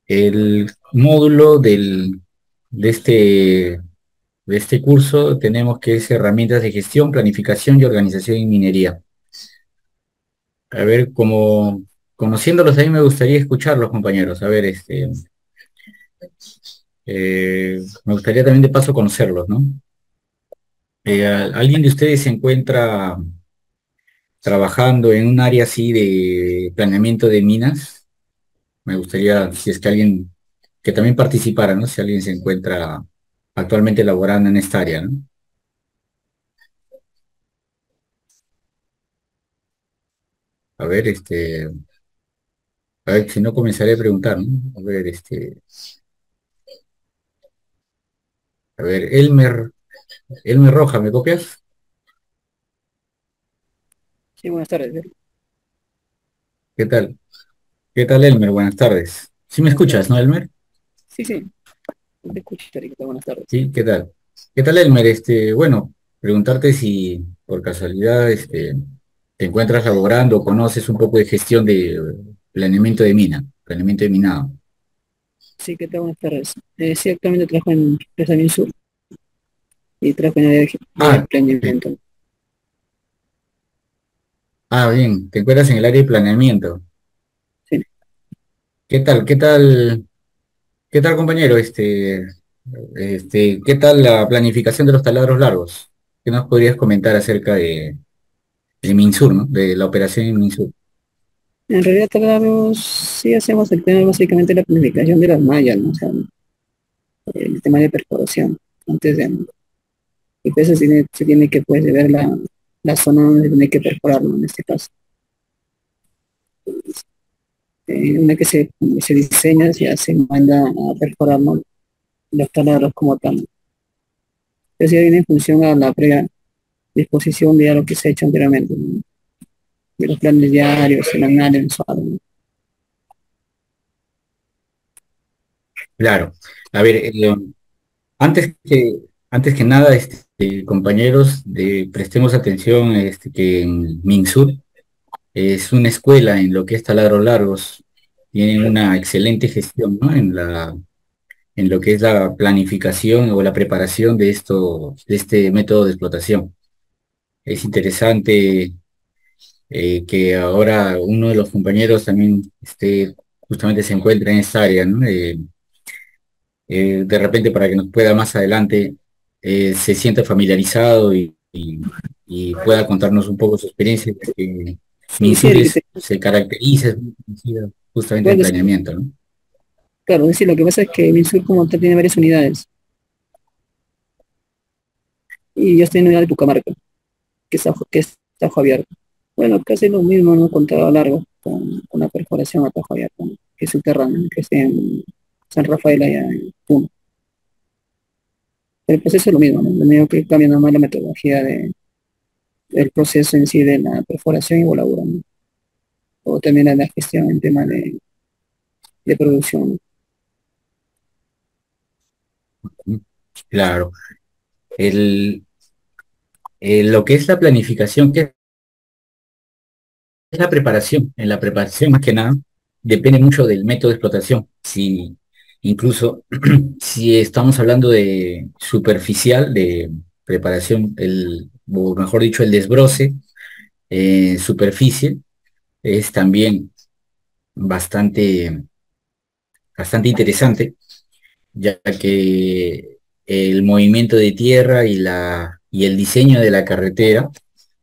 El módulo de este curso tenemos que es herramientas de gestión, planificación y organización en minería. A ver, como conociéndolos a mí me gustaría escucharlos, compañeros. A ver, me gustaría también de paso conocerlos, ¿no? ¿Alguien de ustedes se encuentra trabajando en un área así de planeamiento de minas? Me gustaría, si es que alguien que también participara, ¿no? Si alguien se encuentra actualmente laborando en esta área, ¿no? A ver, a ver, si no comenzaré a preguntar, ¿no? A ver, a ver, Elmer Roja, ¿me copias? Sí, buenas tardes. ¿Qué tal? ¿Qué tal, Elmer? Buenas tardes. ¿Sí me Buenas escuchas, tardes. no, Elmer? Sí, sí, te escucho, Charito. Buenas tardes. Sí, ¿qué tal? ¿Qué tal, Elmer? Bueno, preguntarte si por casualidad, te encuentras laborando o conoces un poco de gestión de planeamiento de mina, planeamiento de minado. Sí, ¿qué tal? Buenas tardes. Sí, actualmente trabajo en empresa Sur y trabajo en área de Ah, emprendimiento. bien, te encuentras en el área de planeamiento. Sí. ¿Qué tal? ¿Qué tal, compañero? ¿Qué tal la planificación de los taladros largos? ¿Qué nos podrías comentar acerca de Minsur, ¿no? De la operación en Minsur. En realidad, trabajamos, sí hacemos el tema básicamente la planificación de las mallas, ¿no? O sea, el tema de perforación. Antes de, y pues se tiene que pues ver la zona donde se tiene que perforarlo en este caso. Una que se diseña, se manda a perforar, ¿no? Los taladros como tal. Eso ya viene en función a la predisposición de lo que se ha hecho anteriormente, ¿no? De los planes diarios, semanales, mensuales, ¿no? Claro. A ver, antes antes que nada, compañeros, prestemos atención, que en Minsur es una escuela en lo que es taladros largos. Tienen una excelente gestión, ¿no? En lo que es la planificación o la preparación de este método de explotación. Es interesante que ahora uno de los compañeros también justamente se encuentra en esta área, ¿no? De repente para que nos pueda más adelante se sienta familiarizado y pueda contarnos un poco su experiencia, porque Sí, sí, Minsur Eric, se caracteriza, es muy conocida justamente en bueno, sí, planeamiento, ¿no? claro, es decir, lo que pasa es que Minsur como tal tiene varias unidades y yo estoy en la unidad de Pucamarca, que es tajo abierto. Bueno, casi lo mismo, ¿no? Con todo largo, con la perforación a tajo abierto, ¿no? Que es subterráneo, que es en San Rafael allá en Puno. El proceso es lo mismo, ¿no? Lo único que cambia nomás la metodología del proceso en sí de la perforación y voladura, ¿no? O también la gestión en tema de producción, ¿no? Claro. El, lo que es la planificación, que es la preparación. En la preparación, más que nada, depende mucho del método de explotación. Si incluso si estamos hablando de superficial, de preparación, o mejor dicho, el desbroce, superficie, es también bastante, bastante interesante, ya que el movimiento de tierra y el diseño de la carretera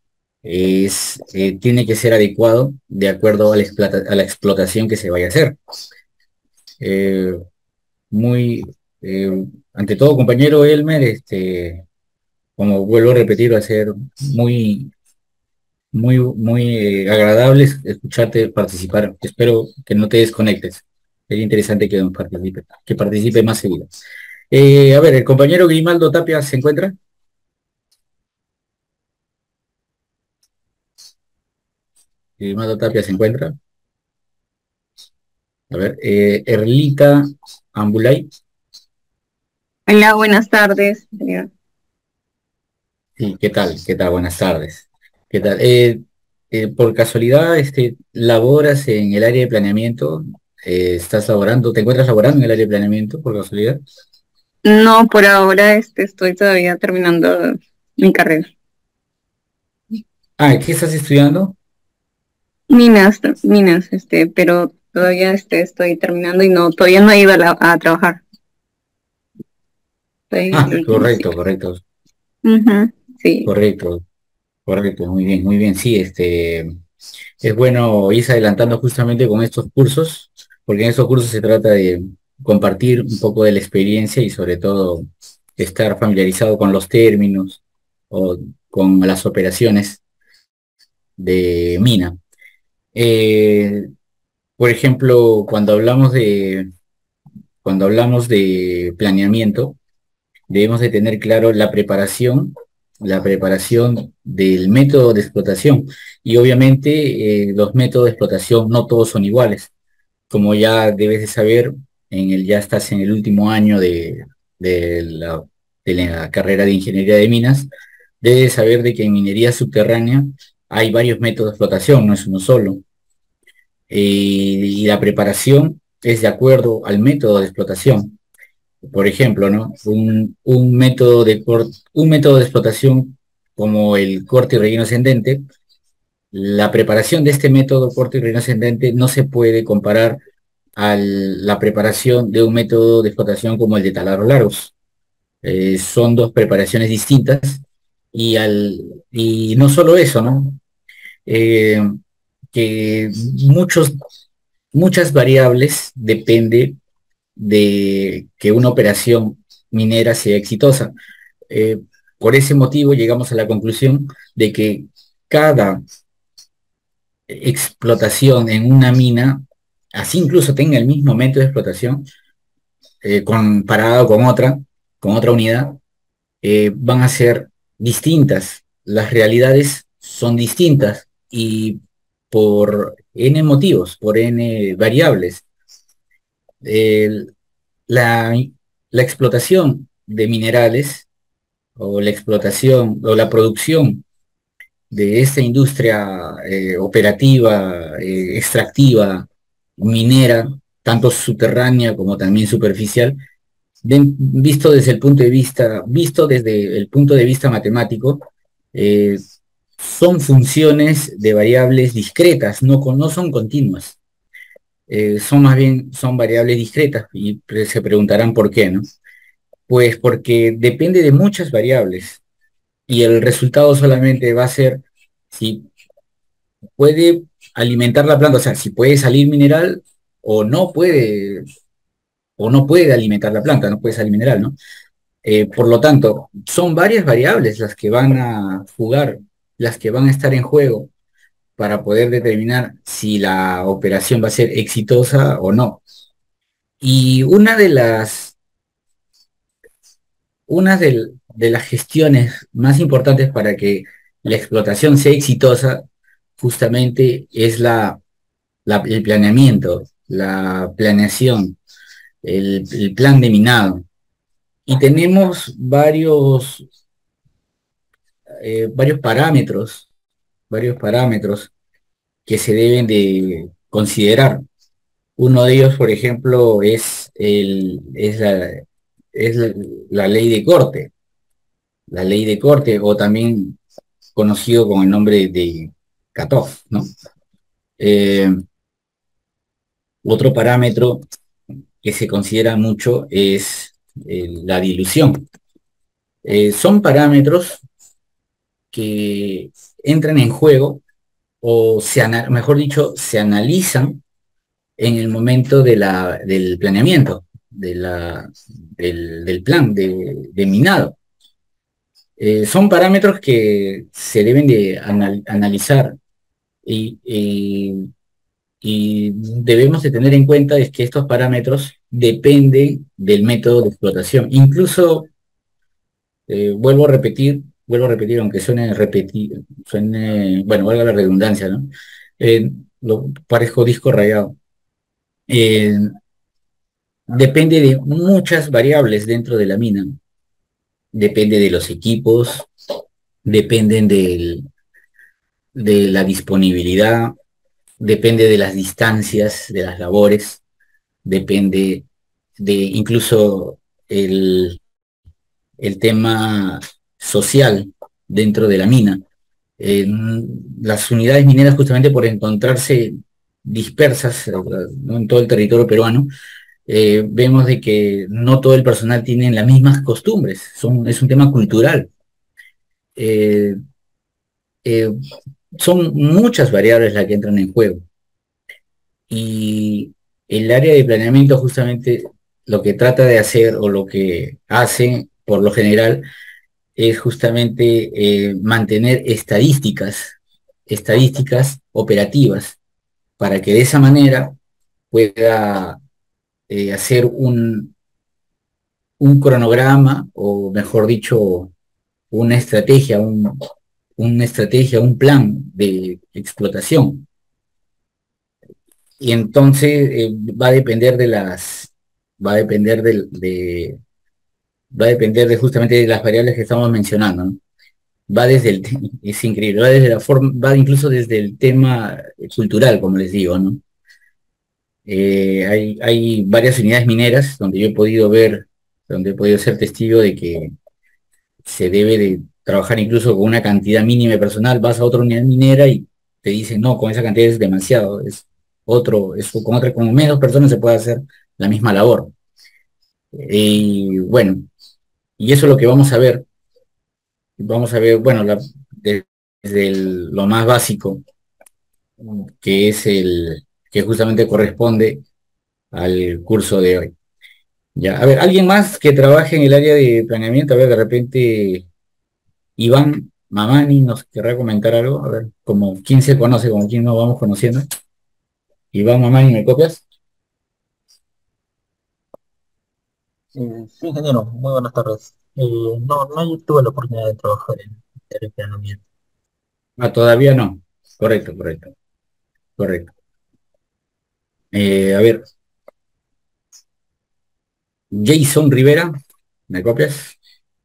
tiene que ser adecuado de acuerdo a a la explotación que se vaya a hacer. Eh, muy, ante todo, compañero Elmer, como vuelvo a repetir, va a ser muy agradable escucharte participar. Espero que no te desconectes. Sería interesante que participe más seguido. A ver, el compañero Grimaldo Tapia se encuentra. Grimaldo Tapia se encuentra. A ver, Erlita Ambulay. Hola, buenas tardes, señor. Sí, ¿qué tal? ¿Qué tal? Buenas tardes. ¿Qué tal? Por casualidad, ¿laboras en el área de planeamiento? ¿Estás laborando, te encuentras laborando en el área de planeamiento por casualidad? No, por ahora estoy todavía terminando mi carrera. Ah, ¿qué estás estudiando? Minas, pero todavía estoy terminando y todavía no he ido a trabajar. Estoy en Ah, el último correcto, ciclo. correcto, Ujú, sí. correcto, correcto, muy bien, sí, es bueno irse adelantando justamente con estos cursos, porque en estos cursos se trata de compartir un poco de la experiencia y sobre todo estar familiarizado con los términos o con las operaciones de mina. Eh, por ejemplo, cuando hablamos de planeamiento, debemos de tener claro la preparación del método de explotación. Y obviamente los métodos de explotación no todos son iguales. Como ya debes de saber, ya estás en el último año de la, de la carrera de ingeniería de minas, debes de saber de que en minería subterránea hay varios métodos de explotación, no es uno solo. Y la preparación es de acuerdo al método de explotación. Por ejemplo, ¿no? Un método de explotación como el corte y relleno ascendente, la preparación de este método corte y relleno ascendente no se puede comparar a la preparación de un método de explotación como el de taladros largos. Son dos preparaciones distintas y no solo eso, ¿no? Eh, que muchas variables depende de que una operación minera sea exitosa. Eh, por ese motivo llegamos a la conclusión de que cada explotación en una mina, así incluso tenga el mismo método de explotación, comparado con otra unidad, van a ser distintas. Las realidades son distintas y por N motivos, por N variables. El- la, la explotación de minerales o la explotación o la producción de esta industria operativa, extractiva, minera, tanto subterránea como también superficial, visto desde el punto de vista matemático, eh, son funciones de variables discretas, no son continuas. Son más bien, son variables discretas y se preguntarán por qué, ¿no? Pues porque depende de muchas variables y el resultado solamente va a ser si puede alimentar la planta, o sea, si puede salir mineral o no puede, o no puede alimentar la planta, no puede salir mineral, ¿no? Por lo tanto, son varias variables las que van a jugar, las que van a estar en juego para poder determinar si la operación va a ser exitosa o no. Y de las gestiones más importantes para que la explotación sea exitosa justamente es el planeamiento, la planeación, el plan de minado. Y tenemos varios varios parámetros que se deben de considerar. Uno de ellos, por ejemplo, es la ley de corte, la ley de corte, o también conocido con el nombre de Katov, ¿no? Eh, Otro parámetro que se considera mucho es la dilución. Son parámetros que entran en juego mejor dicho, se analizan en el momento del planeamiento, del plan de minado. Son parámetros que se deben de analizar y, y- y debemos de tener en cuenta es que estos parámetros dependen del método de explotación. Incluso, vuelvo a repetir, aunque suene, bueno, valga la redundancia, ¿no? Parezco disco rayado. Eh, Depende de muchas variables dentro de la mina. Depende de los equipos, dependen de la disponibilidad, depende de las distancias, de las labores. depende de incluso el tema social dentro de la mina. Las unidades mineras, justamente por encontrarse dispersas, ¿no?, en todo el territorio peruano, vemos de que no todo el personal tiene las mismas costumbres, es un tema cultural. Eh, eh, Son muchas variables las que entran en juego. Y el área de planeamiento justamente lo que trata de hacer o lo que hace por lo general es justamente mantener estadísticas operativas para que de esa manera pueda hacer un cronograma o mejor dicho una estrategia, un plan de explotación. Y entonces va a depender va a depender va a depender de justamente de las variables que estamos mencionando, ¿no? Va desde es increíble, va desde la forma, va incluso desde el tema cultural, como les digo, ¿no? Hay varias unidades mineras donde yo he podido ver, donde he podido ser testigo de que se debe de trabajar incluso con una cantidad mínima de personal. Vas a otra unidad minera y te dicen, no, con esa cantidad es demasiado, con menos personas se puede hacer la misma labor. Y bueno, y eso es lo que vamos a ver, bueno, desde lo más básico, que es que justamente corresponde al curso de hoy. Ya, a ver, ¿alguien más que trabaje en el área de planeamiento? A ver, de repente Iván Mamani nos querrá comentar algo. A ver, como quién se conoce, como quién nos vamos conociendo. Iván Mamani, ¿me copias? Sí, ingeniero, muy buenas tardes. No tuve la oportunidad de trabajar en el planeamiento. Ah, todavía no. Correcto, correcto, correcto. A ver, Jason Rivera, ¿me copias?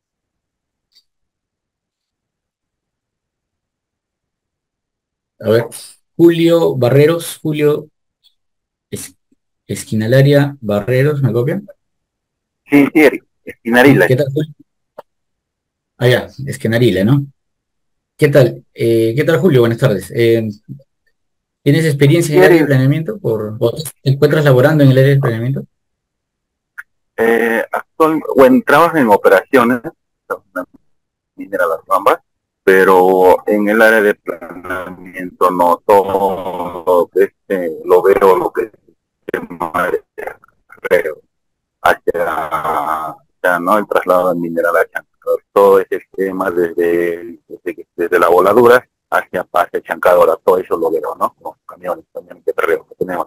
A ver, Julio Barreros, Julio Es- Esquinalaria Barreros, ¿me copian? Sí, sí, Eric, Espinarila. ¿Qué tal, Julio? Ah, ya, Esquinarile, ¿no? ¿Qué tal, Julio? Buenas tardes. ¿Tienes experiencia Sí, en el área de Eric, planeamiento? ¿O te encuentras laborando en el área de planeamiento? bueno, trabajo en operaciones, una minera Las Bambas, pero en el área de planeamiento no todo lo veo lo que veo hacia ¿no? el traslado del mineral a Chancador. Todo ese esquema desde la voladura hacia Chancadora, todo eso lo veo, ¿no? Con camiones de terreno que tenemos.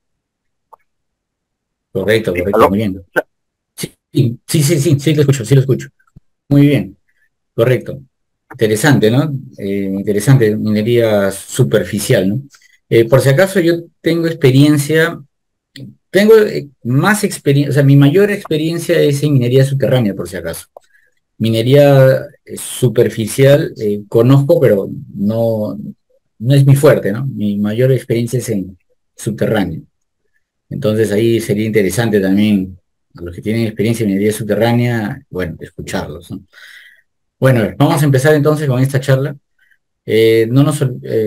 Correcto, Sí, correcto, ¿aló? muy bien. Sí, sí, lo escucho. Muy bien, correcto. Interesante, ¿no? Interesante, minería superficial, ¿no? Por si acaso yo tengo experiencia, tengo más experiencia, o sea, mi mayor experiencia es en minería subterránea, por si acaso. Minería superficial, conozco, pero no es mi fuerte, ¿no? Mi mayor experiencia es en subterráneo. Entonces ahí sería interesante también, a los que tienen experiencia en minería subterránea, bueno, escucharlos, ¿no? Bueno, a ver, vamos a empezar entonces con esta charla. No nos,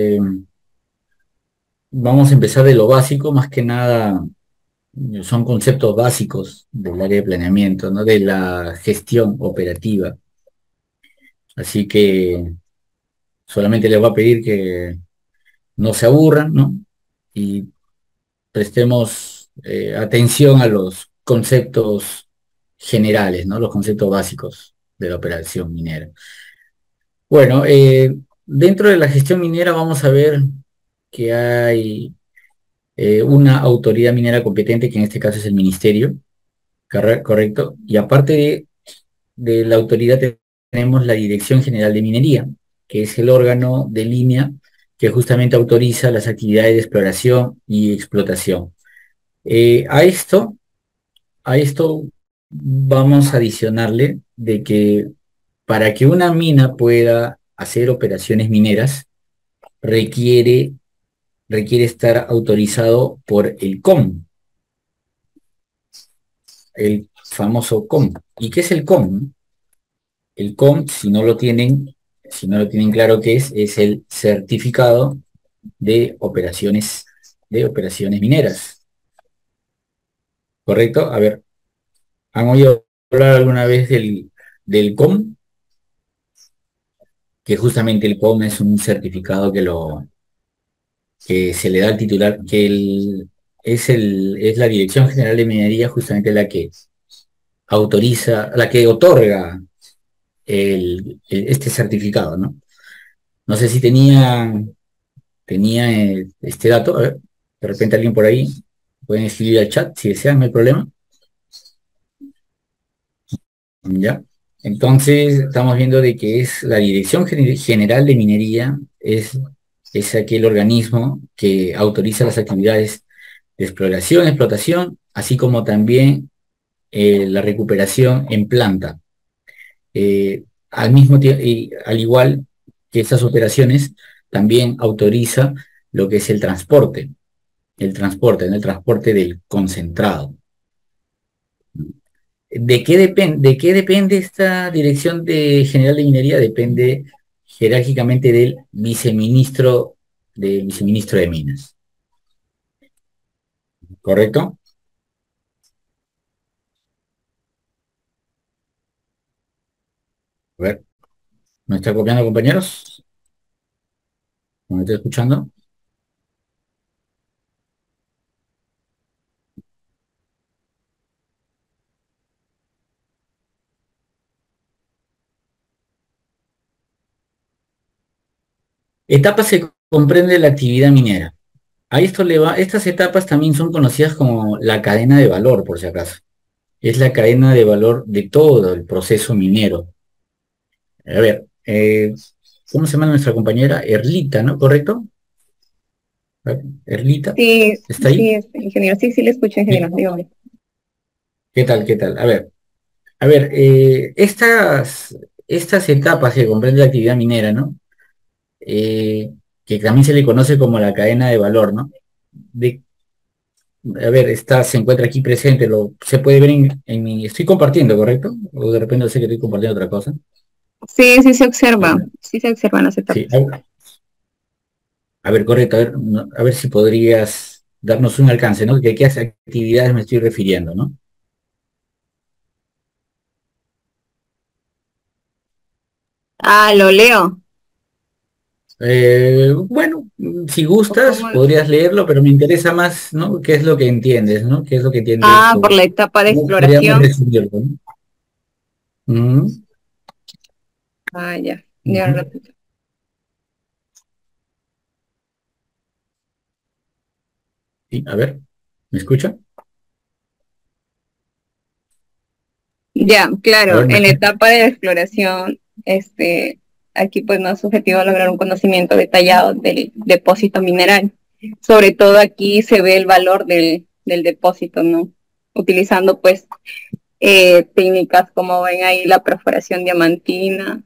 Vamos a empezar de lo básico, más que nada son conceptos básicos del área de planeamiento, ¿no? De la gestión operativa. Así que solamente les voy a pedir que no se aburran, ¿no? Y prestemos atención a los conceptos generales, ¿no? Los conceptos básicos de la operación minera. Bueno, dentro de la gestión minera vamos a ver que hay una autoridad minera competente, que en este caso es el ministerio, correcto. Y aparte de la autoridad tenemos la Dirección General de Minería, que es el órgano de línea que justamente autoriza las actividades de exploración y explotación. Eh, a esto, a esto vamos a adicionarle de que para que una mina pueda hacer operaciones mineras, requiere, requiere estar autorizado por el COM. el famoso COM. ¿Y qué es el COM? El COM, si no lo tienen claro qué es el certificado de operaciones mineras. ¿Correcto? A ver, ¿han oído hablar alguna vez del COM? Que justamente el COM es un certificado que se le da al titular, es la Dirección General de Minería justamente la que autoriza, la que otorga este certificado, ¿no? No sé si tenía este dato, a ver, de repente alguien por ahí, pueden escribir al chat si desean, no hay problema, ¿ya? Entonces, estamos viendo de que es la Dirección General de Minería, es aquel organismo que autoriza las actividades de exploración, explotación, así como también la recuperación en planta. Al mismo tiempo, y al igual que estas operaciones, también autoriza lo que es en el transporte del concentrado. ¿De qué depende esta Dirección General de Minería? Depende jerárquicamente del viceministro de Minas, ¿correcto? A ver, ¿me está copiando, compañeros? ¿Me está escuchando? Etapas se comprende la actividad minera. Estas etapas también son conocidas como la cadena de valor, por si acaso. Es la cadena de valor de todo el proceso minero. A ver, ¿cómo se llama nuestra compañera? Erlita, ¿no? ¿Correcto? A ver, Erlita, Sí, ¿está ahí? sí, ingeniero, sí, sí le escucho, Sí. ingeniero, dígame. ¿Qué tal? ¿Qué tal? A ver, estas etapas que comprende la actividad minera, ¿no? Que también se le conoce como la cadena de valor, ¿no? De, a ver, se encuentra aquí presente, se puede ver en mi, estoy compartiendo, ¿correcto? O de repente sé que estoy compartiendo otra cosa. Sí, sí se observan las Sí, etapas. a ver, correcto, a ver si podrías darnos un alcance, ¿no? ¿De qué actividades me estoy refiriendo, ¿no? Ah, lo leo. Bueno, si ¿O gustas, cómo? podrías leerlo, pero me interesa más, ¿no? ¿Qué es lo que entiendes, ¿no? ¿Qué es lo que entiendes? Ah, por la etapa de ¿Cómo podríamos exploración. resumirlo, ¿no? Mm, Ah, ya, ya ujú. repito. Sí, a ver, ¿me escucha? Ya, A claro, ver, ¿me en la escucha? etapa de exploración, aquí pues no es objetivo lograr un conocimiento detallado del depósito mineral. Sobre todo aquí se ve el valor del depósito, ¿no? Utilizando pues técnicas como ven ahí la perforación diamantina,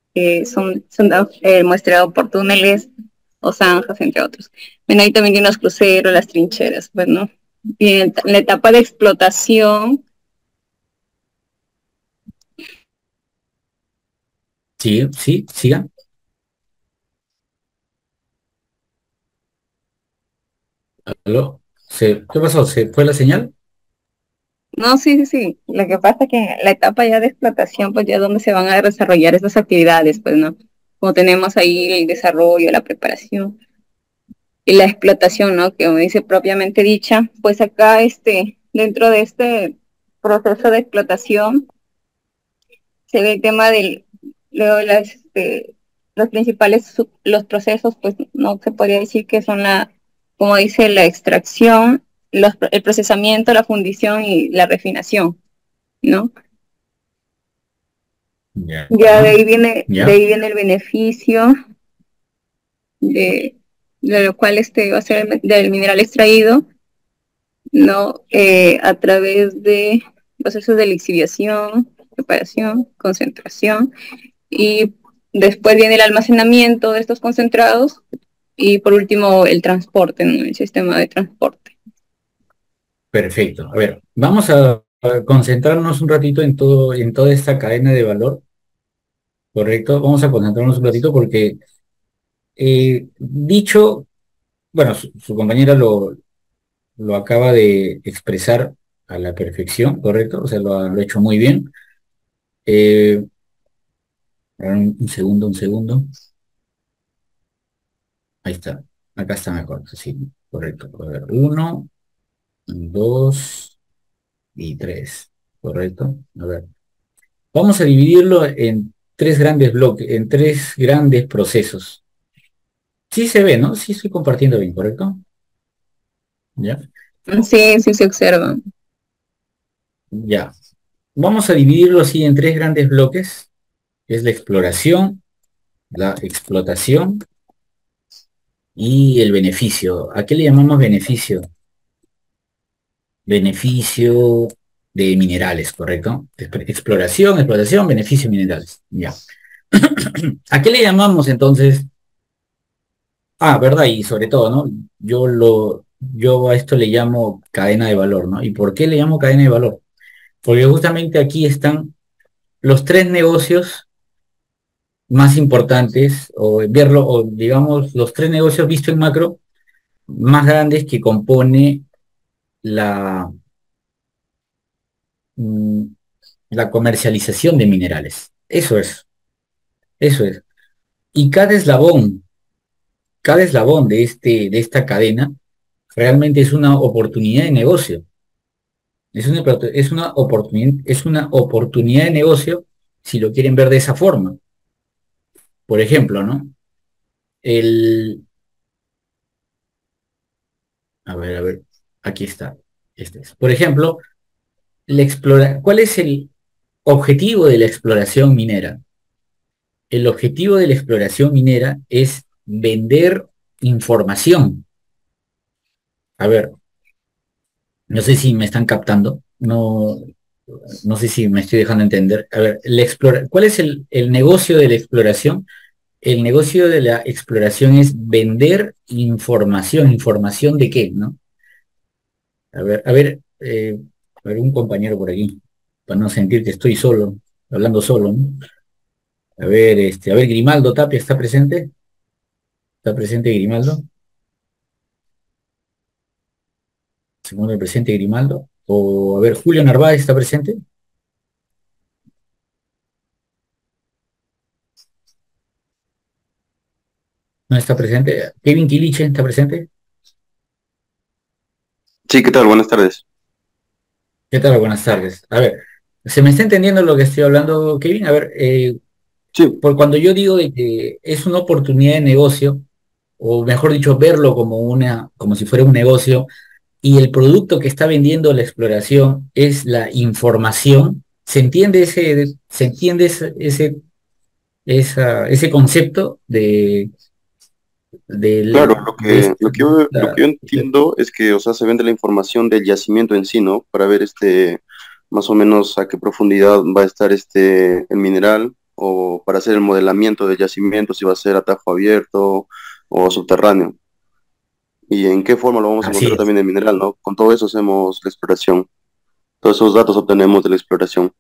son muestrado por túneles o zanjas, entre otros. Ven ahí también tiene los cruceros, las trincheras, pues, ¿no? Y en la etapa de explotación. Sí, sí, siga. ¿Aló? ¿Qué pasó? ¿Se fue la señal? No, sí, sí, sí. Lo que pasa es que en la etapa ya de explotación, pues ya es donde se van a desarrollar esas actividades, pues, ¿no? Como tenemos ahí el desarrollo, la preparación y la explotación, ¿no? Que como dice propiamente dicha, pues acá, dentro de este proceso de explotación, se ve el tema luego los principales, los procesos, pues no se podría decir que son como dice, la extracción, el procesamiento, la fundición y la refinación, ¿no? Ya, Ya de ya. ahí viene el beneficio de, de lo cual va a ser del mineral extraído, ¿no? A través de procesos de lixiviación, preparación, concentración, y después viene el almacenamiento de estos concentrados, y por último el transporte, ¿no? El sistema de transporte. Perfecto. A ver, vamos a para concentrarnos un ratito en toda esta cadena de valor, ¿correcto? Vamos a concentrarnos un ratito porque dicho, bueno, su compañera lo acaba de expresar a la perfección, ¿correcto? O sea, lo ha hecho muy bien. Eh, un segundo. Ahí está. Acá está mejor. Sí, correcto. A ver, uno, dos y tres. Correcto. A ver. Vamos a dividirlo en tres grandes bloques, en tres grandes procesos. Sí se ve, ¿no? Sí estoy compartiendo bien, ¿correcto? Ya. Sí, sí se observa. Ya. Vamos a dividirlo así en tres grandes bloques, que es la exploración, la explotación y el beneficio. ¿A qué le llamamos beneficio? Beneficio de minerales, ¿correcto? Exploración, explotación, beneficio de minerales. Ya. ¿A qué le llamamos entonces? Ah, ¿verdad? Y sobre todo, ¿no? Yo a esto le llamo cadena de valor, ¿no? ¿Y por qué le llamo cadena de valor? Porque justamente aquí están los tres negocios más importantes, o verlo, o digamos, los tres negocios vistos en macro más grandes que compone la, mm, la comercialización de minerales. Eso es. Y cada eslabón de esta cadena realmente es una oportunidad de negocio. Es una oportunidad de negocio si lo quieren ver de esa forma. Por ejemplo, ¿no? El, a ver, aquí está. Este es. Por ejemplo, ¿cuál es el objetivo de la exploración minera? El objetivo de la exploración minera es vender información. A ver, no sé si me están captando, no sé si me estoy dejando entender. A ver, ¿cuál es el negocio de la exploración? El negocio de la exploración es vender información. ¿Información de qué, no? A ver, un compañero por aquí, para no sentir que estoy solo, hablando solo, ¿no? A ver, Grimaldo Tapia, ¿está presente? ¿Está presente Grimaldo? Segundo el presidente Grimaldo. O, a ver, Julio Narváez, ¿está presente? ¿No está presente? Kevin Kiliche, ¿está presente? Sí, ¿qué tal? Buenas tardes. ¿Qué tal? Buenas tardes. A ver, ¿se me está entendiendo lo que estoy hablando, Kevin? A ver, Sí, por cuando yo digo de que es una oportunidad de negocio, o mejor dicho, verlo como como si fuera un negocio, y el producto que está vendiendo la exploración es la información, se entiende ese concepto claro, de lo que yo entiendo es que, o sea, se vende la información del yacimiento en sí, ¿no? Para ver más o menos a qué profundidad va a estar el mineral, o para hacer el modelamiento del yacimiento, si va a ser a tajo abierto o subterráneo. Y en qué forma lo vamos a así encontrar es. también el mineral, ¿no? Con todo eso hacemos la exploración. Todos esos datos obtenemos de la exploración.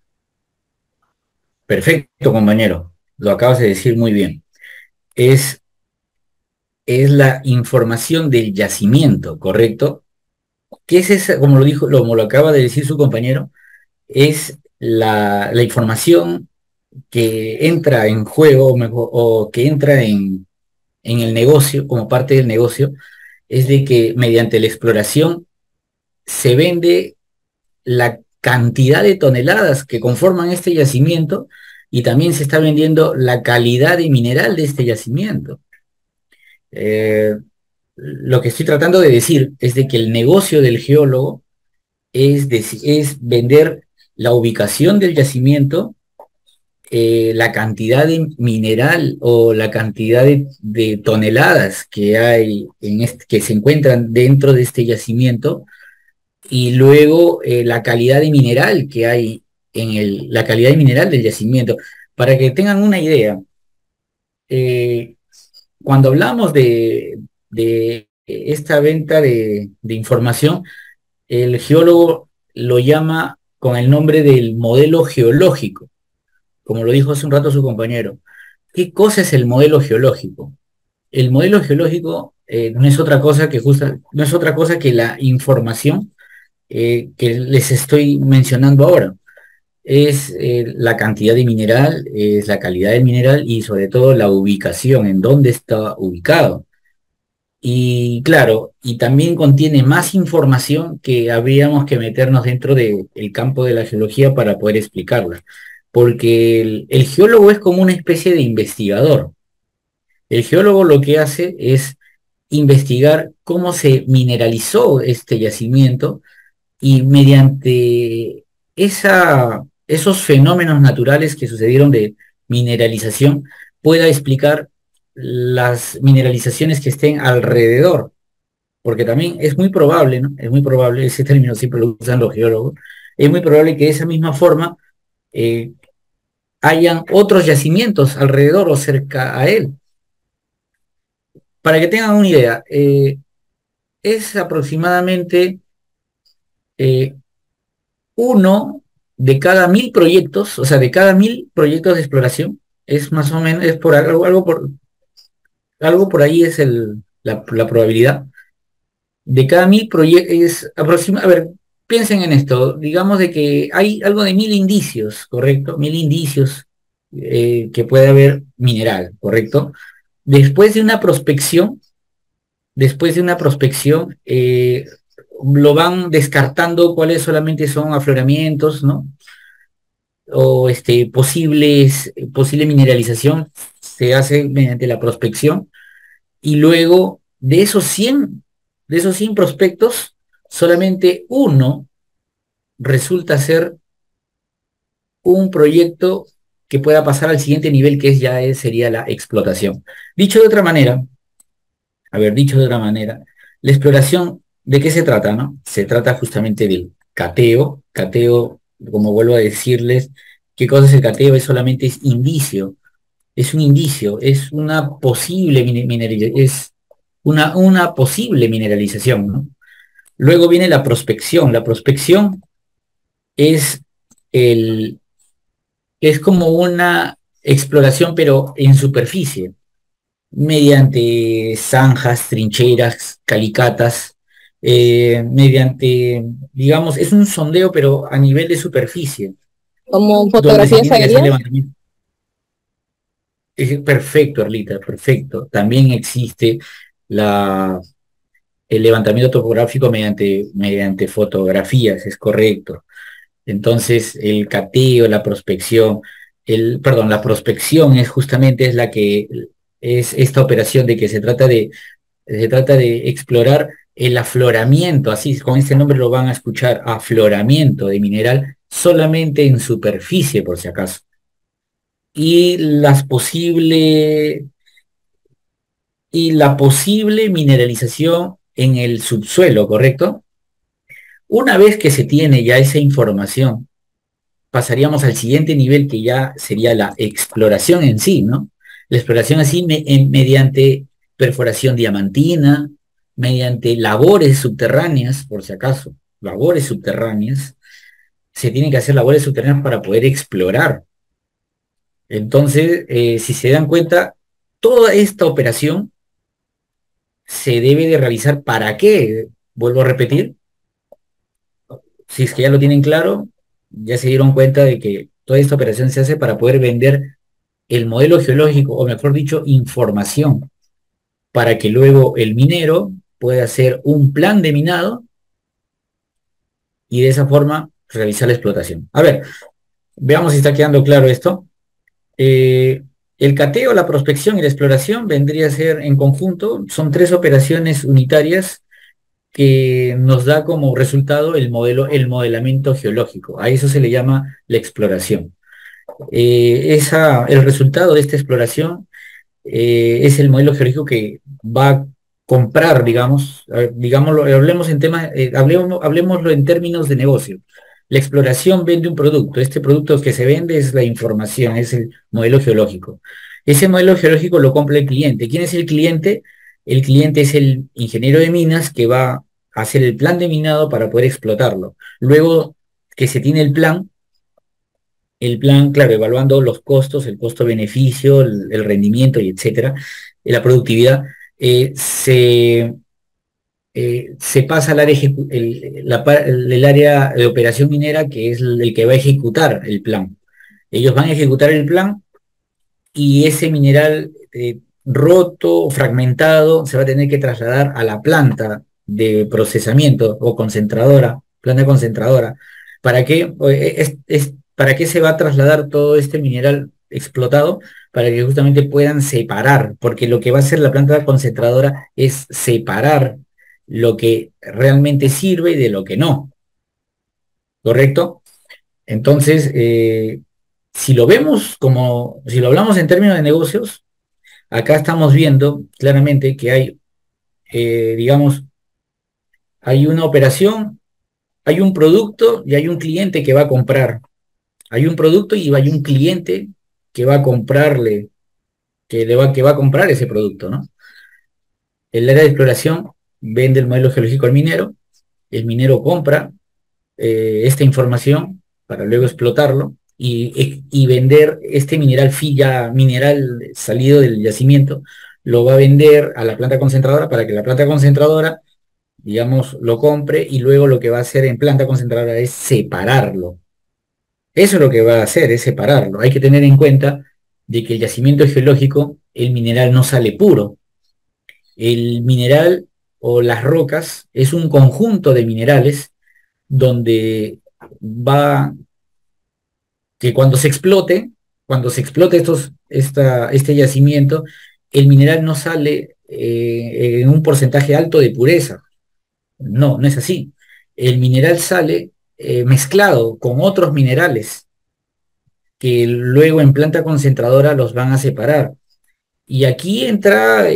Perfecto, compañero. Lo acabas de decir muy bien. Es, es la información del yacimiento, ¿correcto? ¿Qué es esa, como lo dijo, como lo acaba de decir su compañero? Es la información que entra en juego o que entra en el negocio, como parte del negocio, es de que mediante la exploración se vende la cantidad de toneladas que conforman este yacimiento y también se está vendiendo la calidad de mineral de este yacimiento. Eh, lo que estoy tratando de decir es de que el negocio del geólogo es vender la ubicación del yacimiento, la cantidad de mineral o la cantidad de toneladas que hay que se encuentran dentro de este yacimiento y luego la calidad de mineral que hay la calidad de mineral del yacimiento. Para que tengan una idea, eh, cuando hablamos de esta venta de información, el geólogo lo llama con el nombre del modelo geológico, como lo dijo hace un rato su compañero. ¿Qué cosa es el modelo geológico? El modelo geológico no es otra cosa que no es otra cosa que la información que les estoy mencionando ahora. Es la cantidad de mineral, es la calidad del mineral y sobre todo la ubicación, en dónde está ubicado. Y claro, y también contiene más información que habríamos que meternos dentro del campo de la geología para poder explicarla. Porque el geólogo es como una especie de investigador. El geólogo lo que hace es investigar cómo se mineralizó este yacimiento y mediante esos fenómenos naturales que sucedieron de mineralización pueda explicar las mineralizaciones que estén alrededor, porque también es muy probable, ¿no? Es muy probable, ese término siempre lo usan los geólogos, es muy probable que de esa misma forma eh, hayan otros yacimientos alrededor o cerca a él. Para que tengan una idea, es aproximadamente eh, uno de cada 1000 proyectos, o sea, de cada 1000 proyectos de exploración, es más o menos, es por algo por ahí es la probabilidad. De cada 1000 proyectos es aproximadamente, a ver, piensen en esto, digamos de que hay algo de 1000 indicios, ¿correcto? 1000 indicios que puede haber mineral, ¿correcto? Después de una prospección, después de una prospección, lo van descartando cuáles solamente son afloramientos, ¿no? O posible mineralización se hace mediante la prospección y luego de esos 100 prospectos, solamente uno resulta ser un proyecto que pueda pasar al siguiente nivel que sería la explotación. Dicho de otra manera, dicho de otra manera, la exploración, ¿de qué se trata, no? Se trata justamente del cateo. Cateo, como vuelvo a decirles, ¿qué cosa es el cateo? Es indicio, es un indicio, es una posible una posible mineralización, ¿no? Luego viene la prospección. La prospección es el, es como una exploración, pero en superficie mediante zanjas, trincheras, calicatas, digamos, es un sondeo, pero a nivel de superficie, Como donde se fotografías tiene que hacer aéreas. levantamiento. Perfecto, Arlita, perfecto. También existe la, el levantamiento topográfico mediante fotografías, es correcto. Entonces, el cateo, la prospección, la prospección es la que es esta operación de que se trata de explorar el afloramiento, así con este nombre lo van a escuchar, afloramiento de mineral solamente en superficie, por si acaso. Y la posible mineralización en el subsuelo, ¿correcto? Una vez que se tiene ya esa información, pasaríamos al siguiente nivel que ya sería la exploración en sí, ¿no? La exploración así mediante perforación diamantina, mediante labores subterráneas, por si acaso, labores subterráneas, se tienen que hacer labores subterráneas para poder explorar. Entonces, si se dan cuenta, toda esta operación se debe de realizar ¿para qué? Vuelvo a repetir, si es que ya lo tienen claro, ya se dieron cuenta de que toda esta operación se hace para poder vender el modelo geológico, o mejor dicho, información, para que luego el minero pueda hacer un plan de minado y de esa forma realizar la explotación. A ver, veamos si está quedando claro esto. El cateo, la prospección y la exploración vendría a ser en conjunto, son tres operaciones unitarias que nos da como resultado el modelamiento geológico. A eso se le llama la exploración. El resultado de esta exploración es el modelo geológico que va a comprar, digamos, digámoslo, hablemoslo en términos de negocio. La exploración vende un producto. Este producto que se vende es la información, es el modelo geológico. Ese modelo geológico lo compra el cliente. ¿Quién es el cliente? El cliente es el ingeniero de minas que va hacer el plan de minado para poder explotarlo. Luego que se tiene el plan, claro, evaluando los costos, el costo-beneficio, el rendimiento y etcétera, la productividad, se pasa al área, el área de operación minera, que es el que va a ejecutar el plan. Ellos van a ejecutar el plan y ese mineral roto o fragmentado se va a tener que trasladar a la planta de procesamiento o concentradora, planta concentradora. ¿Para qué? ¿Para qué se va a trasladar todo este mineral explotado? Para que justamente puedan separar, porque lo que va a hacer la planta concentradora es separar lo que realmente sirve de lo que no, ¿correcto? Entonces, si lo vemos si lo hablamos en términos de negocios, acá estamos viendo claramente que hay, digamos, hay una operación, hay un producto y hay un cliente que va a comprar. Hay un producto y hay un cliente que va a comprarle, que va a comprar ese producto, ¿no? El área de exploración vende el modelo geológico al minero, el minero compra esta información para luego explotarlo y vender este mineral filla, mineral salido del yacimiento, lo va a vender a la planta concentradora para que la planta concentradora, digamos, lo compre y luego lo que va a hacer en planta concentradora es separarlo. Eso es lo que va a hacer, es separarlo. Hay que tener en cuenta de que el yacimiento geológico, el mineral no sale puro. El mineral o las rocas es un conjunto de minerales donde va, que cuando se explote este yacimiento, el mineral no sale en un porcentaje alto de pureza. No, no es así. El mineral sale mezclado con otros minerales que luego en planta concentradora los van a separar. Y aquí entra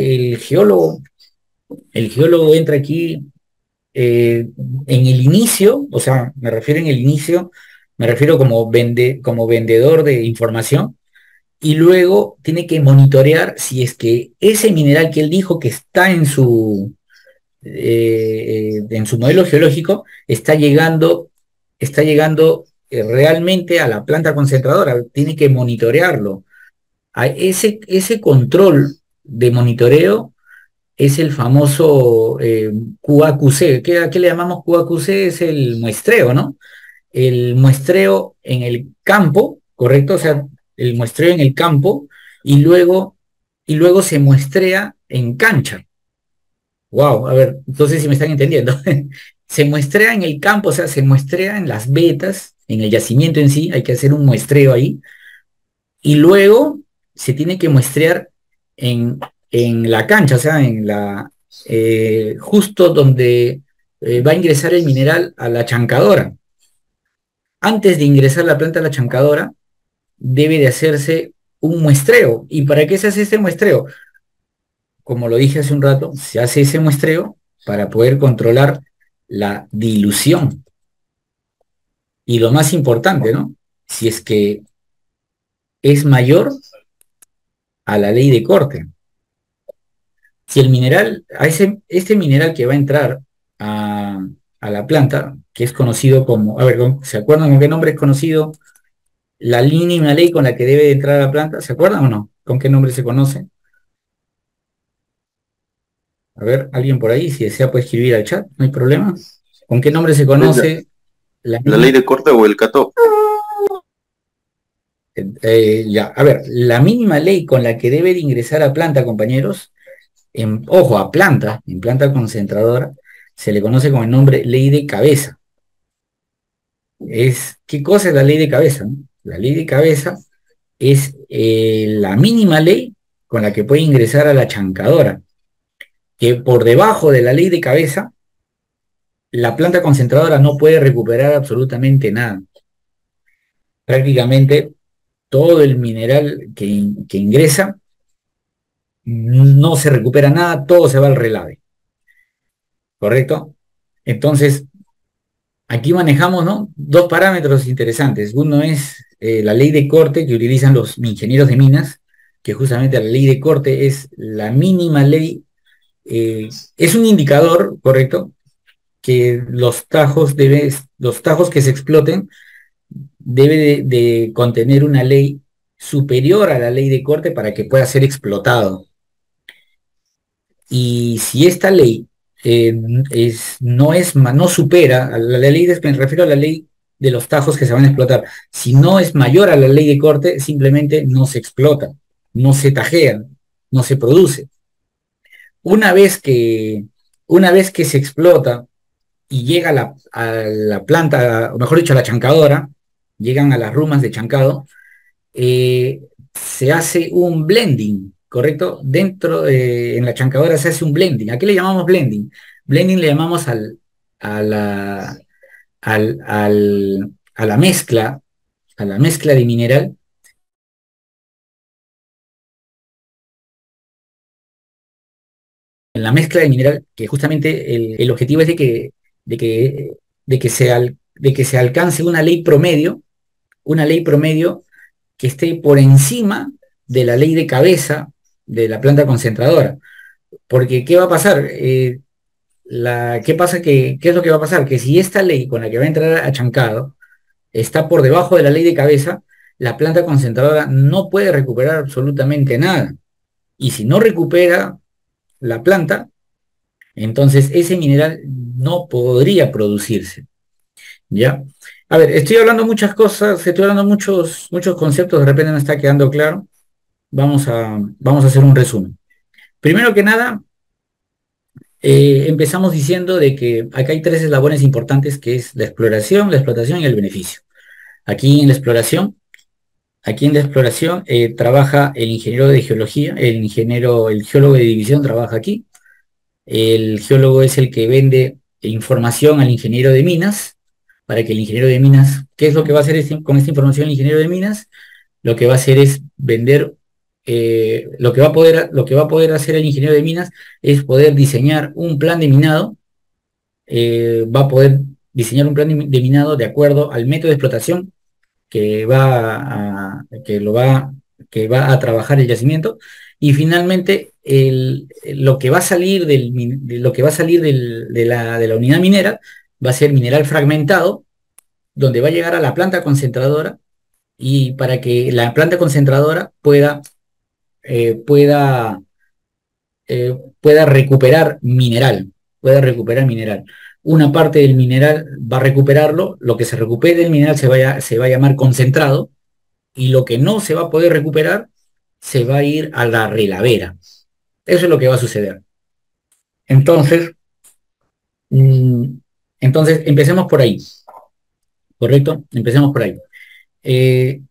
el geólogo entra aquí en el inicio, o sea, me refiero en el inicio, me refiero como vendedor de información, y luego tiene que monitorear si es que ese mineral que él dijo que está en su modelo geológico está llegando realmente a la planta concentradora, tiene que monitorearlo. Ese control de monitoreo es el famoso QAQC. ¿A qué le llamamos QAQC? Es el muestreo, ¿no? El muestreo en el campo, ¿correcto? O sea, el muestreo en el campo y luego se muestrea en cancha. Wow, a ver, entonces si me están entendiendo. Se muestrea en el campo, o sea, se muestrea en las vetas, en el yacimiento en sí, hay que hacer un muestreo ahí, y luego se tiene que muestrear en la cancha, o sea, justo donde va a ingresar el mineral a la chancadora. Antes de ingresar la planta a la chancadora, debe de hacerse un muestreo. ¿Y para qué se hace este muestreo? Como lo dije hace un rato, se hace ese muestreo para poder controlar la dilución. Y lo más importante, ¿no? Si es que es mayor a la ley de corte. Si el mineral, este mineral que va a entrar a la planta, que es conocido como, a ver, ¿se acuerdan con qué nombre es conocido la mínima ley con la que debe entrar a la planta? ¿Se acuerdan o no? ¿Con qué nombre se conoce? A ver, alguien por ahí, si desea puede escribir al chat, no hay problema. ¿Con qué nombre se conoce ¿La ley de corte o el CATO? Ya, a ver, la mínima ley con la que debe de ingresar a planta, compañeros, ojo, a planta, en planta concentradora, se le conoce con el nombre ley de cabeza. ¿Qué cosa es la ley de cabeza, no? La ley de cabeza es la mínima ley con la que puede ingresar a la chancadora, que por debajo de la ley de cabeza, la planta concentradora no puede recuperar absolutamente nada. Prácticamente todo el mineral que ingresa no se recupera nada, todo se va al relave. ¿Correcto? Entonces, aquí manejamos, ¿no?, dos parámetros interesantes. Uno es la ley de corte que utilizan los ingenieros de minas, que justamente la ley de corte es la mínima ley, es un indicador, ¿correcto?, que los tajos que se exploten debe de contener una ley superior a la ley de corte para que pueda ser explotado. Y si esta ley no supera, a la ley me refiero a la ley de los tajos que se van a explotar, si no es mayor a la ley de corte, simplemente no se explota, no se tajea, no se produce. Una vez que, una vez que se explota y llega a la planta, o mejor dicho, a la chancadora, llegan a las rumas de chancado, se hace un blending, ¿correcto? En la chancadora se hace un blending. ¿A qué le llamamos blending? Blending le llamamos a la, a la mezcla de mineral. En la mezcla de mineral, que justamente el objetivo es de que, de que se alcance una ley promedio que esté por encima de la ley de cabeza de la planta concentradora. Porque, ¿qué va a pasar? ¿Qué es lo que va a pasar? Que si esta ley con la que va a entrar a Chancado está por debajo de la ley de cabeza, la planta concentradora no puede recuperar absolutamente nada. Y si no recupera la planta, entonces ese mineral no podría producirse. ¿Ya? A ver, estoy hablando muchas cosas, estoy hablando muchos conceptos, de repente no está quedando claro. Vamos a hacer un resumen. Primero que nada, empezamos diciendo de que acá hay tres eslabones importantes, que es la exploración, la explotación y el beneficio. Aquí en la exploración, trabaja el ingeniero de geología, el geólogo de división trabaja aquí. El geólogo es el que vende información al ingeniero de minas, para que el ingeniero de minas, ¿qué es lo que va a hacer con esta información el ingeniero de minas? Lo que va a hacer es vender, lo que va a poder hacer el ingeniero de minas es poder diseñar un plan de minado, va a poder diseñar un plan de minado de acuerdo al método de explotación que va a, que lo va, que va a trabajar el yacimiento, y finalmente lo que va a salir lo que va a salir de la unidad minera va a ser mineral fragmentado, donde va a llegar a la planta concentradora, y para que la planta concentradora eh, pueda, pueda recuperar mineral. Una parte del mineral va a recuperarlo, lo que se recupere del mineral se va a llamar concentrado, y lo que no se va a poder recuperar se va a ir a la relavera. Eso es lo que va a suceder. Entonces, mm, entonces empecemos por ahí, ¿correcto? Empecemos por ahí. Eh,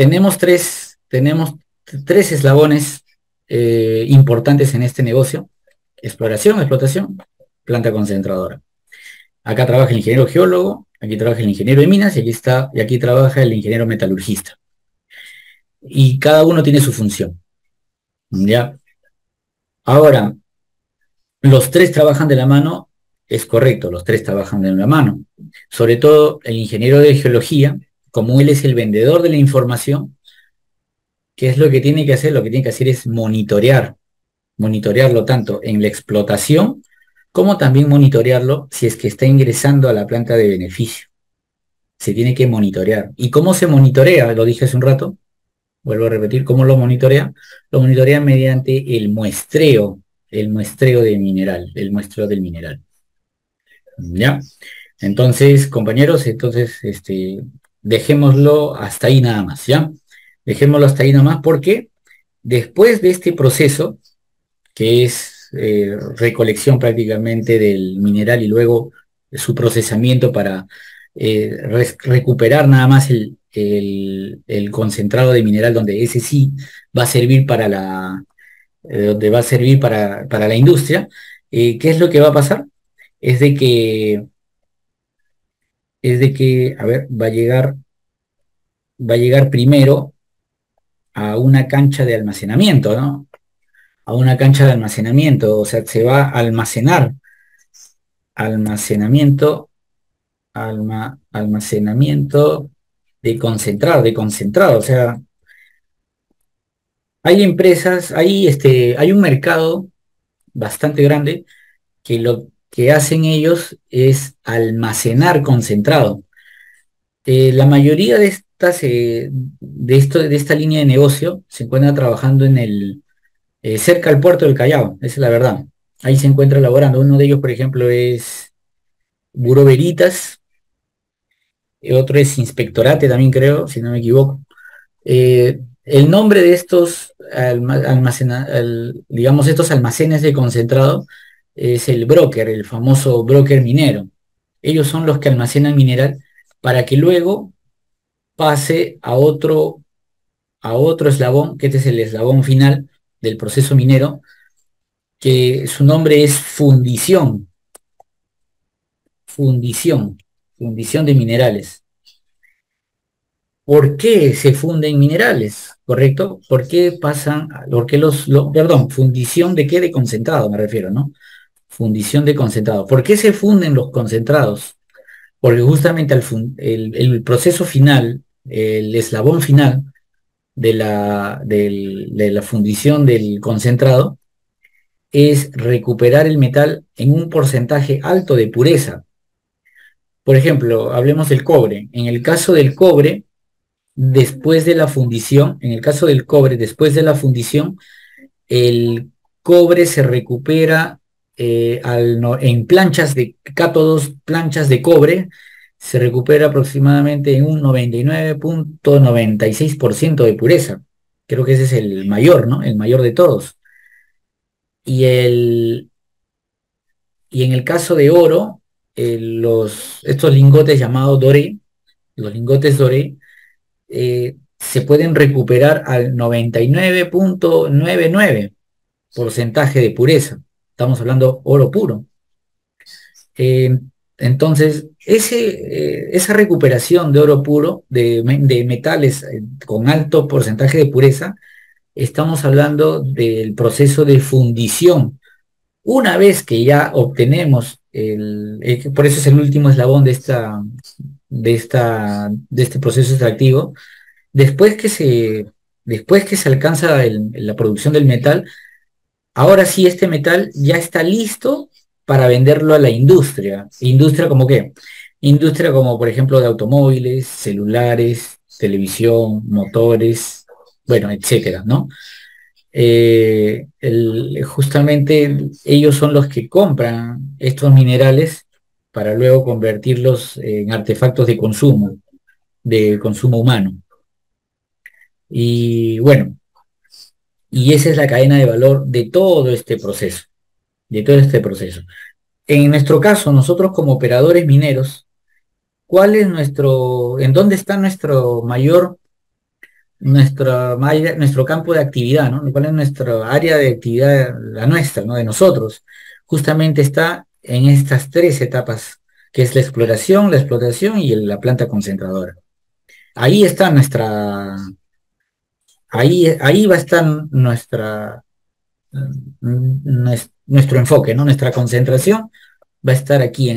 tenemos tres eslabones importantes en este negocio: exploración, explotación, planta concentradora. Acá trabaja el ingeniero geólogo, aquí trabaja el ingeniero de minas, y aquí trabaja el ingeniero metalurgista. Y cada uno tiene su función. ¿Ya? Ahora, los tres trabajan de la mano, es correcto, los tres trabajan de la mano. Sobre todo el ingeniero de geología, como él es el vendedor de la información, ¿qué es lo que tiene que hacer? Lo que tiene que hacer es monitorearlo tanto en la explotación como también monitorearlo si es que está ingresando a la planta de beneficio. Se tiene que monitorear. ¿Y cómo se monitorea? Lo dije hace un rato, vuelvo a repetir, ¿cómo lo monitorea? Lo monitorea mediante el muestreo de mineral, el muestreo del mineral. ¿Ya? Entonces, compañeros, dejémoslo hasta ahí nada más, ¿ya? Dejémoslo hasta ahí nada más, porque después de este proceso, que es recolección prácticamente del mineral y luego su procesamiento para recuperar nada más el concentrado de mineral, donde ese sí va a servir donde va a servir para la industria. ¿Qué es lo que va a pasar? Es de que, a ver, va a llegar primero a una cancha de almacenamiento, ¿no? A una cancha de almacenamiento, o sea, se va a almacenar, almacenamiento, almacenamiento de concentrado, o sea, hay empresas, hay un mercado bastante grande que hacen ellos es almacenar concentrado. La mayoría de estas, de esta línea de negocio se encuentra trabajando cerca al puerto del Callao, esa es la verdad. Ahí se encuentra laborando. Uno de ellos, por ejemplo, es Buró Veritas, otro es Inspectorate también creo, si no me equivoco. El nombre de estos digamos, estos almacenes de concentrado es el broker, el famoso broker minero. Ellos son los que almacenan mineral para que luego pase a otro eslabón, que este es el eslabón final del proceso minero, que su nombre es fundición, fundición de minerales. ¿Por qué se funden minerales? ¿Correcto? ¿Por qué pasan, por qué perdón, fundición de qué? De concentrado me refiero, ¿no? Fundición de concentrado. ¿Por qué se funden los concentrados? Porque justamente el proceso final, el eslabón final de la fundición del concentrado es recuperar el metal en un porcentaje alto de pureza. Por ejemplo, hablemos del cobre. En el caso del cobre, después de la fundición, en el caso del cobre, después de la fundición, el cobre se recupera en planchas de cátodos, planchas de cobre, se recupera aproximadamente en un 99,96% de pureza. Creo que ese es el mayor, ¿no? El mayor de todos. Y, y en el caso de oro, estos lingotes llamados doré, los lingotes doré, se pueden recuperar al 99,99% de pureza. Estamos hablando oro puro. Eh, entonces, esa recuperación de oro puro, de metales con alto porcentaje de pureza, estamos hablando del proceso de fundición. Una vez que ya obtenemos por eso es el último eslabón de este proceso extractivo. Después que se alcanza la producción del metal, ahora sí este metal ya está listo para venderlo a la industria. ¿Industria como qué? Industria como por ejemplo de automóviles, celulares, televisión, motores, bueno, etcétera, ¿no? Justamente ellos son los que compran estos minerales para luego convertirlos en artefactos de consumo humano. Y bueno, y esa es la cadena de valor de todo este proceso, de todo este proceso. En nuestro caso, nosotros como operadores mineros, en dónde está nuestro campo de actividad, ¿no? ¿Cuál es nuestra área de actividad, la nuestra, ¿no? De nosotros? Justamente está en estas tres etapas, que es la exploración, la explotación y la planta concentradora. Ahí está ahí va a estar nuestro enfoque, ¿no? Nuestra concentración va a estar aquí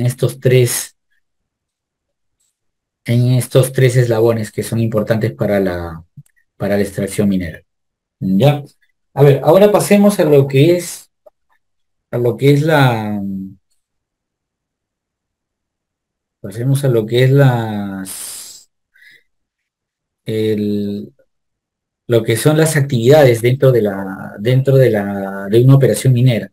en estos tres eslabones que son importantes para la extracción minera. ¿Ya? A ver, ahora pasemos a lo que es pasemos a lo que es el- lo que son las actividades de una operación minera.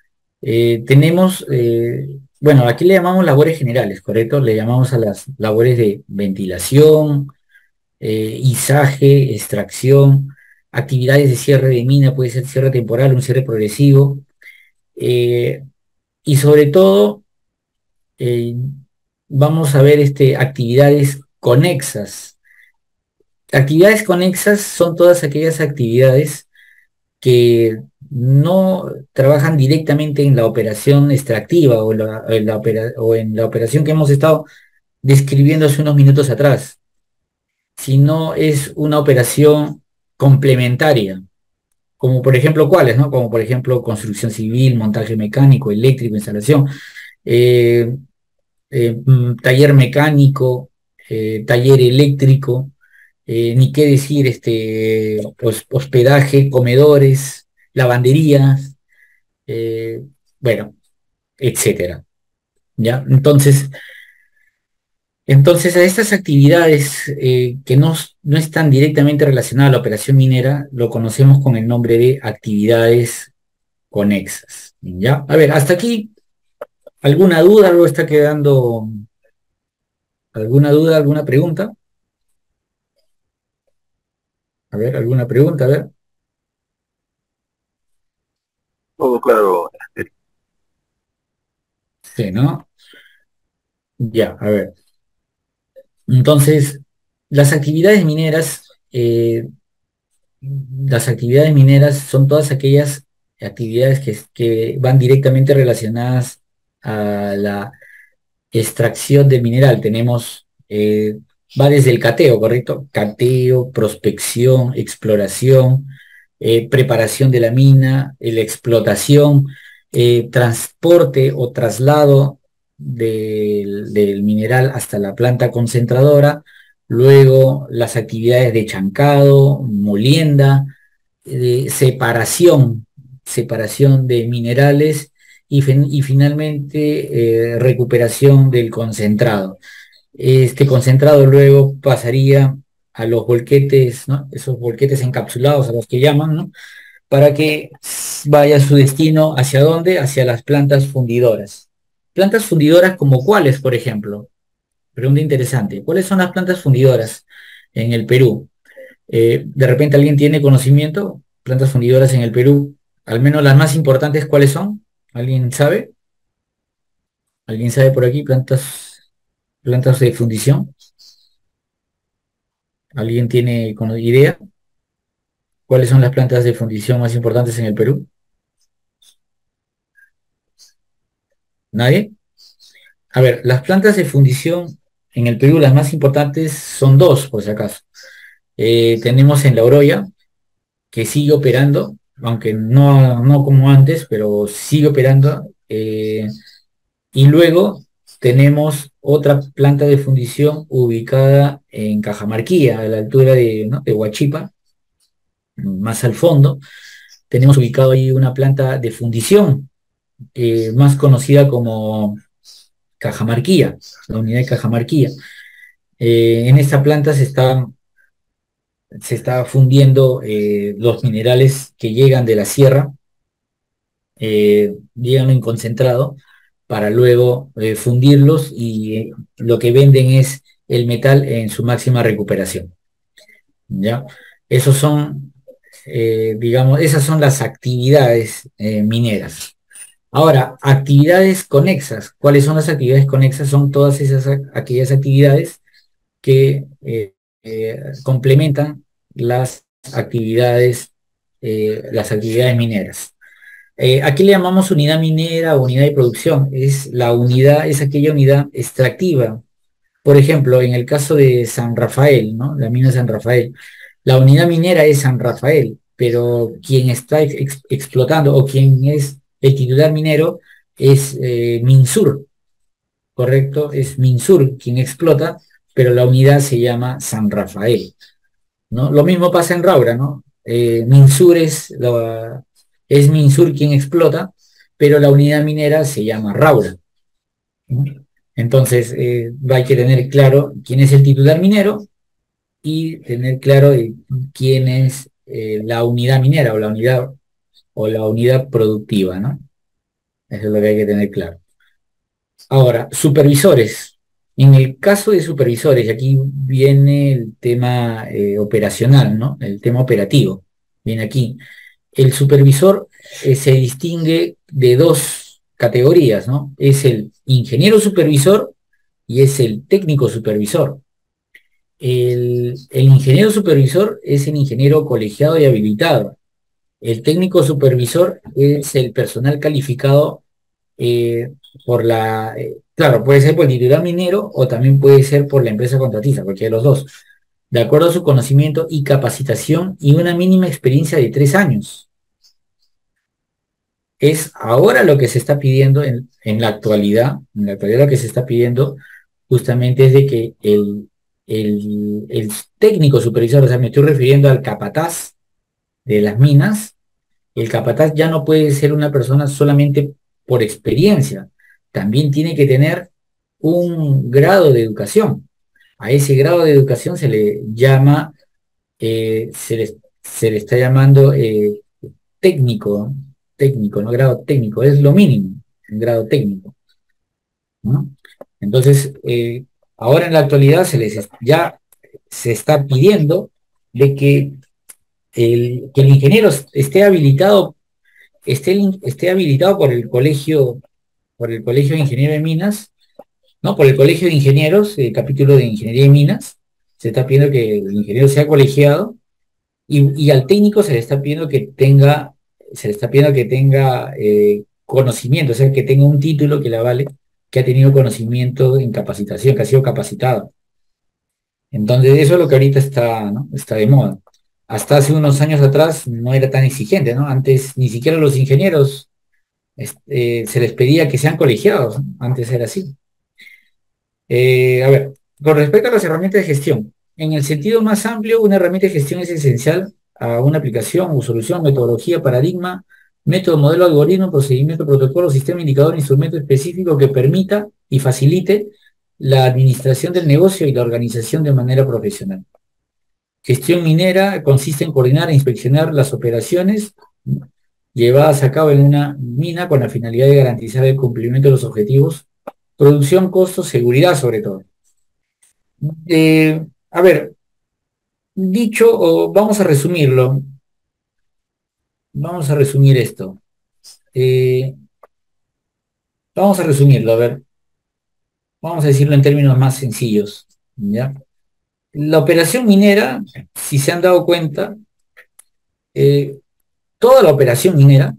Bueno, aquí le llamamos labores generales, ¿correcto? Le llamamos a las labores de ventilación, izaje, extracción, actividades de cierre de mina, puede ser cierre temporal, un cierre progresivo, eh, y sobre todo eh, vamos a ver actividades conexas. Actividades conexas son todas aquellas actividades que no trabajan directamente en la operación extractiva o en la operación que hemos estado describiendo hace unos minutos atrás, sino es una operación complementaria, como por ejemplo, ¿cuáles, no? Como por ejemplo, construcción civil, montaje mecánico, eléctrico, instalación, eh, taller mecánico, taller eléctrico, ni qué decir, hospedaje, comedores, lavanderías, eh, bueno, etcétera. ¿ya? Entonces, a estas actividades que no están directamente relacionadas a la operación minera, lo conocemos con el nombre de actividades conexas. ¿Ya? A ver, hasta aquí, ¿alguna duda? ¿Algo está quedando? ¿Alguna duda? ¿Alguna pregunta? A ver, ¿alguna pregunta? A ver. Todo claro. Sí, ¿no? Ya, a ver. Entonces, las actividades mineras, son todas aquellas actividades que van directamente relacionadas a la extracción del mineral. Tenemos, va desde el cateo, ¿correcto? Cateo, prospección, exploración, preparación de la mina, la explotación, transporte o traslado del mineral hasta la planta concentradora, luego las actividades de chancado, molienda, separación de minerales y finalmente recuperación del concentrado. Este concentrado luego pasaría a los volquetes, ¿no? Esos volquetes encapsulados a los que llaman, ¿no? Para que vaya su destino hacia dónde, hacia las plantas fundidoras. Plantas fundidoras como cuáles, por ejemplo. Pregunta interesante. ¿Cuáles son las plantas fundidoras en el Perú? De repente alguien tiene conocimiento, plantas fundidoras en el Perú, al menos las más importantes, ¿cuáles son? ¿Alguien sabe? ¿Alguien sabe por aquí plantas de fundición? ¿Alguien tiene idea? ¿Cuáles son las plantas de fundición más importantes en el Perú? ¿Nadie? A ver, las plantas de fundición en el Perú, las más importantes son dos, por si acaso. Tenemos en La Oroya, que sigue operando, aunque no como antes, pero sigue operando. Y luego tenemos otra planta de fundición ubicada en Cajamarquilla, a la altura ¿no? de Huachipa, más al fondo. Tenemos ubicado ahí una planta de fundición, más conocida como Cajamarquilla, la unidad de Cajamarquilla. En esta planta se está fundiendo los minerales que llegan de la sierra, llegan en concentrado, para luego fundirlos y lo que venden es el metal en su máxima recuperación. ¿Ya? Esos son, digamos, esas son las actividades mineras. Ahora, actividades conexas. ¿Cuáles son las actividades conexas? Son todas aquellas actividades que complementan las actividades mineras. Aquí le llamamos unidad minera o unidad de producción. Es aquella unidad extractiva. Por ejemplo, en el caso de San Rafael, ¿no? La mina de San Rafael, la unidad minera es San Rafael, pero quien está explotando o quien es el titular minero es Minsur, ¿correcto? Es Minsur quien explota, pero la unidad se llama San Rafael, ¿no? Lo mismo pasa en Raura, ¿no? Es Minsur quien explota, pero la unidad minera se llama Raura, ¿no? Entonces, hay que tener claro quién es el titular minero y tener claro quién es la unidad minera o la unidad productiva, ¿no? Eso es lo que hay que tener claro. Ahora, supervisores. En el caso de supervisores, y aquí viene el tema operacional, ¿no? El tema operativo. Viene aquí. El supervisor se distingue de dos categorías, ¿no? Es el ingeniero supervisor y es el técnico supervisor. El ingeniero supervisor es el ingeniero colegiado y habilitado. El técnico supervisor es el personal calificado eh, claro, puede ser por el titular minero o también puede ser por la empresa contratista, cualquiera de los dos, de acuerdo a su conocimiento y capacitación y una mínima experiencia de 3 años. Es ahora lo que se está pidiendo en la actualidad lo que se está pidiendo justamente es de que el técnico supervisor, o sea, me estoy refiriendo al capataz de las minas. El capataz ya no puede ser una persona solamente por experiencia, también tiene que tener un grado de educación. A ese grado de educación se le llama, se le está llamando técnico, ¿no? Técnico, no grado técnico, es lo mínimo, un grado técnico, ¿no? Entonces, ahora en la actualidad ya se está pidiendo de que el ingeniero esté habilitado por el Colegio de Ingenieros de Minas, ¿no? Por el Colegio de Ingenieros, el capítulo de Ingeniería de Minas, se está pidiendo que el ingeniero sea colegiado y al técnico se le está pidiendo que tenga conocimiento, o sea, que tenga un título que le avale, que ha tenido conocimiento en capacitación, que ha sido capacitado. Entonces, eso es lo que ahorita está, ¿no? Está de moda. Hasta hace unos años atrás no era tan exigente, ¿no? Antes ni siquiera los ingenieros se les pedía que sean colegiados, ¿no? Antes era así. A ver, con respecto a las herramientas de gestión, en el sentido más amplio, una herramienta de gestión es esencial a una aplicación o solución, metodología, paradigma, método, modelo, algoritmo, procedimiento, protocolo, sistema, indicador, instrumento específico que permita y facilite la administración del negocio y la organización de manera profesional. Gestión minera consiste en coordinar e inspeccionar las operaciones llevadas a cabo en una mina con la finalidad de garantizar el cumplimiento de los objetivos, producción, costos, seguridad sobre todo. A ver, vamos a resumirlo, vamos a resumir esto. Eh, Vamos a resumirlo, a ver, vamos a decirlo en términos más sencillos, ¿ya? La operación minera, si se han dado cuenta, eh, toda la operación minera,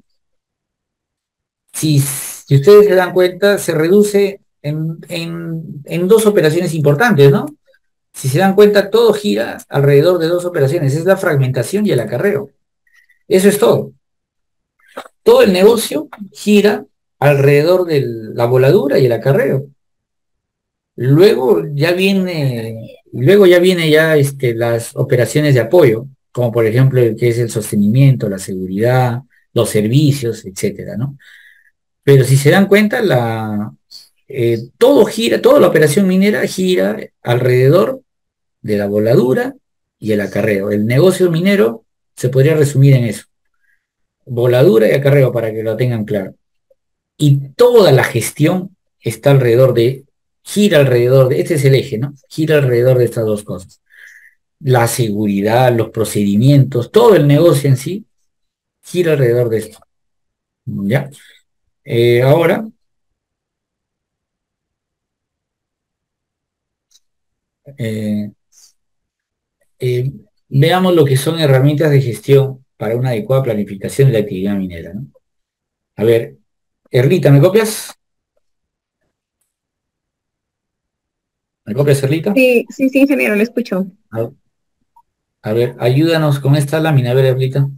si ustedes se dan cuenta, se reduce en dos operaciones importantes, ¿no? Si se dan cuenta, todo gira alrededor de dos operaciones, es la fragmentación y el acarreo. Eso es todo. Todo el negocio gira alrededor de la voladura y el acarreo. Luego ya viene las operaciones de apoyo, como por ejemplo el que es el sostenimiento, la seguridad, los servicios, etcétera, ¿no? Pero si se dan cuenta, toda la operación minera gira alrededor de la voladura y el acarreo. El negocio minero se podría resumir en eso: voladura y acarreo, para que lo tengan claro. Y toda la gestión gira alrededor este es el eje, ¿no? Gira alrededor de estas dos cosas. La seguridad, los procedimientos, todo el negocio en sí gira alrededor de esto. ¿Ya? Ahora, eh, eh, veamos lo que son herramientas de gestión para una adecuada planificación de la actividad minera, ¿no? A ver, Erlita, ¿me copias? ¿Me copias, Erlita? Sí, sí, sí, ingeniero, lo escucho. A, a ver, ayúdanos con esta lámina, a ver, Erlita.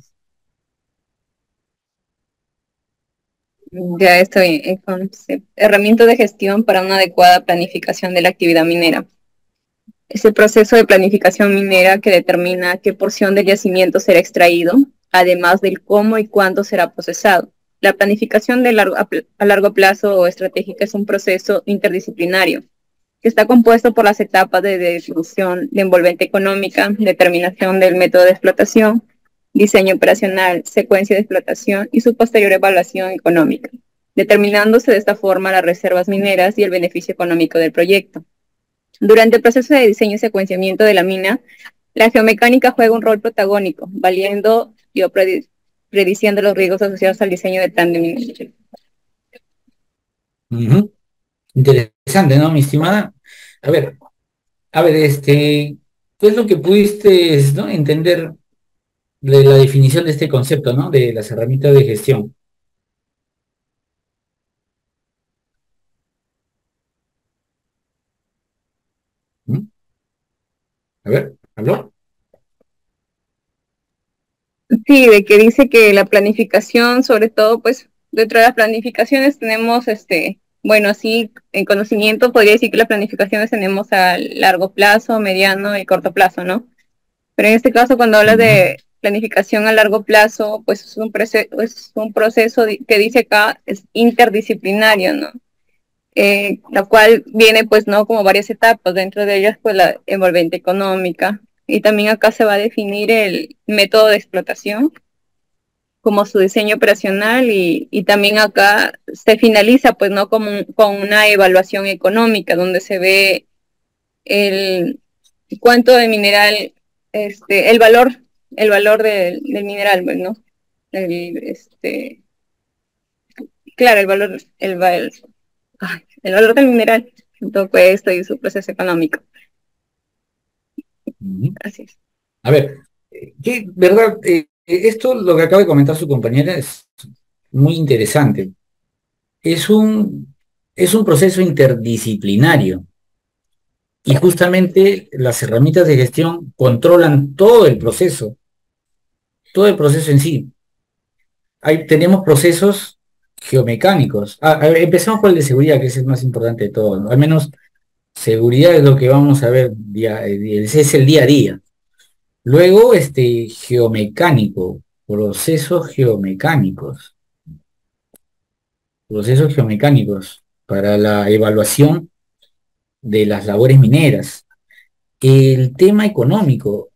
Ya estoy en concepto. Herramienta de gestión para una adecuada planificación de la actividad minera. Es el proceso de planificación minera que determina qué porción del yacimiento será extraído, además del cómo y cuándo será procesado. La planificación a largo plazo o estratégica es un proceso interdisciplinario que está compuesto por las etapas de definición de envolvente económica, determinación del método de explotación, diseño operacional, secuencia de explotación y su posterior evaluación económica, determinándose de esta forma las reservas mineras y el beneficio económico del proyecto. Durante el proceso de diseño y secuenciamiento de la mina, la geomecánica juega un rol protagónico, valiendo y prediciendo los riesgos asociados al diseño del plan de minería. Ujú. Interesante, ¿no, mi estimada? A ver, ¿qué es lo que pudiste, ¿no?, entender de la definición de este concepto, ¿no? De las herramientas de gestión. ¿Mm? A ver, ¿habló? Sí, de que dice que la planificación, sobre todo, pues, dentro de las planificaciones tenemos, bueno, sí, en conocimiento podría decir que las planificaciones tenemos a largo plazo, mediano y corto plazo, ¿no? Pero en este caso, cuando hablas Ujú. de planificación a largo plazo, pues es un proceso que dice acá es interdisciplinario, ¿no? la cual viene pues no como varias etapas, dentro de ellas pues la envolvente económica, y también acá se va a definir el método de explotación como su diseño operacional, y también acá se finaliza pues no con una evaluación económica donde se ve el cuánto de mineral, el valor del mineral, pues, ¿no? El, este, claro, el valor del mineral, todo esto y su proceso económico. Ujú. Así es. A ver, que, ¿verdad? Esto, lo que acaba de comentar su compañera, es muy interesante. Es es un proceso interdisciplinario y justamente las herramientas de gestión controlan todo el proceso en sí. Tenemos procesos geomecánicos. A ver, empecemos por el de seguridad, que es el más importante de todo, ¿no? Al menos seguridad es lo que vamos a ver ese es el día a día. Luego, geomecánico, procesos geomecánicos para la evaluación de las labores mineras. El tema económico,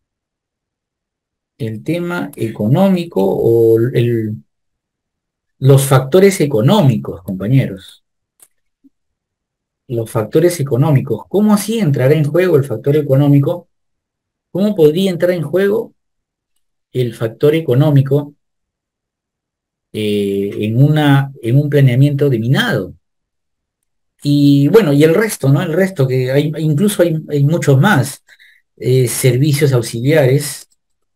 los factores económicos, compañeros, los factores económicos. ¿Cómo así entrará en juego el factor económico? ¿Cómo podría entrar en juego el factor económico en un planeamiento de minado? Y bueno, y el resto, ¿no? El resto, que incluso hay muchos más. Servicios auxiliares,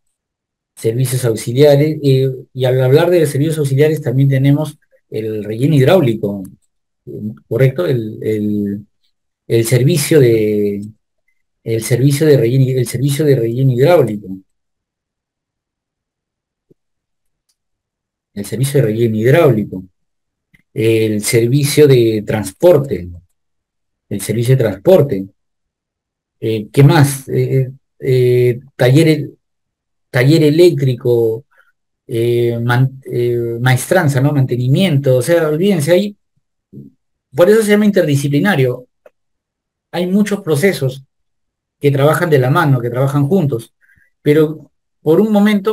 y al hablar de servicios auxiliares también tenemos el relleno hidráulico, ¿correcto? El servicio de, el servicio de relleno hidráulico, el servicio de relleno hidráulico, el servicio de transporte, el servicio de transporte. ¿Qué más? Taller eléctrico, maestranza, ¿no? Mantenimiento, o sea, olvídense, por eso se llama interdisciplinario. Hay muchos procesos que trabajan de la mano, que trabajan juntos, pero por un momento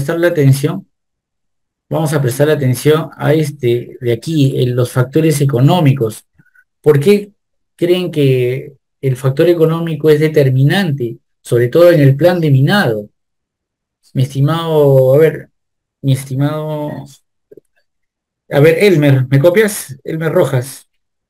vamos a prestarle atención a de aquí, en los factores económicos. ¿Por qué creen que el factor económico es determinante, sobre todo en el plan de minado? Mi estimado, a ver, mi estimado, a ver, Elmer, ¿me copias? Elmer Rojas,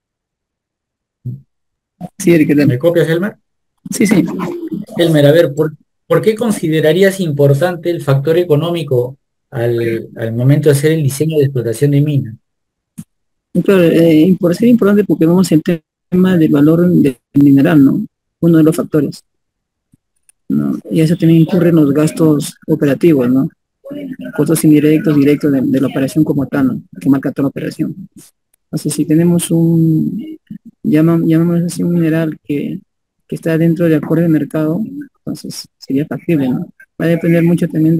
Sí, Eric, ¿qué tal? ¿me copias, Elmer? Sí, sí. Elmer, a ver, ¿por qué considerarías importante el factor económico al momento de hacer el diseño de explotación de mina? Claro, por ser importante porque vemos el tema del valor del mineral, ¿no? Uno de los factores, ¿no? Y eso también incurre en los gastos operativos, ¿no? Costos indirectos, directos de la operación como tal, ¿no? Que marca toda la operación. Así si tenemos llamamos así un mineral que está dentro de acuerdo de mercado, entonces sería factible, ¿no? Va a depender mucho también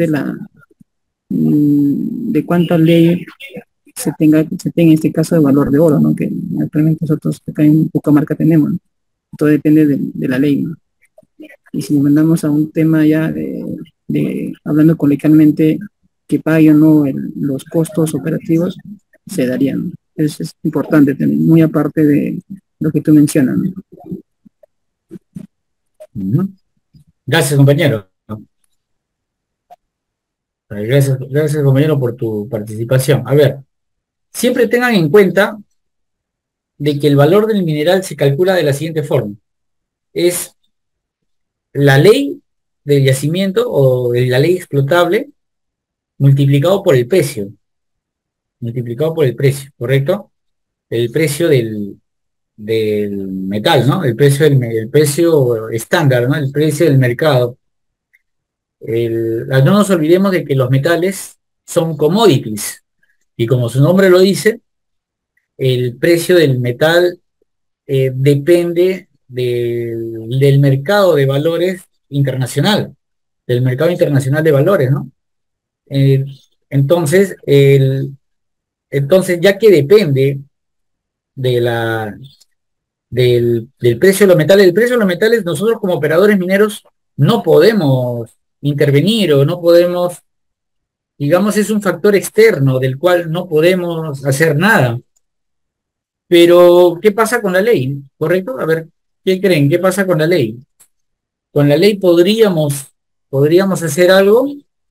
de cuánta ley se tenga en este caso de valor de oro, ¿no? Que actualmente nosotros acá en Pucamarca tenemos, ¿no? Todo depende de la ley, ¿no? Y si nos mandamos a un tema ya hablando coloquialmente, que pague o no los costos operativos, se darían. Eso es importante también, muy aparte de lo que tú mencionas, ¿no? Ujú. Gracias, compañero. Gracias, compañero, por tu participación. A ver, siempre tengan en cuenta de que el valor del mineral se calcula de la siguiente forma. Es la ley del yacimiento o de la ley explotable multiplicado por el precio, ¿correcto? El precio del metal, ¿no? El precio estándar, ¿no? El precio del mercado. No nos olvidemos de que los metales son commodities y como su nombre lo dice, el precio del metal depende del mercado de valores internacional, del mercado internacional de valores, ¿no? Eh, entonces, entonces, de la, del precio de los metales. El precio de los metales, nosotros como operadores mineros no podemos intervenir o no podemos, digamos, es un factor externo del cual no podemos hacer nada. Pero, ¿qué pasa con la ley? ¿Correcto? A ver, ¿qué creen? ¿Qué pasa con la ley? Con la ley podríamos hacer algo.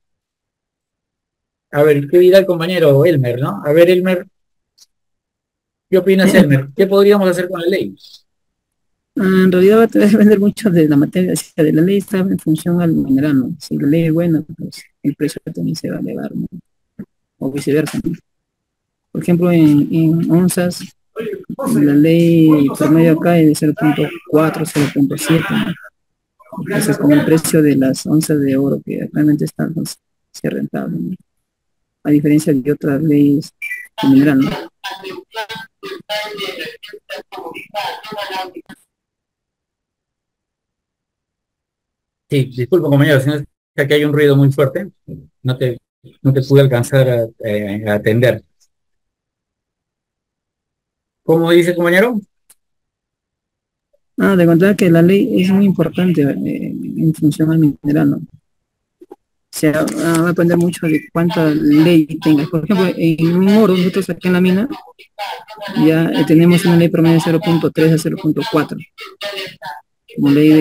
A ver, ¿qué dirá el compañero Elmer, no? A ver, Elmer, ¿qué opinas, Elmer? ¿Qué podríamos hacer con la ley? En realidad va a depender mucho de la materia, si de la ley está en función al mineral, ¿no? Si la ley es buena, pues el precio también se va a elevar, ¿no? O viceversa, ¿no? Por ejemplo, en onzas, la ley promedio acá es de 0.4, 0.7, ¿no? Entonces, con el precio de las onzas de oro que actualmente están, pues, es rentable, ¿no? A diferencia de otras leyes de mineral, ¿no? Sí, disculpa, compañero, si no es que aquí hay un ruido muy fuerte. No te, no te pude alcanzar a atender. ¿Cómo dice, compañero? De contar que la ley es muy importante en función al mineral, ¿no? O sea, va a depender mucho de cuánta ley tengas. Por ejemplo, en un oro, nosotros aquí en la mina, ya tenemos una ley promedio de 0.3 a 0.4, como ley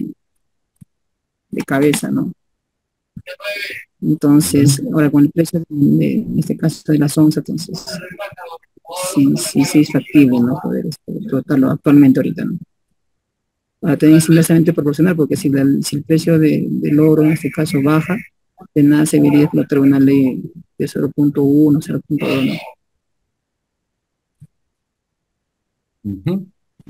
de cabeza, ¿no? Entonces, ahora con el precio en este caso de las onzas, entonces, sí es factible, ¿no? Poder explotarlo actualmente ahorita, ¿no? Ahora también es inversamente proporcional, porque si el precio del oro en este caso baja, de nada se debería explotar una ley de 0.1, 0.2, ¿no? Ujú.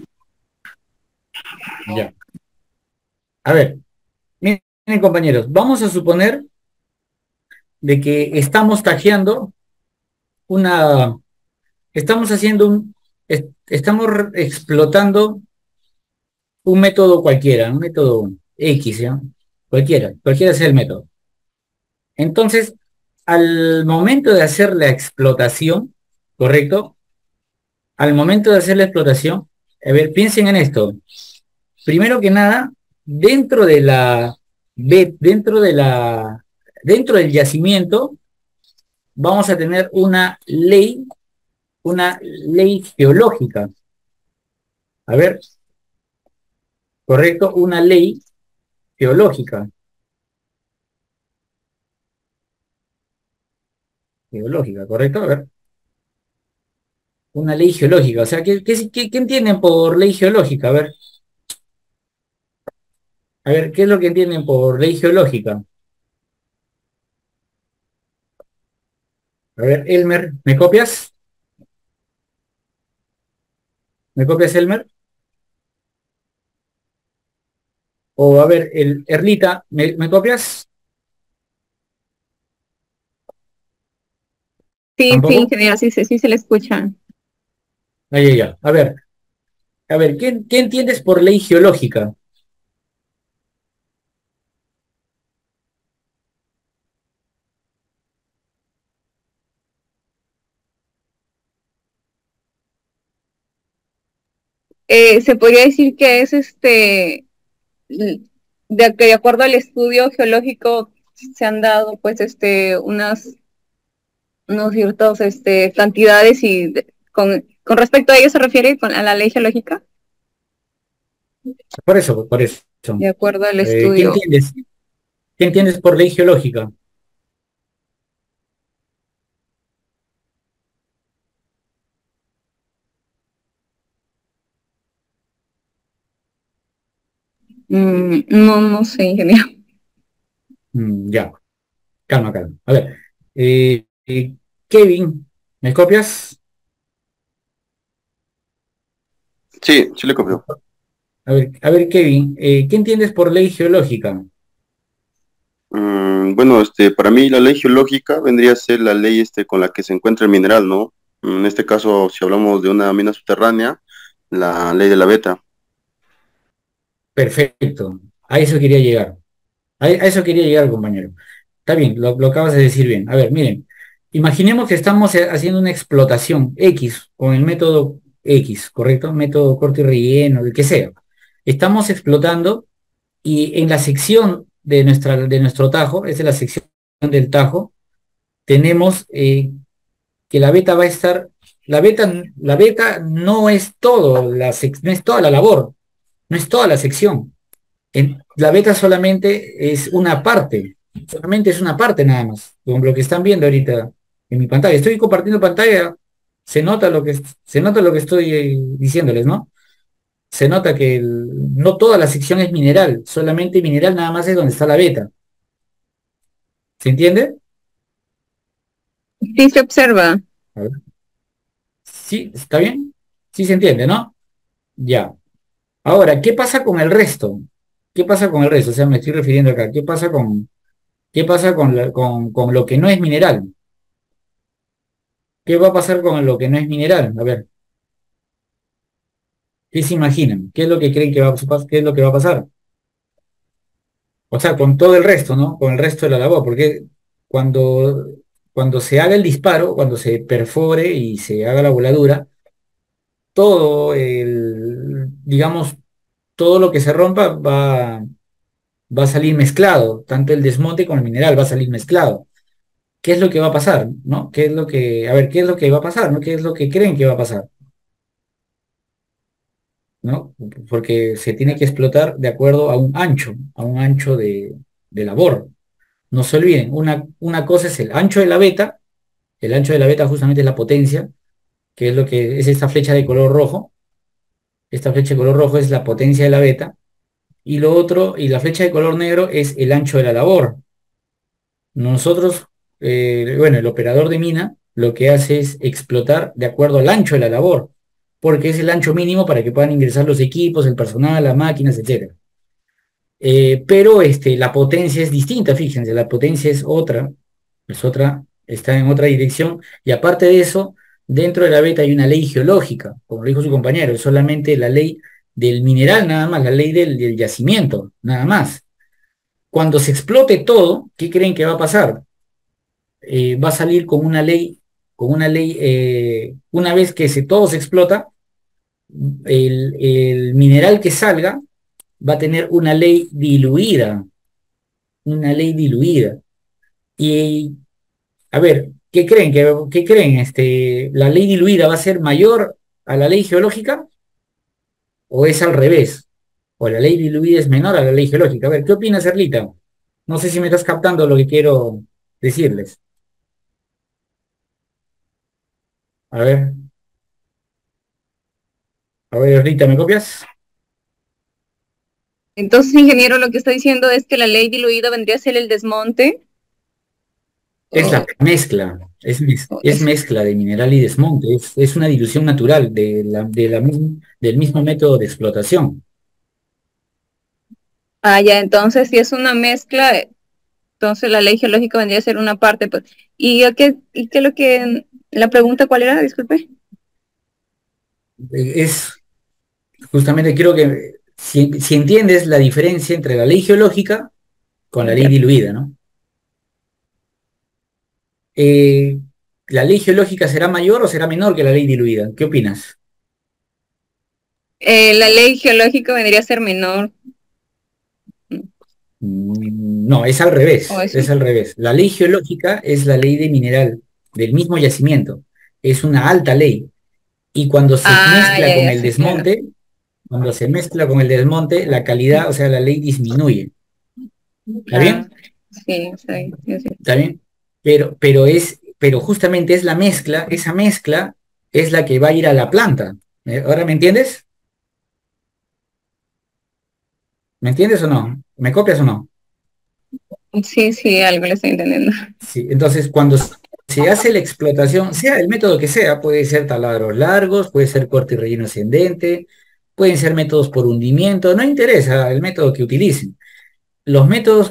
Ya. A ver, miren, compañeros, vamos a suponer de que estamos tajeando una, estamos haciendo estamos explotando un método cualquiera, un método X, ¿ya? Cualquiera sea el método. Entonces, al momento de hacer la explotación, ¿correcto? Al momento de hacer la explotación, a ver, piensen en esto. Primero que nada, dentro de la, dentro de la, dentro del yacimiento, vamos a tener una ley geológica. A ver, correcto, una ley geológica. Geológica, correcto, a ver. Una ley geológica. O sea, ¿qué entienden por ley geológica? A ver, ¿qué es lo que entienden por ley geológica? A ver, Elmer, ¿me copias? ¿Me copias, Elmer? O a ver, Erlita, ¿me copias? Sí, sí, ¿Tampoco? ingeniero, sí se le escucha. Ahí, ya, ya. A ver, ¿qué entiendes por ley geológica? Se podría decir que es de acuerdo al estudio geológico se han dado pues unos ciertos cantidades y con respecto a ello se refiere a la ley geológica, Por eso. de acuerdo al ¿Qué estudio. entiendes? ¿Qué entiendes por ley geológica? No sé, ingeniero. Ya, calma. A ver, Kevin, ¿me copias? Sí, sí le copio. A ver, Kevin, ¿qué entiendes por ley geológica? Bueno, para mí la ley geológica vendría a ser la ley con la que se encuentra el mineral, ¿no? En este caso, si hablamos de una mina subterránea, la ley de la beta. Perfecto, a eso quería llegar. A eso quería llegar, compañero. Está bien, lo acabas de decir bien. A ver, miren, imaginemos que estamos haciendo una explotación X con el método X, ¿correcto? Método corte y relleno, el que sea. Estamos explotando y en la sección de nuestro tajo, esa es la sección del tajo, tenemos que la beta va a estar, la beta no es todo, no es toda la labor, no es toda la sección. La beta solamente es una parte nada más, como lo que están viendo ahorita en mi pantalla. Estoy compartiendo pantalla, se nota lo que estoy diciéndoles, ¿no? Se nota que no toda la sección es mineral, solamente mineral nada más es donde está la beta. ¿Se entiende? Sí se observa. A ver. ¿Sí? ¿Está bien? Sí se entiende, ¿no? Ya. Ahora, ¿qué pasa con el resto? ¿Qué pasa con el resto? O sea, me estoy refiriendo acá. ¿Qué pasa con lo que no es mineral? ¿Qué va a pasar con lo que no es mineral? A ver, ¿qué se imaginan? ¿Qué es lo que creen que va a pasar? ¿Qué es lo que va a pasar? O sea, con todo el resto, ¿no? Con el resto de la labor, porque cuando, cuando se haga el disparo, cuando se perfore y se haga la voladura, digamos, todo lo que se rompa va a salir mezclado, tanto el desmonte como el mineral va a salir mezclado. ¿Qué es lo que va a pasar? ¿No? A ver, ¿qué es lo que va a pasar? ¿No? ¿Qué es lo que creen que va a pasar? ¿No? Porque se tiene que explotar de acuerdo a un ancho de labor. No se olviden, una cosa es el ancho de la beta justamente es la potencia, que es lo que es esta flecha de color rojo. Esta flecha de color rojo es la potencia de la beta, y lo otro, y la flecha de color negro es el ancho de la labor. Nosotros, bueno, el operador de mina lo que hace es explotar de acuerdo al ancho de la labor, porque es el ancho mínimo para que puedan ingresar los equipos, el personal, las máquinas, etcétera. Pero la potencia es distinta, fíjense, la potencia es otra, está en otra dirección, y aparte de eso, dentro de la beta hay una ley geológica, como lo dijo su compañero, es solamente la ley del mineral, nada más, la ley del yacimiento, nada más. Cuando se explote todo, ¿qué creen que va a pasar? Va a salir una vez que todo se explota, el mineral que salga va a tener una ley diluida. Y, a ver, ¿qué creen? ¿La ley diluida va a ser mayor a la ley geológica o es al revés? ¿O la ley diluida es menor a la ley geológica? A ver, ¿qué opinas, Erlita? No sé si me estás captando lo que quiero decirles. A ver, Erlita, ¿me copias? Entonces, ingeniero, lo que está diciendo es que la ley diluida vendría a ser el desmonte. Es O, la mezcla, o es mezcla de mineral y desmonte, es una dilución natural del mismo método de explotación. ya, entonces si es una mezcla, entonces la ley geológica vendría a ser una parte, pues. ¿Y qué es lo que, la pregunta cuál era? Disculpe. Es justamente, creo que si entiendes la diferencia entre la ley geológica con la ley Ya. diluida, ¿no? Eh, ¿La ley geológica será mayor o será menor que la ley diluida? ¿Qué opinas? La ley geológica vendría a ser menor. No, es al O revés, eso. es al revés. La ley geológica es la ley de mineral, del mismo yacimiento. Es una alta ley. Y cuando se mezcla Ya, con ya, el sí, claro. desmonte, la calidad, o sea, la ley disminuye. ¿Está Ah, bien? sí, sí, sí, sí. ¿Está bien? Pero justamente es la mezcla, esa mezcla es la que va a ir a la planta. ¿Ahora me entiendes? ¿Me entiendes o no? ¿Me copias o no? Sí, sí, algo le estoy entendiendo. Sí, entonces cuando se hace la explotación, sea el método que sea, puede ser taladros largos, puede ser corte y relleno ascendente, pueden ser métodos por hundimiento, no interesa el método que utilicen. Los métodos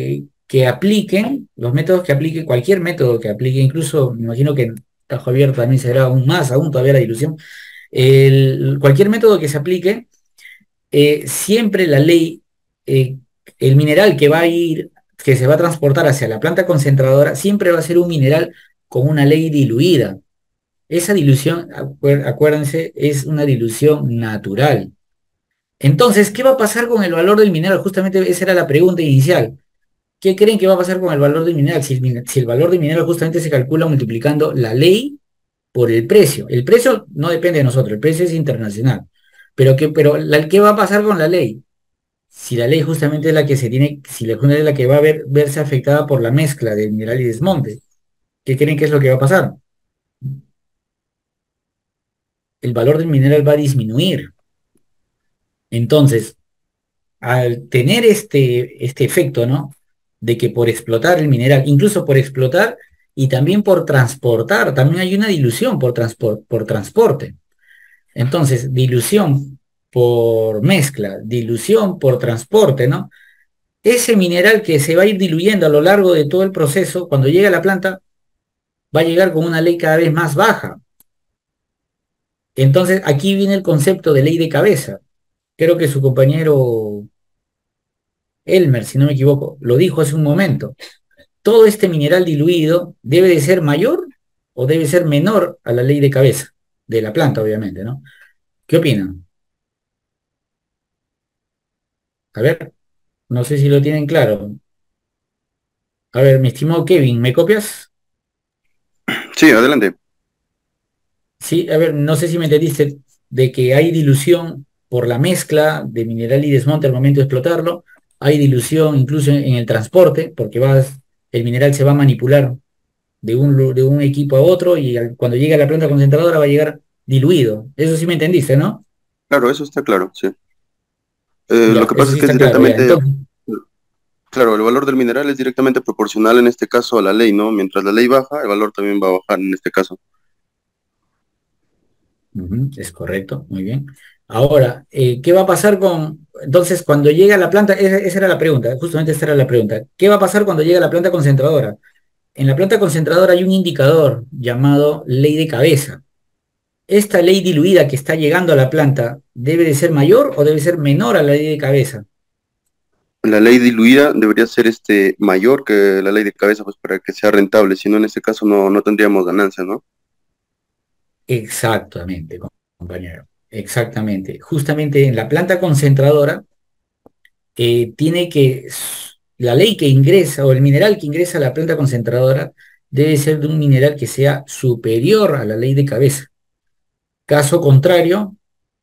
los métodos que apliquen, cualquier método que aplique, incluso me imagino que en Tajo Abierto también será aún todavía la dilución, cualquier método que se aplique, siempre la ley, eh, el mineral que se va a transportar hacia la planta concentradora, siempre va a ser un mineral con una ley diluida. Esa dilución, acuérdense, es una dilución natural. Entonces, ¿qué va a pasar con el valor del mineral? Justamente esa era la pregunta inicial. ¿Qué creen que va a pasar con el valor del mineral? Si el valor del mineral justamente se calcula multiplicando la ley por el precio. El precio no depende de nosotros, el precio es internacional. ¿Qué va a pasar con la ley? Si la ley justamente es la que se tiene, si la ley es la que va a verse afectada por la mezcla de mineral y desmonte, ¿qué creen que es lo que va a pasar? El valor del mineral va a disminuir. Entonces, al tener este efecto, ¿no? De que por explotar el mineral, incluso por explotar y también por transportar, también hay una dilución por transporte. Entonces, dilución por mezcla, dilución por transporte, ¿no? Ese mineral que se va a ir diluyendo a lo largo de todo el proceso, cuando llegue a la planta, va a llegar con una ley cada vez más baja. Entonces, aquí viene el concepto de ley de cabeza. Creo que su compañero Elmer, si no me equivoco, lo dijo hace un momento. Todo este mineral diluido debe de ser mayor o debe ser menor a la ley de cabeza, de la planta, obviamente, ¿no? ¿Qué opinan? A ver, no sé si lo tienen claro. A ver, mi estimado Kevin, ¿me copias? Sí, adelante. Sí, a ver, no sé si me entendiste de que hay dilución por la mezcla de mineral y desmonte al momento de explotarlo. Hay dilución incluso en el transporte, porque el mineral se va a manipular de un equipo a otro y cuando llegue a la planta concentradora va a llegar diluido. Eso sí me entendiste, ¿no? Claro, eso está claro, sí. Ya, Lo que eso pasa es sí que es está claro, ya. directamente, Entonces, claro, el valor del mineral es directamente proporcional en este caso a la ley, ¿no? Mientras la ley baja, el valor también va a bajar en este caso. es correcto, muy bien. Ahora, ¿qué va a pasar entonces, cuando llega a la planta? Esa era la pregunta, justamente esa era la pregunta. ¿Qué va a pasar cuando llega a la planta concentradora? En la planta concentradora hay un indicador llamado ley de cabeza. ¿Esta ley diluida que está llegando a la planta debe de ser mayor o debe ser menor a la ley de cabeza? La ley diluida debería ser mayor que la ley de cabeza, pues para que sea rentable, si no en este caso no tendríamos ganancia, ¿no? Exactamente, compañero. Exactamente. Justamente en la planta concentradora tiene la ley que ingresa o el mineral que ingresa a la planta concentradora debe ser de un mineral que sea superior a la ley de cabeza. Caso contrario,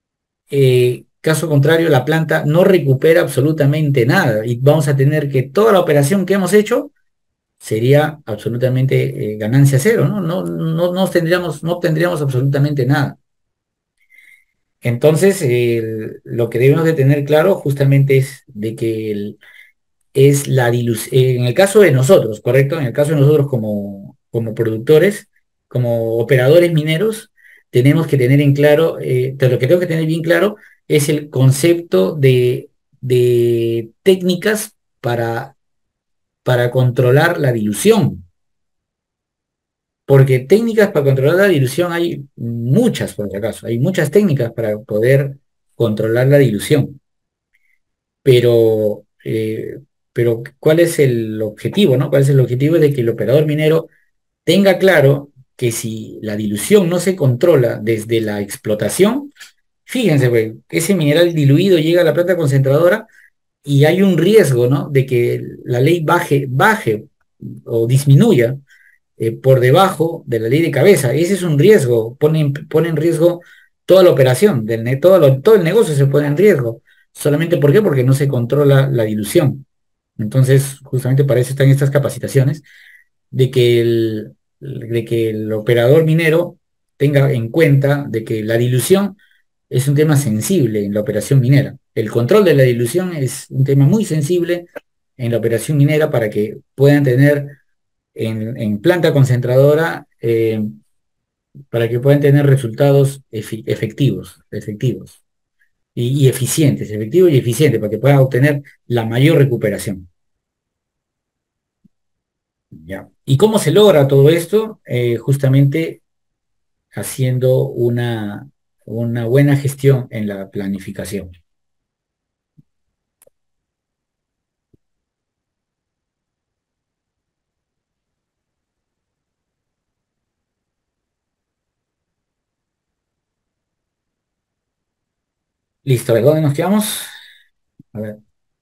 la planta no recupera absolutamente nada y vamos a tener que toda la operación que hemos hecho sería absolutamente ganancia cero, ¿no? No obtendríamos absolutamente nada. Entonces, lo que debemos de tener claro justamente es de que es la dilución, en el caso de nosotros, ¿correcto? En el caso de nosotros como productores, como operadores mineros, tenemos que tener en claro, lo que tengo que tener bien claro es el concepto de técnicas para controlar la dilución. Porque técnicas para controlar la dilución hay muchas, por si acaso, hay muchas técnicas para poder controlar la dilución, pero, ¿cuál es el objetivo, no? ¿Cuál es el objetivo de que el operador minero tenga claro que si la dilución no se controla desde la explotación, fíjense, pues, ese mineral diluido llega a la planta concentradora y hay un riesgo, ¿no? De que la ley baje o disminuya por debajo de la ley de cabeza. Ese es un riesgo, pone en riesgo toda la operación, todo el negocio se pone en riesgo. ¿Solamente por qué? Porque no se controla la dilución. Entonces, justamente para eso están estas capacitaciones, de que el operador minero tenga en cuenta de que la dilución es un tema sensible en la operación minera. El control de la dilución es un tema muy sensible en la operación minera para que puedan tener en planta concentradora para que puedan tener resultados efectivos y eficientes, efectivos y eficientes, para que puedan obtener la mayor recuperación. ¿Ya? ¿Y cómo se logra todo esto? Justamente haciendo una buena gestión en la planificación. Listo, a ver, ¿dónde nos quedamos? A ver,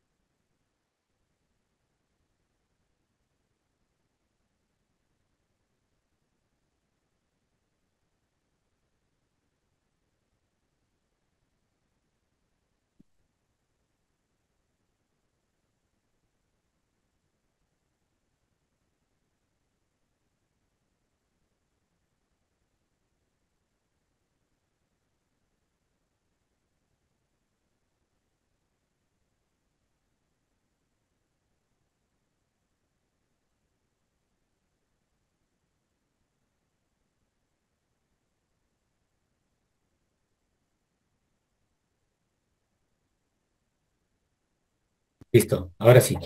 listo, ahora sí.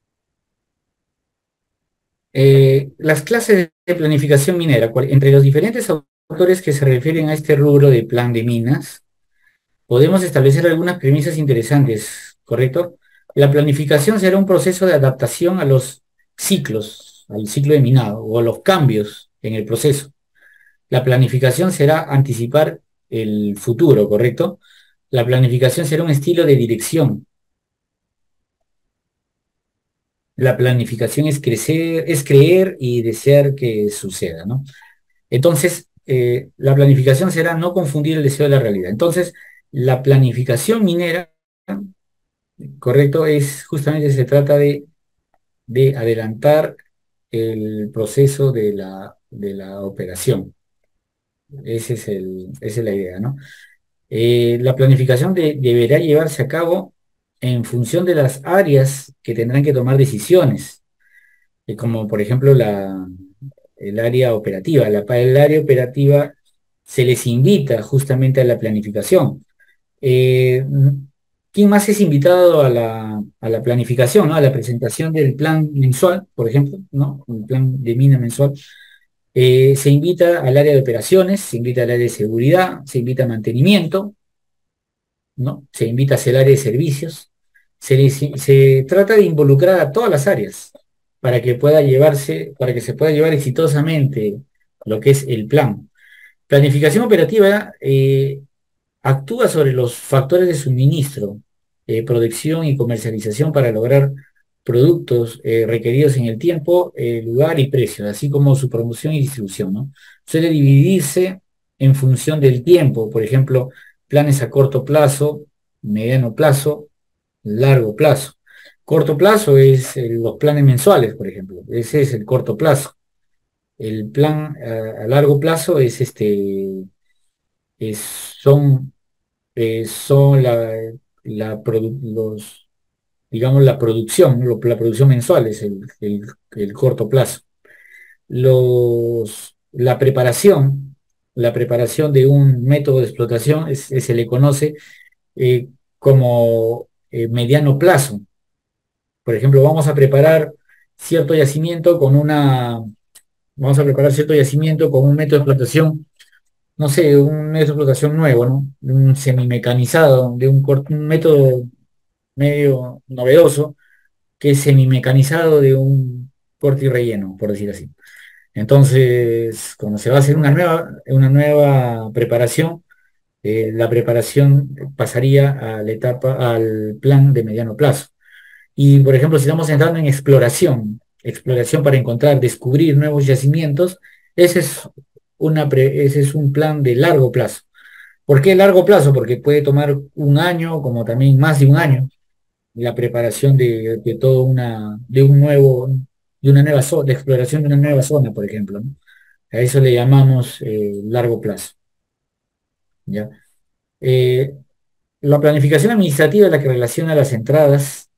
Las clases de planificación minera, entre los diferentes autores que se refieren a este rubro de plan de minas, podemos establecer algunas premisas interesantes, ¿correcto? La planificación será un proceso de adaptación a los ciclos, al ciclo de minado o a los cambios en el proceso. La planificación será anticipar el futuro, ¿correcto? La planificación será un estilo de dirección. La planificación es crecer, es creer y desear que suceda, ¿no? Entonces, la planificación será no confundir el deseo de la realidad. Entonces, la planificación minera, correcto, es justamente se trata de adelantar el proceso de la operación. Esa es la idea, ¿no? La planificación deberá llevarse a cabo en función de las áreas que tendrán que tomar decisiones, como por ejemplo el área operativa. Para el área operativa se les invita justamente a la planificación. Eh, ¿Quién más es invitado a la planificación, ¿no? A la presentación del plan mensual, por ejemplo, ¿no? Un plan de mina mensual. Se invita al área de operaciones, se invita al área de seguridad, se invita a mantenimiento, ¿no? Se invita hacia el área de servicios. Se trata de involucrar a todas las áreas para que se pueda llevar exitosamente lo que es el plan. Planificación operativa actúa sobre los factores de suministro, producción y comercialización para lograr productos requeridos en el tiempo, lugar y precio, así como su promoción y distribución, ¿no? Suele dividirse en función del tiempo, por ejemplo, planes a corto plazo, mediano plazo, largo plazo. Corto plazo es los planes mensuales, por ejemplo, ese es el corto plazo. El plan a largo plazo es es- son son digamos, la producción, la producción mensual es el corto plazo. La preparación de un método de explotación se le conoce como mediano plazo. Por ejemplo, vamos a preparar cierto yacimiento con un método de explotación, no sé, un método de explotación nuevo, ¿no? Un semimecanizado, un método medio novedoso, que es semimecanizado de un corte y relleno, por decir así. Entonces, cuando se va a hacer una nueva preparación, la preparación pasaría a la etapa, al plan de mediano plazo. Y, por ejemplo, si estamos entrando en exploración para encontrar, descubrir nuevos yacimientos, ese es, ese es un plan de largo plazo. ¿Por qué largo plazo? Porque puede tomar un año, como también más de un año la preparación de todo de un nuevo, de una nueva zona, de exploración de una nueva zona, por ejemplo, ¿no? A eso le llamamos largo plazo, ¿ya? Eh, la planificación administrativa es la que relaciona las entradas,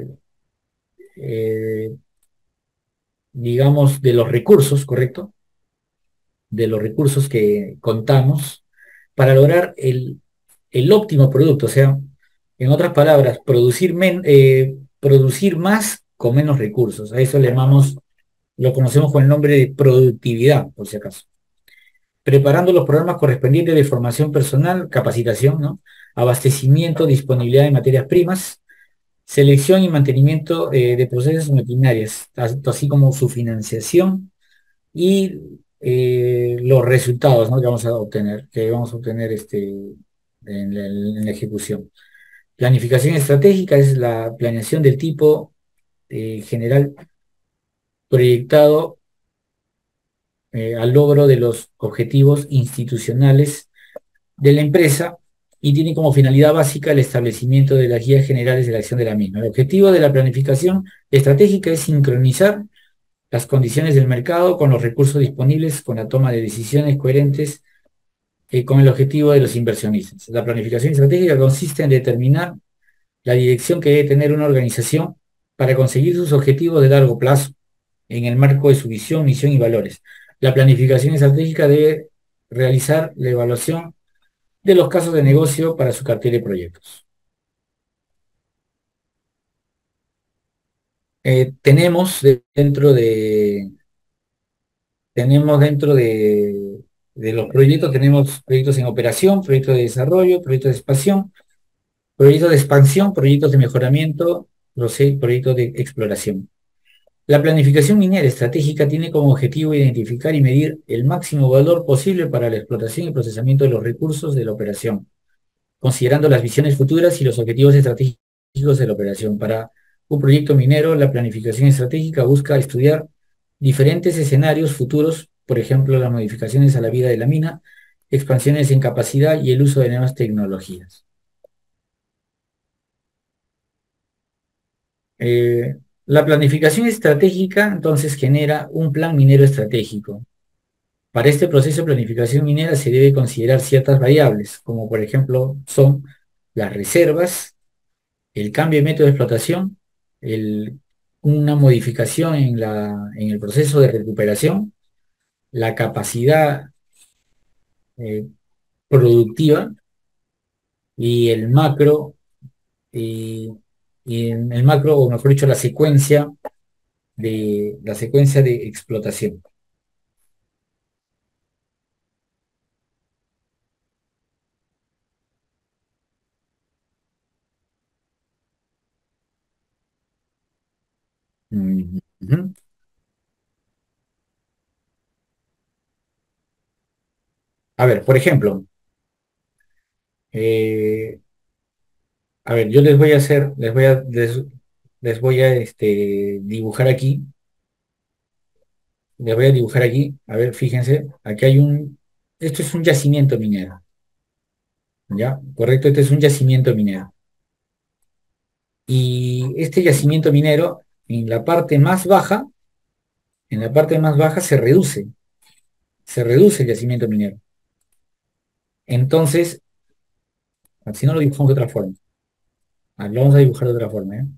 eh, digamos, de los recursos, ¿correcto? De los recursos que contamos para lograr el óptimo producto, o sea, en otras palabras, producir más con menos recursos. A eso le llamamos, lo conocemos con el nombre de productividad, por si acaso. Preparando los programas correspondientes de formación personal, capacitación, ¿no? Abastecimiento, disponibilidad de materias primas, selección y mantenimiento de procesos maquinarias, así como su financiación y los resultados, ¿no? Que vamos a obtener en la ejecución. Planificación estratégica es la planeación del tipo general proyectado al logro de los objetivos institucionales de la empresa y tiene como finalidad básica el establecimiento de las guías generales de la acción de la misma. El objetivo de la planificación estratégica es sincronizar las condiciones del mercado con los recursos disponibles, con la toma de decisiones coherentes con el objetivo de los inversionistas. La planificación estratégica consiste en determinar la dirección que debe tener una organización para conseguir sus objetivos de largo plazo en el marco de su visión, misión y valores. La planificación estratégica debe realizar la evaluación de los casos de negocio para su cartera de proyectos. Tenemos dentro de los proyectos, tenemos proyectos en operación, proyectos de desarrollo, proyectos de expansión, proyectos de mejoramiento, proyectos de exploración. La planificación minera estratégica tiene como objetivo identificar y medir el máximo valor posible para la explotación y procesamiento de los recursos de la operación, considerando las visiones futuras y los objetivos estratégicos de la operación. Para un proyecto minero, la planificación estratégica busca estudiar diferentes escenarios futuros, por ejemplo, las modificaciones a la vida de la mina, expansiones en capacidad y el uso de nuevas tecnologías. La planificación estratégica entonces genera un plan minero estratégico. Para este proceso de planificación minera se debe considerar ciertas variables, como por ejemplo son las reservas, el cambio de método de explotación, una modificación en el proceso de recuperación, la capacidad eh, productiva y el macro, y, y en el macro, o mejor dicho, la secuencia de explotación. Ujú. A ver, por ejemplo, eh, a ver, yo les voy a hacer, dibujar aquí, a ver, fíjense, aquí esto es un yacimiento minero, ¿ya? Correcto, este es un yacimiento minero. Y este yacimiento minero, en la parte más baja se reduce el yacimiento minero. Entonces, si no lo dibujamos de otra forma, lo vamos a dibujar de otra forma, ¿eh?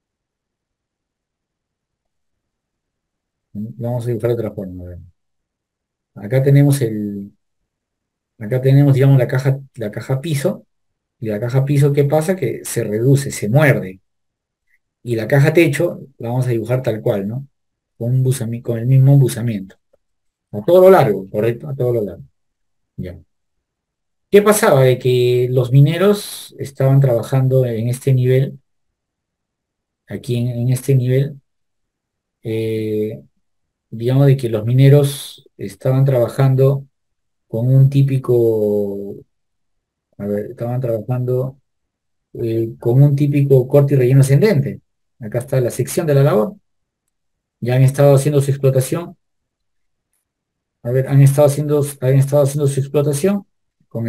Lo vamos a dibujar de otra forma, a ver. Acá tenemos digamos, la caja piso, y la caja piso, ¿qué pasa? Que se reduce, se muerde. Y la caja techo la vamos a dibujar tal cual, ¿no? Con el mismo embuzamiento. A todo lo largo, correcto, a todo lo largo. Ya. ¿Qué pasaba? De que los mineros estaban trabajando en este nivel, aquí en este nivel, eh, digamos de que los mineros estaban trabajando con un típico, a ver, estaban trabajando con un típico corte y relleno ascendente. Acá está la sección de la labor. Ya han estado haciendo su explotación. A ver, han estado haciendo su explotación con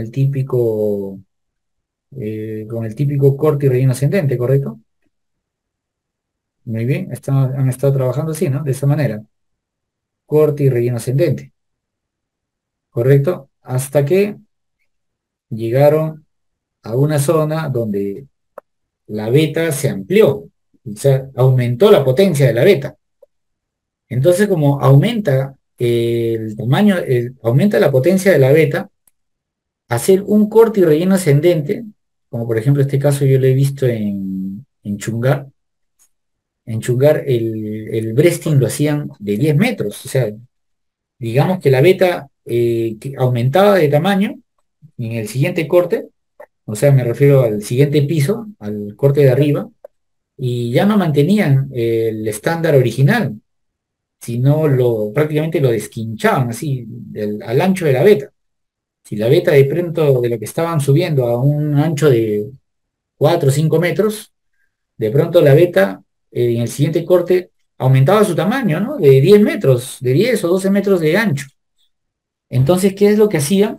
el típico corte y relleno ascendente, ¿correcto? Muy bien, han estado trabajando así, ¿no? De esa manera. Corte y relleno ascendente, ¿correcto? Hasta que llegaron a una zona donde la beta se amplió, o sea, aumentó la potencia de la beta. Entonces, como aumenta el tamaño, aumenta la potencia de la beta, hacer un corte y relleno ascendente, como por ejemplo este caso yo lo he visto en Chungar. En Chungar el breasting lo hacían de 10 metros, o sea, digamos que la beta que aumentaba de tamaño en el siguiente corte, o sea, me refiero al siguiente piso, al corte de arriba, y ya no mantenían el estándar original, sino prácticamente lo desquinchaban así, al ancho de la beta. Si la veta de pronto de lo que estaban subiendo a un ancho de 4 o 5 metros, de pronto la veta en el siguiente corte aumentaba su tamaño, ¿no? De 10 metros, de 10 o 12 metros de ancho. Entonces, ¿qué es lo que hacían?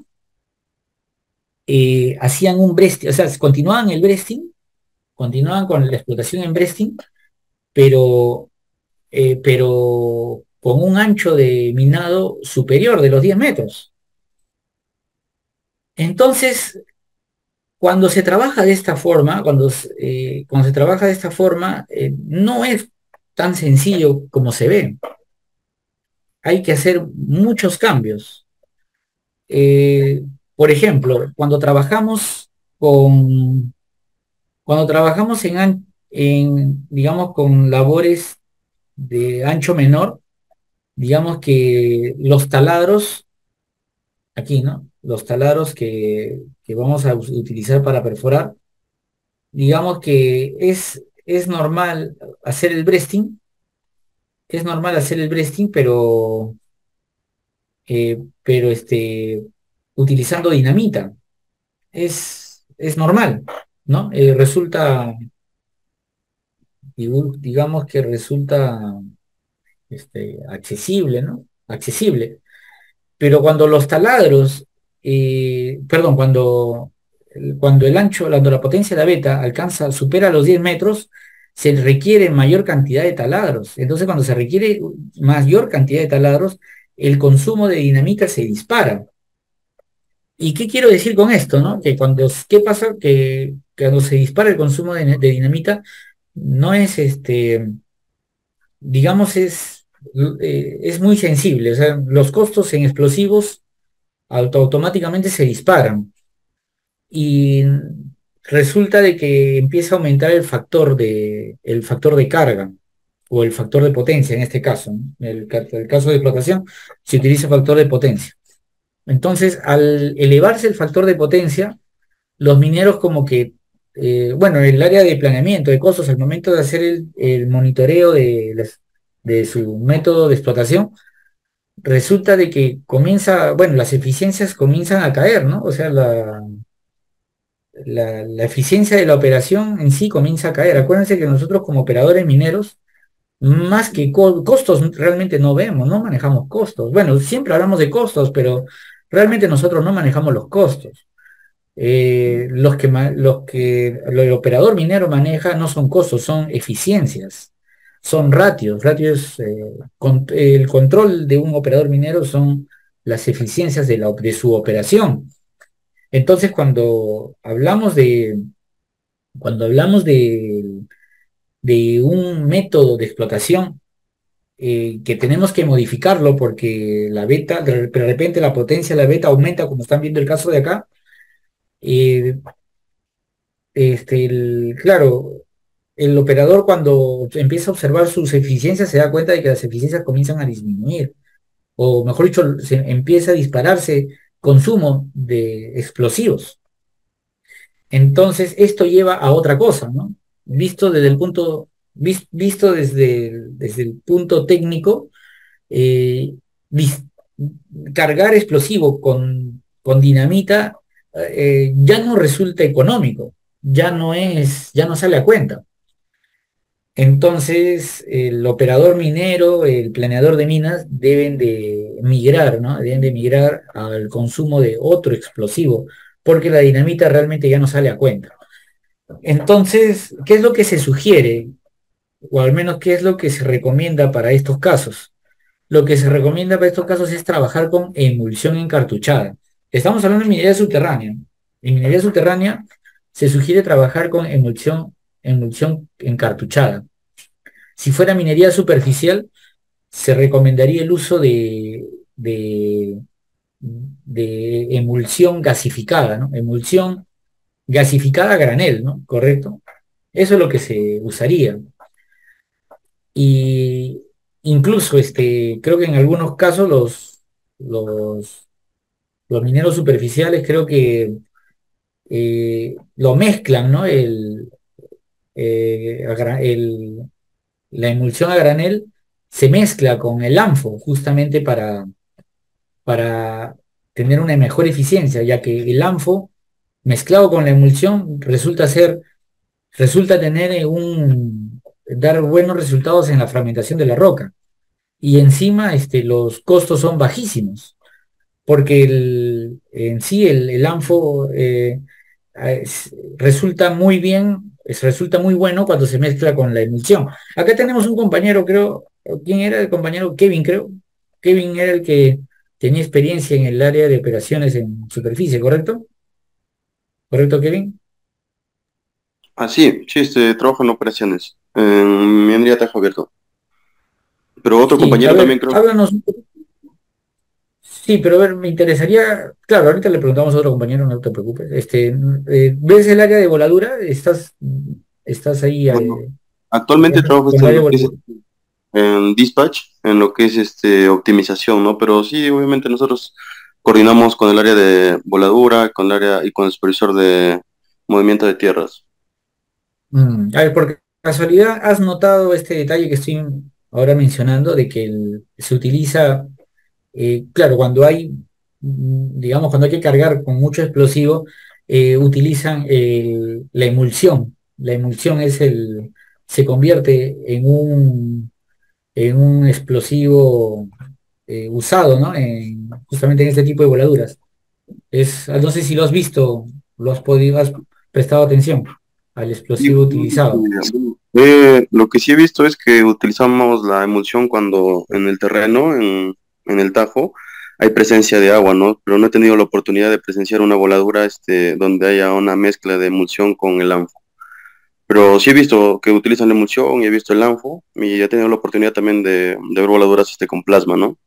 Hacían un breasting, o sea, continuaban el breasting, continuaban con la explotación en breasting, pero con un ancho de minado superior de los 10 metros. Entonces, cuando se trabaja de esta forma, cuando se trabaja de esta forma, no es tan sencillo como se ve. Hay que hacer muchos cambios. Eh, por ejemplo, con, cuando trabajamos digamos, con labores de ancho menor, digamos que los taladros, aquí, ¿no? Los taladros que vamos a utilizar para perforar, digamos que es normal hacer el breasting, es normal hacer el breasting, pero utilizando dinamita. Es normal, ¿no? Digamos que resulta accesible, ¿no? Accesible. Pero cuando los taladros, perdón, cuando la potencia de la beta supera los 10 metros, se requiere mayor cantidad de taladros. Entonces, cuando se requiere mayor cantidad de taladros, el consumo de dinamita se dispara. ¿Y qué quiero decir con esto, no? ¿Qué pasa? Que cuando se dispara el consumo de dinamita, no es digamos, es muy sensible. O sea, los costos en explosivos automáticamente se disparan y resulta de que empieza a aumentar el factor de carga o el factor de potencia en este caso, ¿no? El caso de explotación se utiliza factor de potencia. Entonces, al elevarse el factor de potencia, los mineros como que, bueno, el área de planeamiento de costos al momento de hacer el monitoreo de su método de explotación, resulta de que bueno, las eficiencias comienzan a caer, ¿no? O sea, la eficiencia de la operación en sí comienza a caer. Acuérdense que nosotros como operadores mineros, más que costos realmente no vemos, no manejamos costos. Bueno, siempre hablamos de costos, pero realmente nosotros no manejamos los costos. El operador minero maneja no son costos, son eficiencias, son ratios. El control de un operador minero son las eficiencias de su operación. Entonces, cuando hablamos de un método de explotación que tenemos que modificarlo porque la beta, de repente la potencia de la beta aumenta, como están viendo el caso de acá, eh, claro, el operador cuando empieza a observar sus eficiencias se da cuenta de que las eficiencias comienzan a disminuir, o mejor dicho, se empieza a dispararse consumo de explosivos. Entonces, esto lleva a otra cosa, ¿no? Visto desde el punto técnico, eh, dis- cargar explosivo con dinamita ya no resulta económico, ya no sale a cuenta. Entonces, el operador minero, el planeador de minas deben de migrar, ¿no? Deben de migrar al consumo de otro explosivo, porque la dinamita realmente ya no sale a cuenta. Entonces, ¿qué es lo que se sugiere? O al menos, ¿qué es lo que se recomienda para estos casos? Lo que se recomienda para estos casos es trabajar con emulsión encartuchada. Estamos hablando de minería subterránea. En minería subterránea se sugiere trabajar con emulsión encartuchada. Si fuera minería superficial, se recomendaría el uso de emulsión gasificada, ¿no? Emulsión gasificada a granel, ¿no? ¿Correcto? Eso es lo que se usaría. Y incluso creo que en algunos casos los, los mineros superficiales creo que lo mezclan, ¿no? A la emulsión a granel se mezcla con el ANFO justamente para tener una mejor eficiencia, ya que el ANFO mezclado con la emulsión resulta tener dar buenos resultados en la fragmentación de la roca. Y encima los costos son bajísimos, porque en sí el ANFO resulta muy bien, resulta muy bueno cuando se mezcla con la emulsión. Acá tenemos un compañero, creo, ¿quién era el compañero? Kevin, creo. Kevin era el que tenía experiencia en el área de operaciones en superficie, ¿correcto? ¿Correcto, Kevin? Ah, sí, sí, trabajo en operaciones, en minería Tajo Abierto. Pero otro Sí, a compañero también ver, creo. háblanos. Sí, pero a ver, me interesaría, claro, ahorita le preguntamos a otro compañero, no te preocupes. ¿Ves el área de voladura? ¿Estás ahí Bueno, actualmente trabajo con el en área de lo que es voladura? en dispatch, en lo que es optimización, ¿no? Pero sí, obviamente nosotros coordinamos con el área de voladura, con el área y con el supervisor de movimiento de tierras. A ver, por casualidad, ¿has notado este detalle que estoy ahora mencionando de que se utiliza, claro, cuando hay, digamos, cuando hay que cargar con mucho explosivo, utilizan la emulsión. La emulsión se convierte en un explosivo usado, ¿no? Justamente en este tipo de voladuras. No sé si lo has visto, has prestado atención al Y, explosivo utilizado. lo que sí he visto es que utilizamos la emulsión cuando en el terreno, en el Tajo, hay presencia de agua, ¿no? Pero no he tenido la oportunidad de presenciar una voladura donde haya una mezcla de emulsión con el ANFO. Pero sí he visto que utilizan la emulsión y he visto el ANFO y he tenido la oportunidad también de ver voladuras con plasma, ¿no?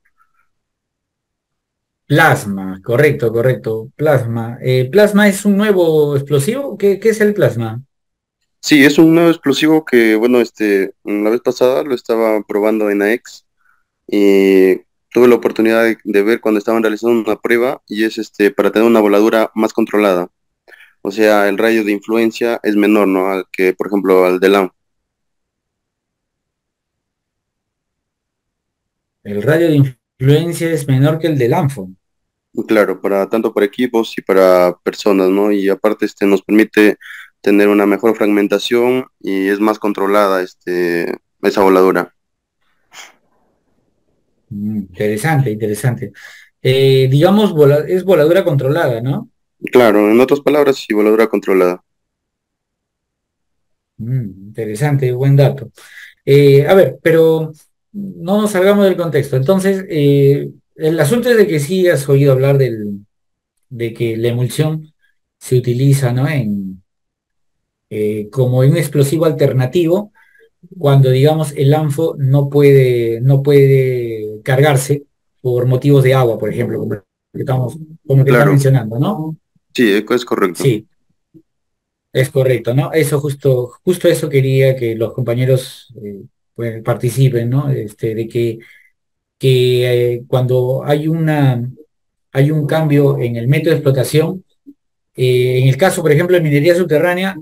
Plasma, correcto, correcto. Plasma. ¿Plasma es un nuevo explosivo? ¿Qué es el plasma? Sí, es un nuevo explosivo que, bueno, la vez pasada lo estaba probando en AEX y tuve la oportunidad de ver cuando estaban realizando una prueba y es para tener una voladura más controlada. O sea, el radio de influencia es menor, ¿no? Al que, por ejemplo, al del ANFO. El radio de influencia es menor que el del ANFO. Claro, tanto para equipos y para personas, ¿no? Y aparte nos permite tener una mejor fragmentación y es más controlada esa voladura. Interesante, interesante. Digamos, es voladura controlada, ¿no? Claro, en otras palabras, sí, voladura controlada. Interesante, buen dato. A ver, pero no nos salgamos del contexto. Entonces, el asunto es de que sí has oído hablar de que la emulsión se utiliza, ¿no? Como un explosivo alternativo cuando, digamos, el ANFO no puede cargarse por motivos de agua, por ejemplo, como que están Claro, mencionando, ¿no? sí, es correcto. Sí, es correcto, ¿no? Eso justo eso quería que los compañeros pues, participen, ¿no? De que cuando hay un cambio en el método de explotación, en el caso, por ejemplo, de minería subterránea,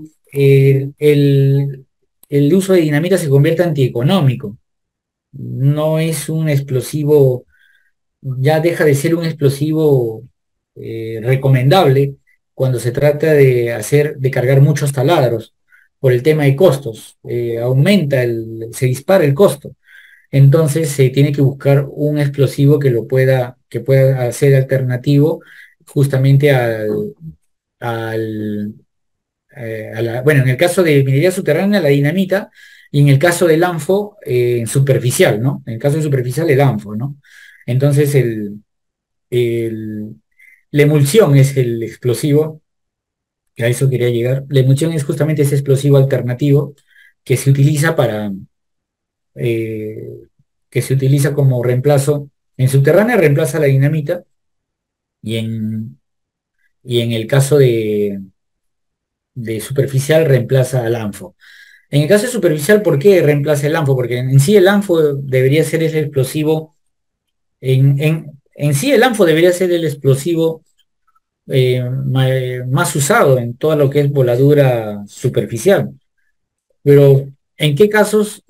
el uso de dinamita se convierte antieconómico. No es un explosivo, ya deja de ser un explosivo recomendable cuando se trata de cargar muchos taladros por el tema de costos. Se dispara el costo. Entonces se tiene que buscar un explosivo que pueda hacer alternativo justamente al, bueno, en el caso de minería subterránea, la dinamita, y en el caso del ANFO, superficial, ¿no? En el caso de superficial, el ANFO, ¿no? Entonces, el- la emulsión es el explosivo, que a eso quería llegar. La emulsión es justamente ese explosivo alternativo que se utiliza eh, como reemplazo. En subterránea reemplaza la dinamita y en el caso de superficial reemplaza al ANFO. En el caso de superficial, ¿por qué reemplaza el ANFO? Porque en sí el ANFO debería ser ese explosivo, en sí el ANFO debería ser el explosivo más usado en todo lo que es voladura superficial. Pero ¿en qué casos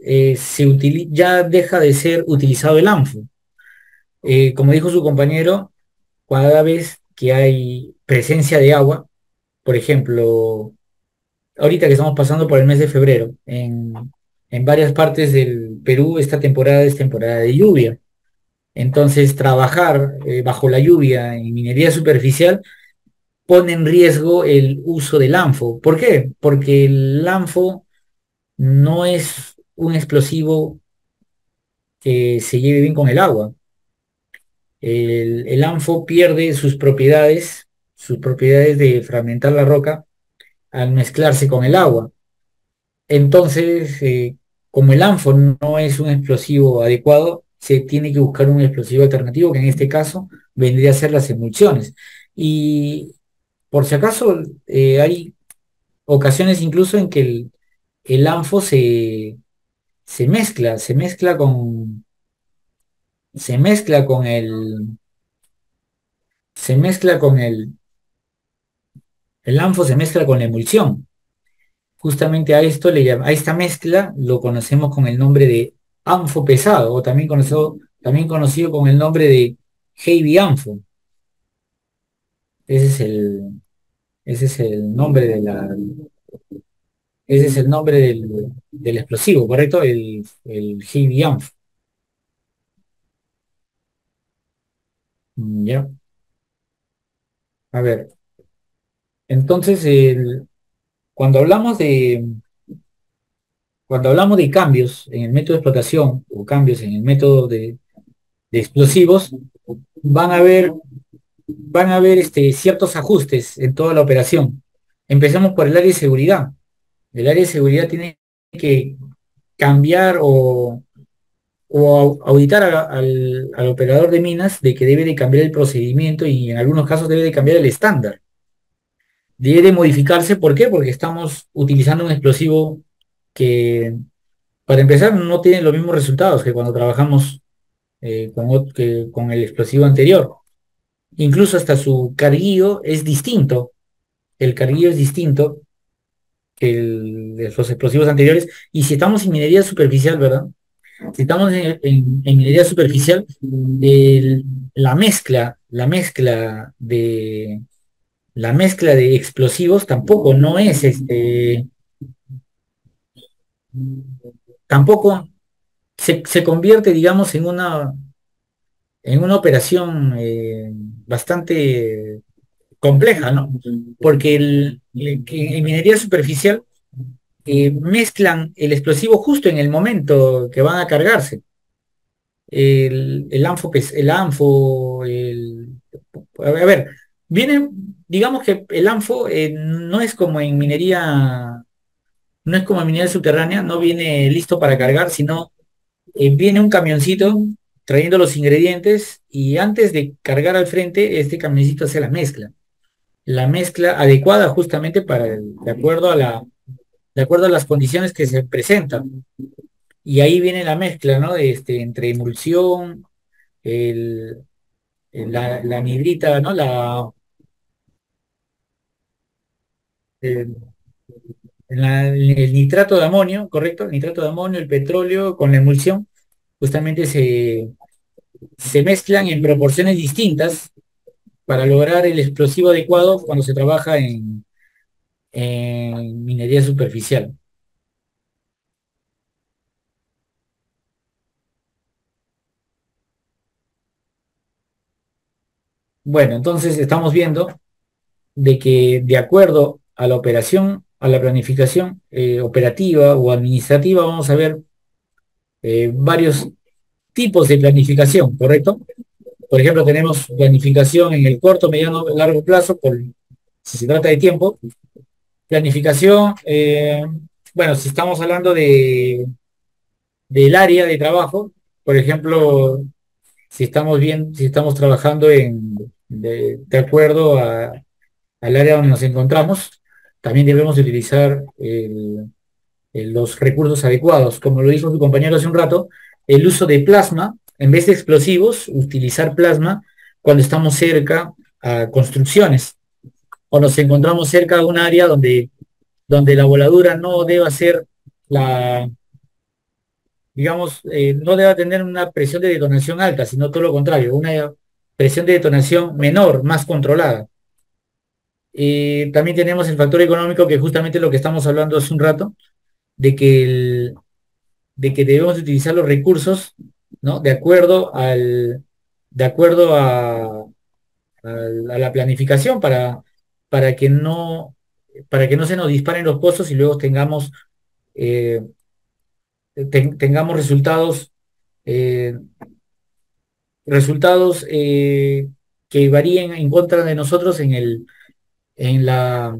ya deja de ser utilizado el ANFO? Como dijo su compañero, cada vez que hay presencia de agua, por ejemplo, ahorita que estamos pasando por el mes de febrero, en varias partes del Perú esta temporada es temporada de lluvia. Entonces, trabajar bajo la lluvia en minería superficial pone en riesgo el uso del ANFO. ¿Por qué? Porque el ANFO no es un explosivo que se lleve bien con el agua. El ANFO pierde sus propiedades de fragmentar la roca al mezclarse con el agua. Entonces, como el ANFO no es un explosivo adecuado, se tiene que buscar un explosivo alternativo, que en este caso vendría a ser las emulsiones. Y por si acaso, hay ocasiones incluso en que el ANFO se mezcla se mezcla con se mezcla con el ANFO se mezcla con la emulsión. Justamente a esto a esta mezcla lo conocemos con el nombre de ANFO pesado, o también conocido con el nombre de heavy ANFO. Ese es ese es el nombre ese es el nombre del explosivo, ¿correcto? El heavy ANFO. Ya. A ver, entonces cuando hablamos cuando hablamos de cambios en el método de explotación o cambios en el método de explosivos, van a haber, van a haber ciertos ajustes en toda la operación. Empecemos por el área de seguridad. El área de seguridad tiene que cambiar o auditar al operador de minas de que debe de cambiar el procedimiento y en algunos casos debe de cambiar el estándar. Debe de modificarse, ¿por qué? Porque estamos utilizando un explosivo que, para empezar, no tiene los mismos resultados que cuando trabajamos que con el explosivo anterior. Incluso hasta su carguillo es distinto. El carguillo es distinto que de los explosivos anteriores. Y si estamos en minería superficial, ¿verdad? Si estamos en minería superficial, el- la mezcla de explosivos tampoco no es tampoco se convierte, digamos, en una operación bastante compleja, ¿no? Porque que en minería superficial mezclan el explosivo justo en el momento que van a cargarse. El ANFO, a ver, viene, digamos que el ANFO no es como en minería, no es como en minería subterránea, no viene listo para cargar, sino viene un camioncito trayendo los ingredientes y antes de cargar al frente, este camioncito hace la mezcla adecuada justamente de acuerdo a las condiciones que se presentan. Y ahí viene la mezcla, ¿no? Entre emulsión, el, la anhidrita, ¿no? El, el nitrato de amonio, ¿correcto? El nitrato de amonio, el petróleo con la emulsión, justamente se mezclan en proporciones distintas para lograr el explosivo adecuado cuando se trabaja en minería superficial. Bueno, entonces estamos viendo de que de acuerdo a la operación, a la planificación operativa o administrativa, vamos a ver varios tipos de planificación, ¿correcto? Por ejemplo, tenemos planificación en el corto, mediano, largo plazo, si se trata de tiempo. Planificación, bueno, si estamos hablando del área de trabajo, por ejemplo, si estamos trabajando de acuerdo al área donde nos encontramos, también debemos de utilizar los recursos adecuados. Como lo dijo su compañero hace un rato, el uso de plasma, en vez de explosivos, utilizar plasma cuando estamos cerca a construcciones o nos encontramos cerca de un área donde la voladura no deba ser digamos, no deba tener una presión de detonación alta, sino todo lo contrario, presión de detonación menor, más controlada. También tenemos el factor económico, que justamente lo que estamos hablando hace un rato, de que, de que debemos utilizar los recursos, ¿no? De acuerdo a la planificación para que no, para que no se nos disparen los costos y luego eh, tengamos eh, resultados que varíen en contra de nosotros en la,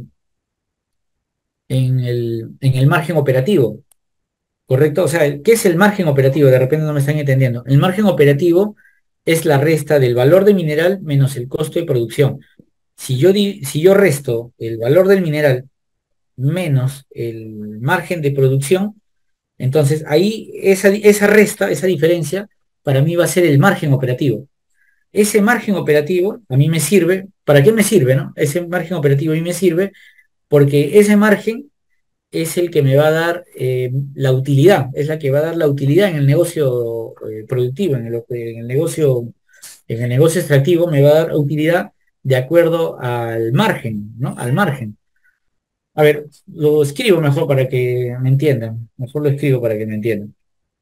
en el margen operativo, ¿correcto? O sea, ¿qué es el margen operativo? De repente no me están entendiendo. El margen operativo es la resta del valor de mineral menos el costo de producción. Si yo resto el valor del mineral menos el margen de producción, entonces ahí esa resta, esa diferencia, para mí va a ser el margen operativo. Ese margen operativo a mí me sirve. ¿Para qué me sirve, no? Ese margen operativo a mí me sirve porque ese margen es el que me va a dar la utilidad, es la que va a dar la utilidad en el negocio productivo, en el negocio extractivo me va a dar utilidad de acuerdo al margen, ¿no? Al margen. A ver, lo escribo mejor para que me entiendan. Mejor lo escribo para que me entiendan.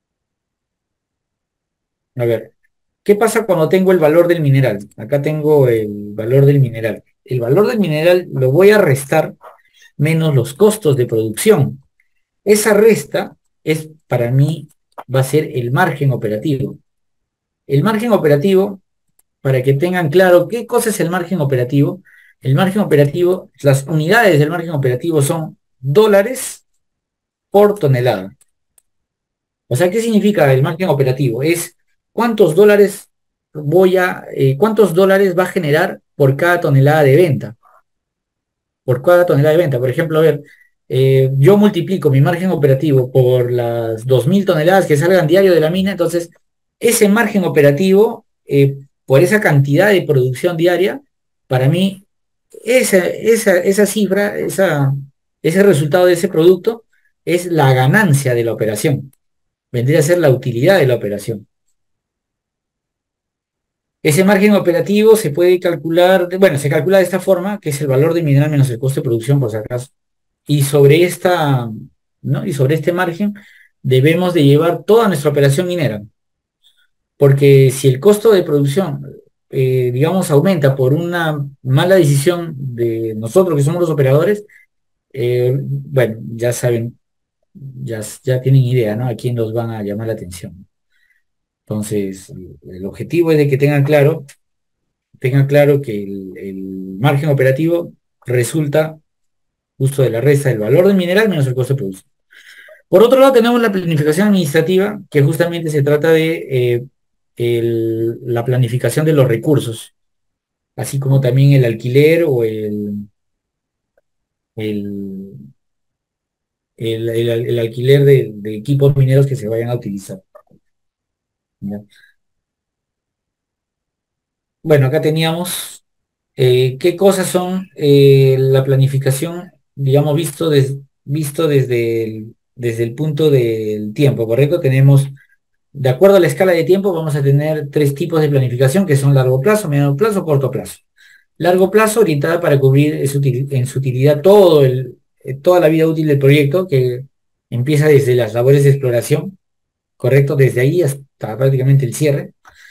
A ver, ¿qué pasa cuando tengo el valor del mineral? Acá tengo el valor del mineral. El valor del mineral lo voy a restar menos los costos de producción. Esa resta es, para mí, va a ser el margen operativo. El margen operativo, para que tengan claro qué cosa es el margen operativo, las unidades del margen operativo son dólares por tonelada. O sea, ¿qué significa el margen operativo? Es cuántos dólares cuántos dólares va a generar por cada tonelada de venta. Por cada tonelada de venta. Por ejemplo, a ver, yo multiplico mi margen operativo por las 2.000 toneladas que salgan diario de la mina, entonces ese margen operativo, por esa cantidad de producción diaria, para mí, esa cifra, ese resultado de ese producto es la ganancia de la operación, vendría a ser la utilidad de la operación. Ese margen operativo se puede calcular, bueno, se calcula de esta forma, que es el valor de mineral menos el costo de producción, por si acaso. Y sobre ¿no? Y sobre este margen debemos de llevar toda nuestra operación minera. Porque si el costo de producción, digamos, aumenta por una mala decisión de nosotros que somos los operadores, bueno, ya saben, ya tienen idea, ¿no? A quién los van a llamar la atención. Entonces, el objetivo es de que tengan claro que el margen operativo resulta justo de la resta del valor del mineral menos el costo de producción. Por otro lado, tenemos la planificación administrativa, que justamente se trata de la planificación de los recursos, así como también el alquiler o el, el alquiler de equipos mineros que se vayan a utilizar. ¿Ya? Bueno, acá teníamos qué cosas son la planificación, digamos, visto desde el punto del tiempo, ¿correcto? Tenemos, de acuerdo a la escala de tiempo, vamos a tener tres tipos de planificación que son largo plazo, mediano plazo, corto plazo. Largo plazo, orientada para cubrir en su utilidad toda la vida útil del proyecto, que empieza desde las labores de exploración, ¿correcto? Desde ahí hasta prácticamente el cierre.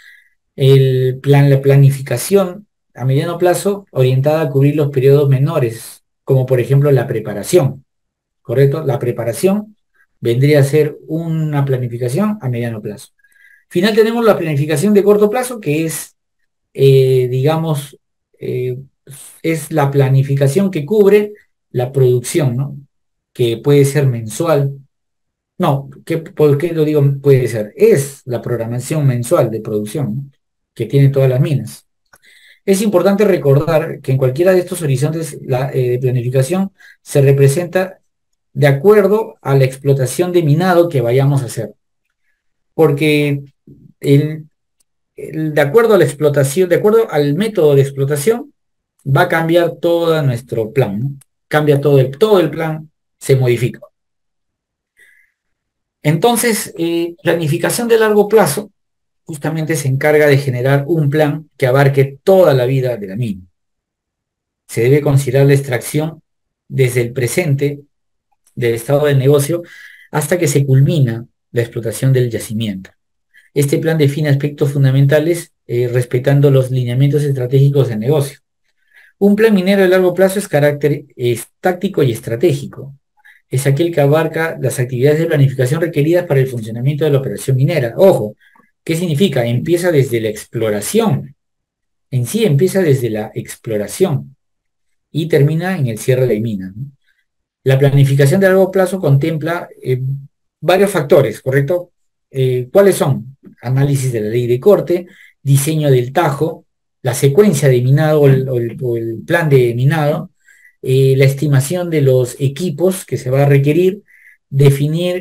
La planificación a mediano plazo, orientada a cubrir los periodos menores, como por ejemplo la preparación, ¿correcto? La preparación vendría a ser una planificación a mediano plazo. Final tenemos la planificación de corto plazo, que es, digamos, eh, es la planificación que cubre la producción, ¿no? Que puede ser mensual. No, ¿por qué lo digo puede ser? Es la programación mensual de producción, ¿no? Que tienen todas las minas. Es importante recordar que en cualquiera de estos horizontes de planificación se representa de acuerdo a la explotación de minado que vayamos a hacer. Porque el, de acuerdo a la explotación, de acuerdo al método de explotación, va a cambiar todo nuestro plan, ¿no? Cambia todo el plan, se modifica. Entonces, planificación de largo plazo justamente se encarga de generar un plan que abarque toda la vida de la mina. Se debe considerar la extracción desde el presente del estado del negocio hasta que se culmina la explotación del yacimiento. Este plan define aspectos fundamentales respetando los lineamientos estratégicos del negocio. Un plan minero de largo plazo es táctico y estratégico. Es aquel que abarca las actividades de planificación requeridas para el funcionamiento de la operación minera. Ojo, ¿qué significa? Empieza desde la exploración. En sí empieza desde la exploración y termina en el cierre de mina, ¿no? La planificación de largo plazo contempla varios factores, ¿correcto? ¿Cuáles son? Análisis de la ley de corte, diseño del tajo, la secuencia de minado o el plan de minado, la estimación de los equipos que se va a requerir, definir,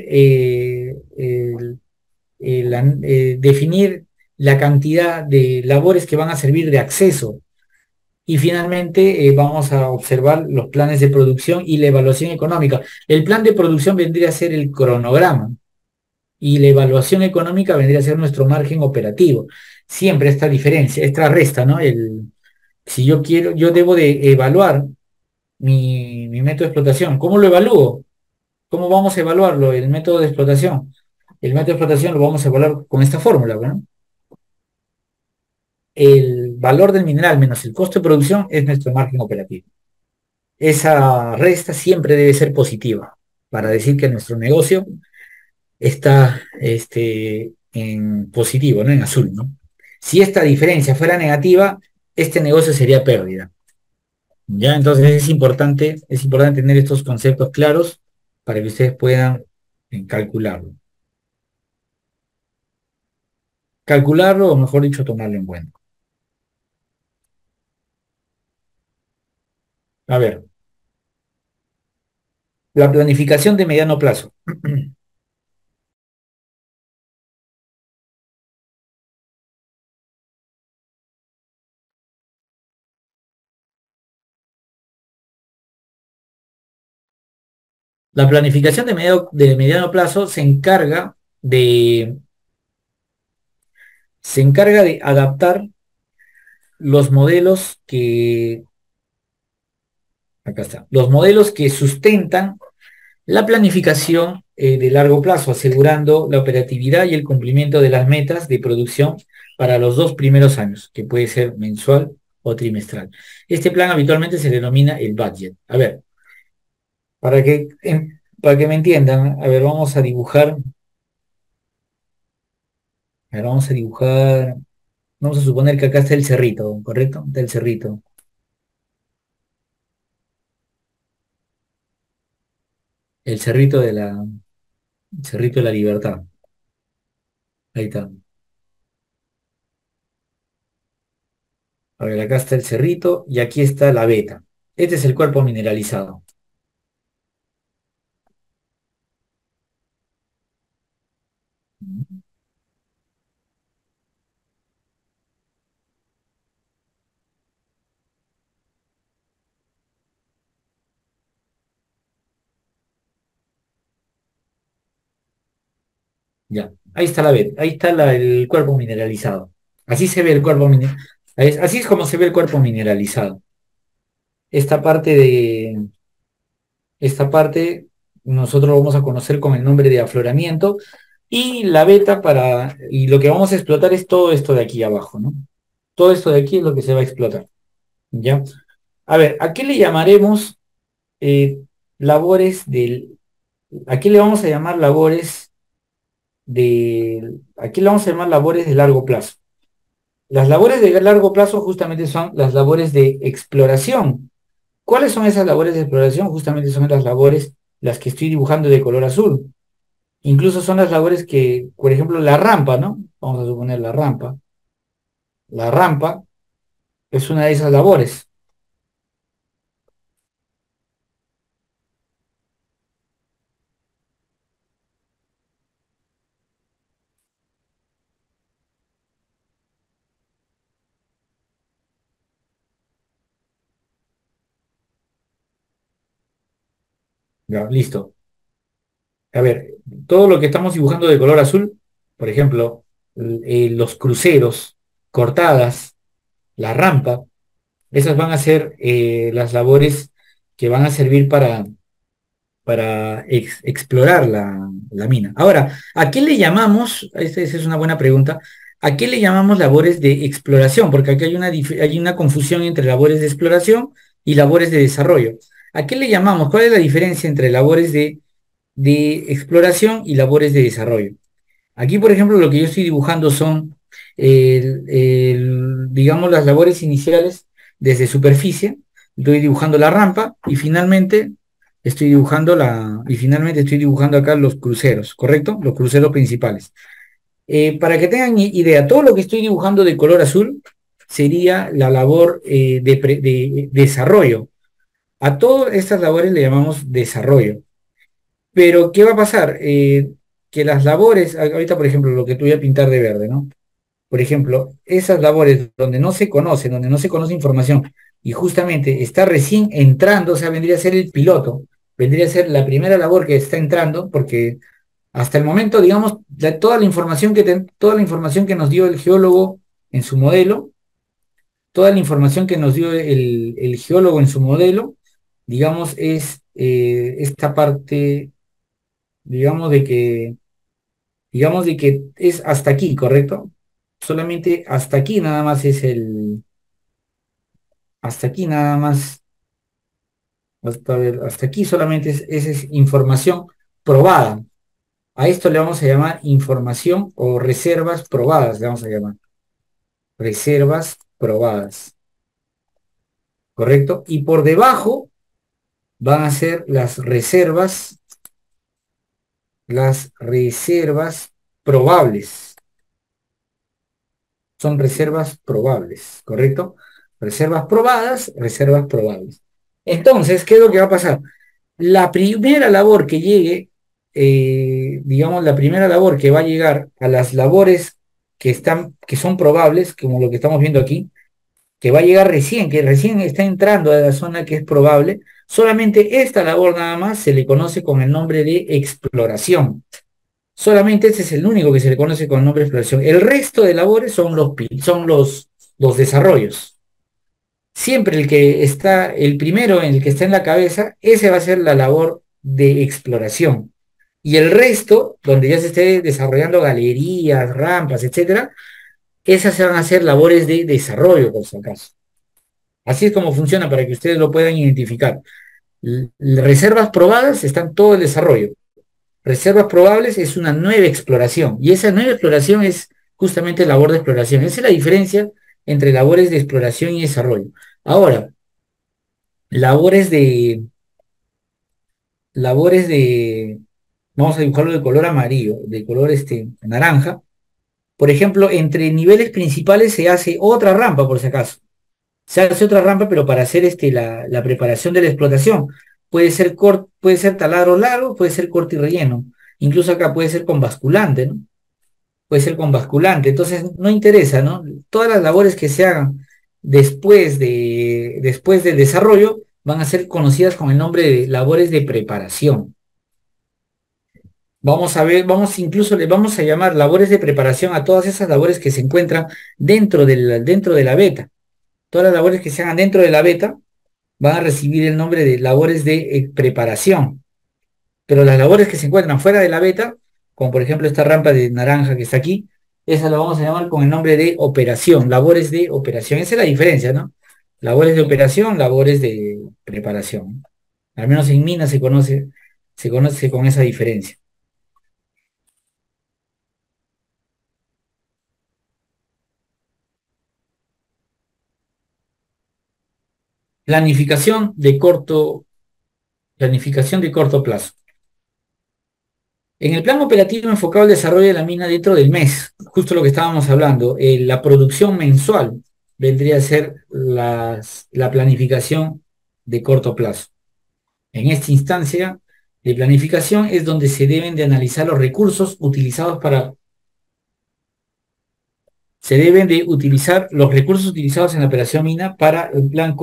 definir la cantidad de labores que van a servir de acceso y finalmente vamos a observar los planes de producción y la evaluación económica. El plan de producción vendría a ser el cronograma y la evaluación económica vendría a ser nuestro margen operativo. Siempre esta diferencia, esta resta, ¿no? Si yo quiero, yo debo de evaluar mi método de explotación. ¿Cómo lo evalúo? ¿Cómo vamos a evaluarlo? El método de explotación. El método de explotación lo vamos a evaluar con esta fórmula, ¿no? El valor del mineral menos el costo de producción es nuestro margen operativo. Esa resta siempre debe ser positiva para decir que nuestro negocio está en positivo, no en azul, ¿no? Si esta diferencia fuera negativa, este negocio sería pérdida. Ya, entonces es importante tener estos conceptos claros para que ustedes puedan calcularlo. Calcularlo, o mejor dicho, tomarlo en cuenta. A ver, la planificación de mediano plazo. La planificación de mediano plazo se encarga de adaptar los modelos acá está, los modelos que sustentan la planificación de largo plazo, asegurando la operatividad y el cumplimiento de las metas de producción para los 2 primeros años, que puede ser mensual o trimestral. Este plan habitualmente se denomina el budget. A ver, para que me entiendan, a ver, vamos a dibujar, vamos a suponer que acá está el cerrito, ¿correcto? Está el cerrito. El cerrito de la libertad. Ahí está. A ver, acá está el cerrito y aquí está la beta. Este es el cuerpo mineralizado. Ya, ahí está la beta, ahí está el cuerpo mineralizado. Así se ve el cuerpo mineralizado. Así es como se ve el cuerpo mineralizado. Esta parte de, esta parte nosotros lo vamos a conocer con el nombre de afloramiento y la beta y lo que vamos a explotar es todo esto de aquí abajo, ¿no? Todo esto de aquí es lo que se va a explotar, ¿ya? A ver, ¿a qué le llamaremos eh, labores del, ¿a qué le vamos a llamar aquí le vamos a llamar labores de largo plazo? Las labores de largo plazo justamente son las labores de exploración. ¿Cuáles son esas labores de exploración? Justamente son las labores, las que estoy dibujando de color azul. Incluso son las labores que, por ejemplo, la rampa, ¿no? Vamos a suponer la rampa. La rampa es una de esas labores. Ya, listo. A ver, todo lo que estamos dibujando de color azul, por ejemplo, los cruceros, cortadas, la rampa. Esas van a ser las labores que van a servir para explorar la mina. Ahora, ¿a qué le llamamos? Esa es una buena pregunta. ¿A qué le llamamos labores de exploración? Porque aquí hay una confusión entre labores de exploración y labores de desarrollo. ¿A qué le llamamos? ¿Cuál es la diferencia entre labores de exploración y labores de desarrollo? Aquí, por ejemplo, lo que yo estoy dibujando son, digamos, las labores iniciales desde superficie. Estoy dibujando la rampa y finalmente estoy dibujando acá los cruceros, ¿correcto? Los cruceros principales. Para que tengan idea, todo lo que estoy dibujando de color azul sería la labor de desarrollo. A todas estas labores le llamamos desarrollo. Pero, ¿qué va a pasar? Que las labores, ahorita por ejemplo, lo que tú voy a pintar de verde, ¿no? Por ejemplo, esas labores donde no se conoce información, y justamente está recién entrando, o sea, vendría a ser el piloto, vendría a ser la primera labor que está entrando, porque hasta el momento, digamos, toda la información que nos dio el geólogo en su modelo, toda la información que nos dio el geólogo en su modelo, digamos, es esta parte, digamos, de que es hasta aquí, ¿correcto? Solamente hasta aquí nada más hasta aquí nada más, a ver, hasta aquí solamente es información probada. A esto le vamos a llamar información o reservas probadas, le vamos a llamar. Reservas probadas, ¿correcto? Y por debajo van a ser las reservas probables. Son reservas probables, ¿correcto? Reservas probadas, reservas probables. Entonces, ¿qué es lo que va a pasar? La primera labor que llegue, digamos, la primera labor que va a llegar a las labores que son probables, como lo que estamos viendo aquí, que va a llegar recién, que recién está entrando a la zona que es probable, solamente esta labor nada más se le conoce con el nombre de exploración. Solamente este es el único que se le conoce con el nombre de exploración. El resto de labores son los desarrollos. Siempre el primero en el que está en la cabeza, ese va a ser la labor de exploración. Y el resto, donde ya se esté desarrollando galerías, rampas, etcétera, esas se van a hacer labores de desarrollo, por si acaso. Así es como funciona para que ustedes lo puedan identificar. Reservas probadas están todo el desarrollo. Reservas probables es una nueva exploración, y esa nueva exploración es justamente labor de exploración. Esa es la diferencia entre labores de exploración y desarrollo. Ahora, labores de, labores de, vamos a dibujarlo de color amarillo, de color naranja. Por ejemplo, entre niveles principales se hace otra rampa, por si acaso. Se hace otra rampa, pero para hacer la preparación de la explotación. Puede ser taladro largo, puede ser corte y relleno. Incluso acá puede ser con basculante, ¿no? Puede ser con basculante. Entonces, no interesa, ¿no? Todas las labores que se hagan después del desarrollo van a ser conocidas con el nombre de labores de preparación. Vamos a ver, incluso le vamos a llamar labores de preparación a todas esas labores que se encuentran dentro de la beta. Todas las labores que se hagan dentro de la beta van a recibir el nombre de labores de preparación. Pero las labores que se encuentran fuera de la beta, como por ejemplo esta rampa de naranja que está aquí, esa la vamos a llamar con el nombre de operación, labores de operación. Esa es la diferencia, ¿no? Labores de operación, labores de preparación. Al menos en minas se conoce con esa diferencia. Planificación de corto plazo. En el plan operativo enfocado al desarrollo de la mina dentro del mes, justo lo que estábamos hablando, la producción mensual vendría a ser la planificación de corto plazo. En esta instancia de planificación es donde se deben de analizar los recursos utilizados se deben de utilizar los recursos utilizados en la operación mina para el plan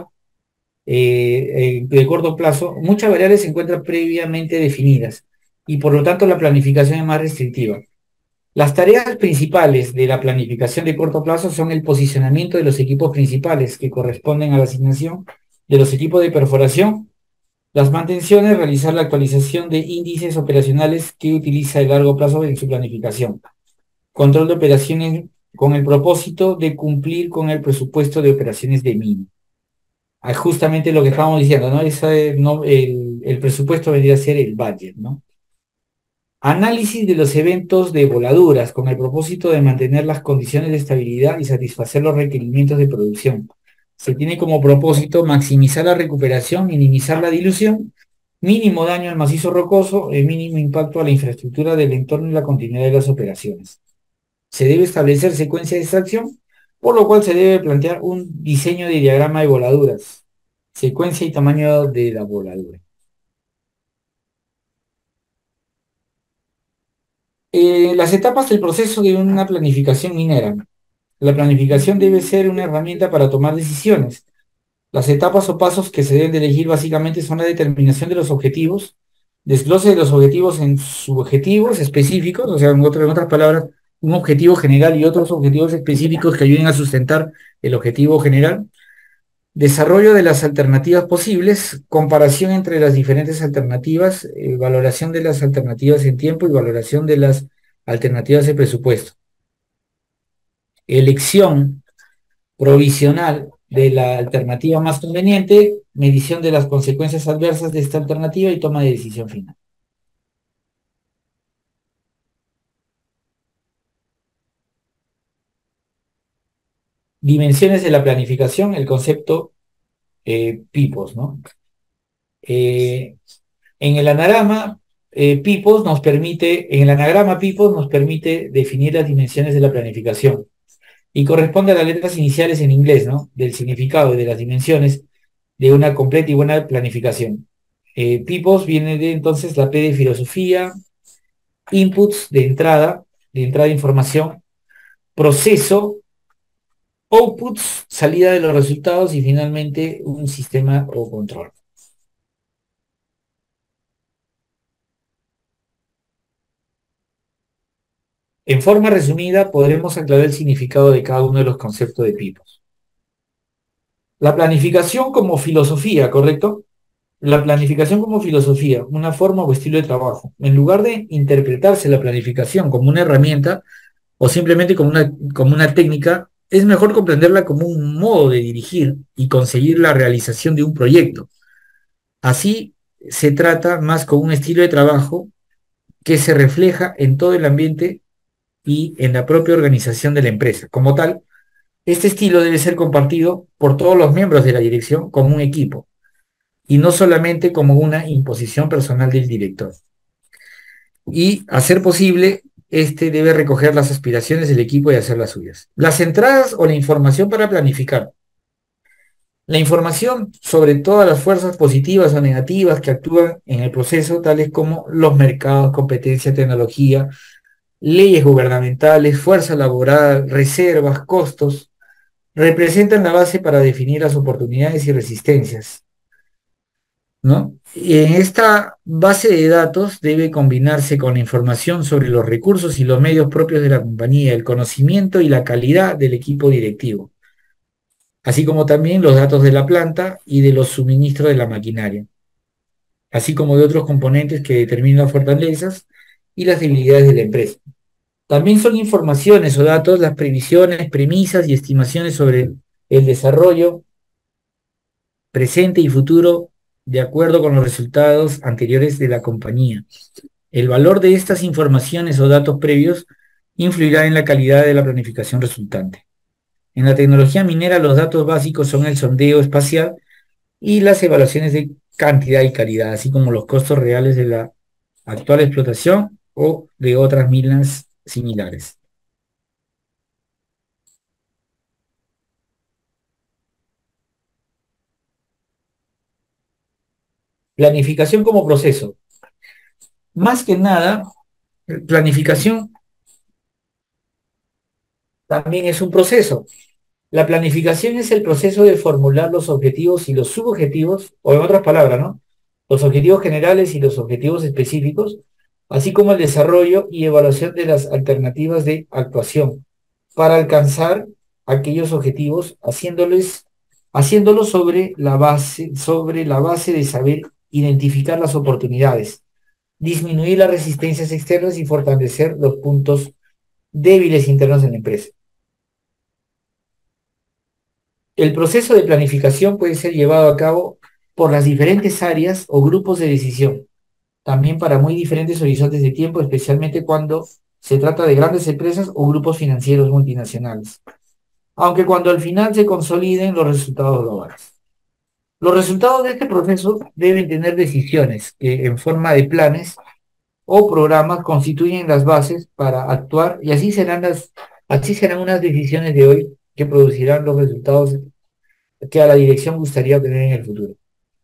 de corto plazo. Muchas variables se encuentran previamente definidas y por lo tanto la planificación es más restrictiva. Las tareas principales de la planificación de corto plazo son el posicionamiento de los equipos principales que corresponden a la asignación de los equipos de perforación, las mantenciones, realizar la actualización de índices operacionales que utiliza a largo plazo en su planificación, control de operaciones con el propósito de cumplir con el presupuesto de operaciones de mínimo. Justamente lo que estábamos diciendo, ¿no? El presupuesto vendría a ser el budget, ¿no? Análisis de los eventos de voladuras con el propósito de mantener las condiciones de estabilidad y satisfacer los requerimientos de producción. Se tiene como propósito maximizar la recuperación, minimizar la dilución, mínimo daño al macizo rocoso, el mínimo impacto a la infraestructura del entorno y la continuidad de las operaciones. Se debe establecer secuencia de extracción, por lo cual se debe plantear un diseño de diagrama de voladuras, secuencia y tamaño de la voladura. Las etapas del proceso de una planificación minera. La planificación debe ser una herramienta para tomar decisiones. Las etapas o pasos que se deben de elegir básicamente son la determinación de los objetivos, desglose de los objetivos en subobjetivos específicos, o sea, en otras palabras, un objetivo general y otros objetivos específicos que ayuden a sustentar el objetivo general. Desarrollo de las alternativas posibles, comparación entre las diferentes alternativas, valoración de las alternativas en tiempo y valoración de las alternativas de presupuesto. Elección provisional de la alternativa más conveniente, medición de las consecuencias adversas de esta alternativa y toma de decisión final. Dimensiones de la planificación, el concepto PIPOS, ¿no? En el anagrama PIPOS nos permite definir las dimensiones de la planificación y corresponde a las letras iniciales en inglés, ¿no? Del significado y de las dimensiones de una completa y buena planificación. PIPOS viene de entonces la P de filosofía, inputs de entrada de información, proceso, outputs, salida de los resultados y finalmente un sistema o control. En forma resumida, podremos aclarar el significado de cada uno de los conceptos de PIPOS. La planificación como filosofía, ¿correcto? La planificación como filosofía, una forma o estilo de trabajo. En lugar de interpretarse la planificación como una herramienta o simplemente como una técnica, es mejor comprenderla como un modo de dirigir y conseguir la realización de un proyecto. Así se trata más como un estilo de trabajo que se refleja en todo el ambiente y en la propia organización de la empresa. Como tal, este estilo debe ser compartido por todos los miembros de la dirección como un equipo y no solamente como una imposición personal del director. Y, a ser posible, este debe recoger las aspiraciones del equipo y hacer las suyas. Las entradas o la información para planificar. La información sobre todas las fuerzas positivas o negativas que actúan en el proceso, tales como los mercados, competencia, tecnología, leyes gubernamentales, fuerza laboral, reservas, costos, representan la base para definir las oportunidades y resistencias, ¿no? Y en esta base de datos debe combinarse con la información sobre los recursos y los medios propios de la compañía, el conocimiento y la calidad del equipo directivo, así como también los datos de la planta y de los suministros de la maquinaria, así como de otros componentes que determinan las fortalezas y las debilidades de la empresa. También son informaciones o datos las previsiones, premisas y estimaciones sobre el desarrollo presente y futuro de acuerdo con los resultados anteriores de la compañía. El valor de estas informaciones o datos previos influirá en la calidad de la planificación resultante. En la tecnología minera, los datos básicos son el sondeo espacial y las evaluaciones de cantidad y calidad, así como los costos reales de la actual explotación o de otras minas similares. Planificación como proceso. Más que nada, planificación también es un proceso. La planificación es el proceso de formular los objetivos y los subobjetivos, o en otras palabras, ¿no? Los objetivos generales y los objetivos específicos así como el desarrollo y evaluación de las alternativas de actuación para alcanzar aquellos objetivos, haciéndolo sobre la base de saber identificar las oportunidades, disminuir las resistencias externas y fortalecer los puntos débiles internos en la empresa. El proceso de planificación puede ser llevado a cabo por las diferentes áreas o grupos de decisión, también para muy diferentes horizontes de tiempo, especialmente cuando se trata de grandes empresas o grupos financieros multinacionales, aunque cuando al final se consoliden los resultados globales. Los resultados de este proceso deben tener decisiones que en forma de planes o programas constituyen las bases para actuar y así serán unas decisiones de hoy que producirán los resultados que a la dirección gustaría obtener en el futuro.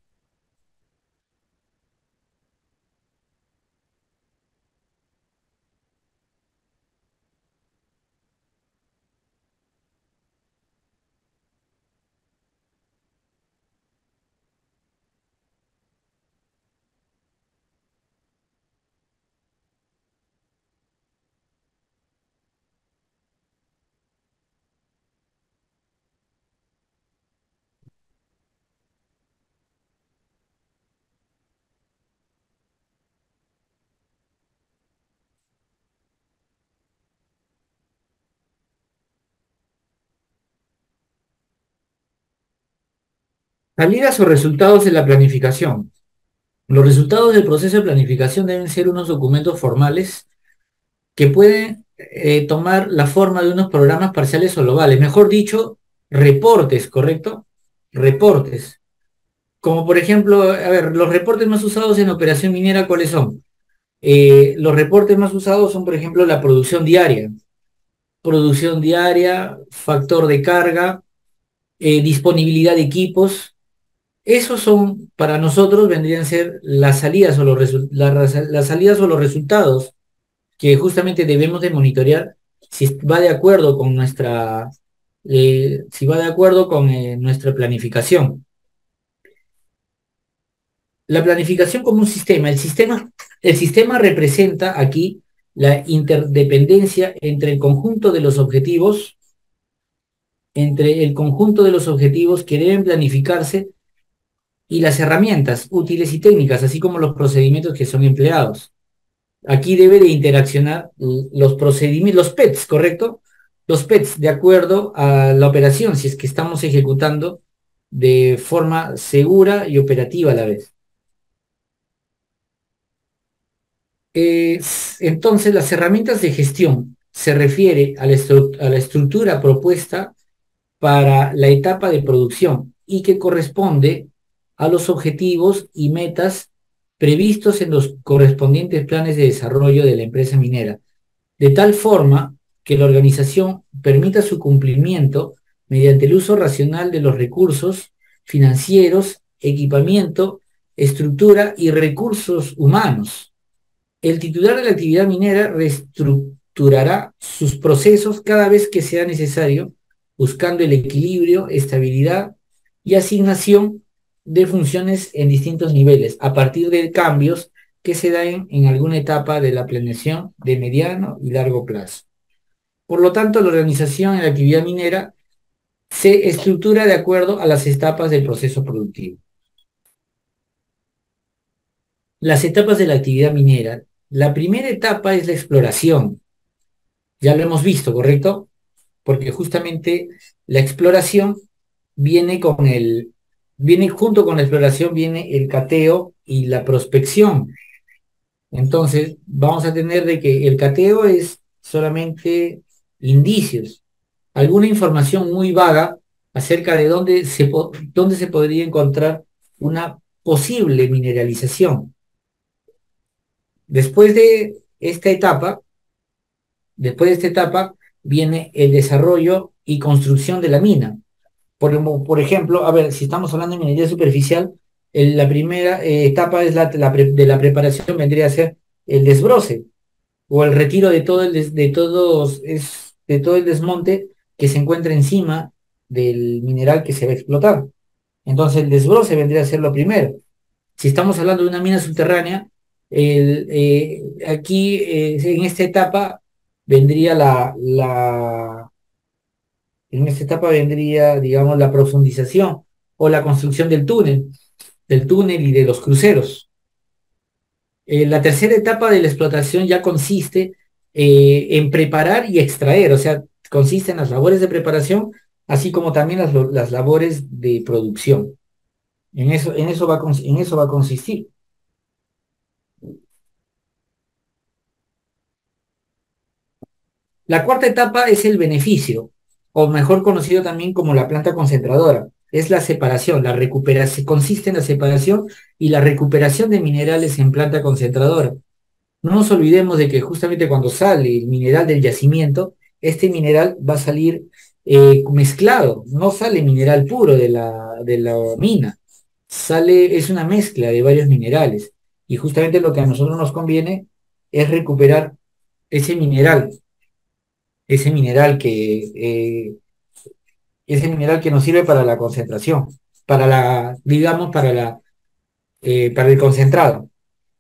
Salidas o resultados de la planificación. Los resultados del proceso de planificación deben ser unos documentos formales que pueden tomar la forma de unos programas parciales o globales. Mejor dicho, reportes, ¿correcto? Reportes. Como por ejemplo, a ver, los reportes más usados en operación minera, ¿cuáles son? Los reportes más usados son, por ejemplo, la producción diaria, factor de carga, disponibilidad de equipos. Esos son, para nosotros, vendrían a ser las salidas o las salidas o los resultados que justamente debemos de monitorear si va de acuerdo con si va de acuerdo con nuestra planificación. La planificación como un sistema. El sistema representa aquí la interdependencia entre el conjunto de los objetivos que deben planificarse y las herramientas útiles y técnicas, así como los procedimientos que son empleados. Aquí debe de interaccionar los procedimientos, los PETs, ¿correcto? Los PETs, de acuerdo a la operación, si es que estamos ejecutando de forma segura y operativa a la vez. Entonces, las herramientas de gestión se refiere a la estructura propuesta para la etapa de producción y que corresponde a los objetivos y metas previstos en los correspondientes planes de desarrollo de la empresa minera, de tal forma que la organización permita su cumplimiento mediante el uso racional de los recursos financieros, equipamiento, estructura y recursos humanos. El titular de la actividad minera reestructurará sus procesos cada vez que sea necesario, buscando el equilibrio, estabilidad y asignación de funciones en distintos niveles, a partir de cambios que se dan en alguna etapa de la planeación de mediano y largo plazo. Por lo tanto, la organización en la actividad minera se estructura de acuerdo a las etapas del proceso productivo. Las etapas de la actividad minera. La primera etapa es la exploración. Ya lo hemos visto, ¿correcto? Porque justamente la exploración viene junto con la exploración, viene el cateo y la prospección. Entonces, vamos a tener de que el cateo es solamente indicios, alguna información muy vaga acerca de dónde se podría encontrar una posible mineralización. Después de esta etapa, viene el desarrollo y construcción de la mina. Por ejemplo, a ver, si estamos hablando de minería superficial, la primera etapa es de la preparación vendría a ser el desbroce o el retiro de de todo el desmonte que se encuentra encima del mineral que se va a explotar. Entonces el desbroce vendría a ser lo primero. Si estamos hablando de una mina subterránea, Aquí, en esta etapa, vendría en esta etapa vendría, digamos, la profundización o la construcción del túnel y de los cruceros. La tercera etapa de la explotación ya consiste en preparar y extraer, o sea, consiste en las labores de preparación, así como también las labores de producción. En eso va a consistir. La cuarta etapa es el beneficio, o mejor conocido también como la planta concentradora. Es la separación, la recuperación, consiste en la separación y la recuperación de minerales en planta concentradora. No nos olvidemos de que justamente cuando sale el mineral del yacimiento, este mineral va a salir mezclado, no sale mineral puro de la mina, sale, es una mezcla de varios minerales. Y justamente lo que a nosotros nos conviene es recuperar ese mineral, ese mineral que, eh, ese mineral que nos sirve para la concentración, para la, digamos, para el concentrado.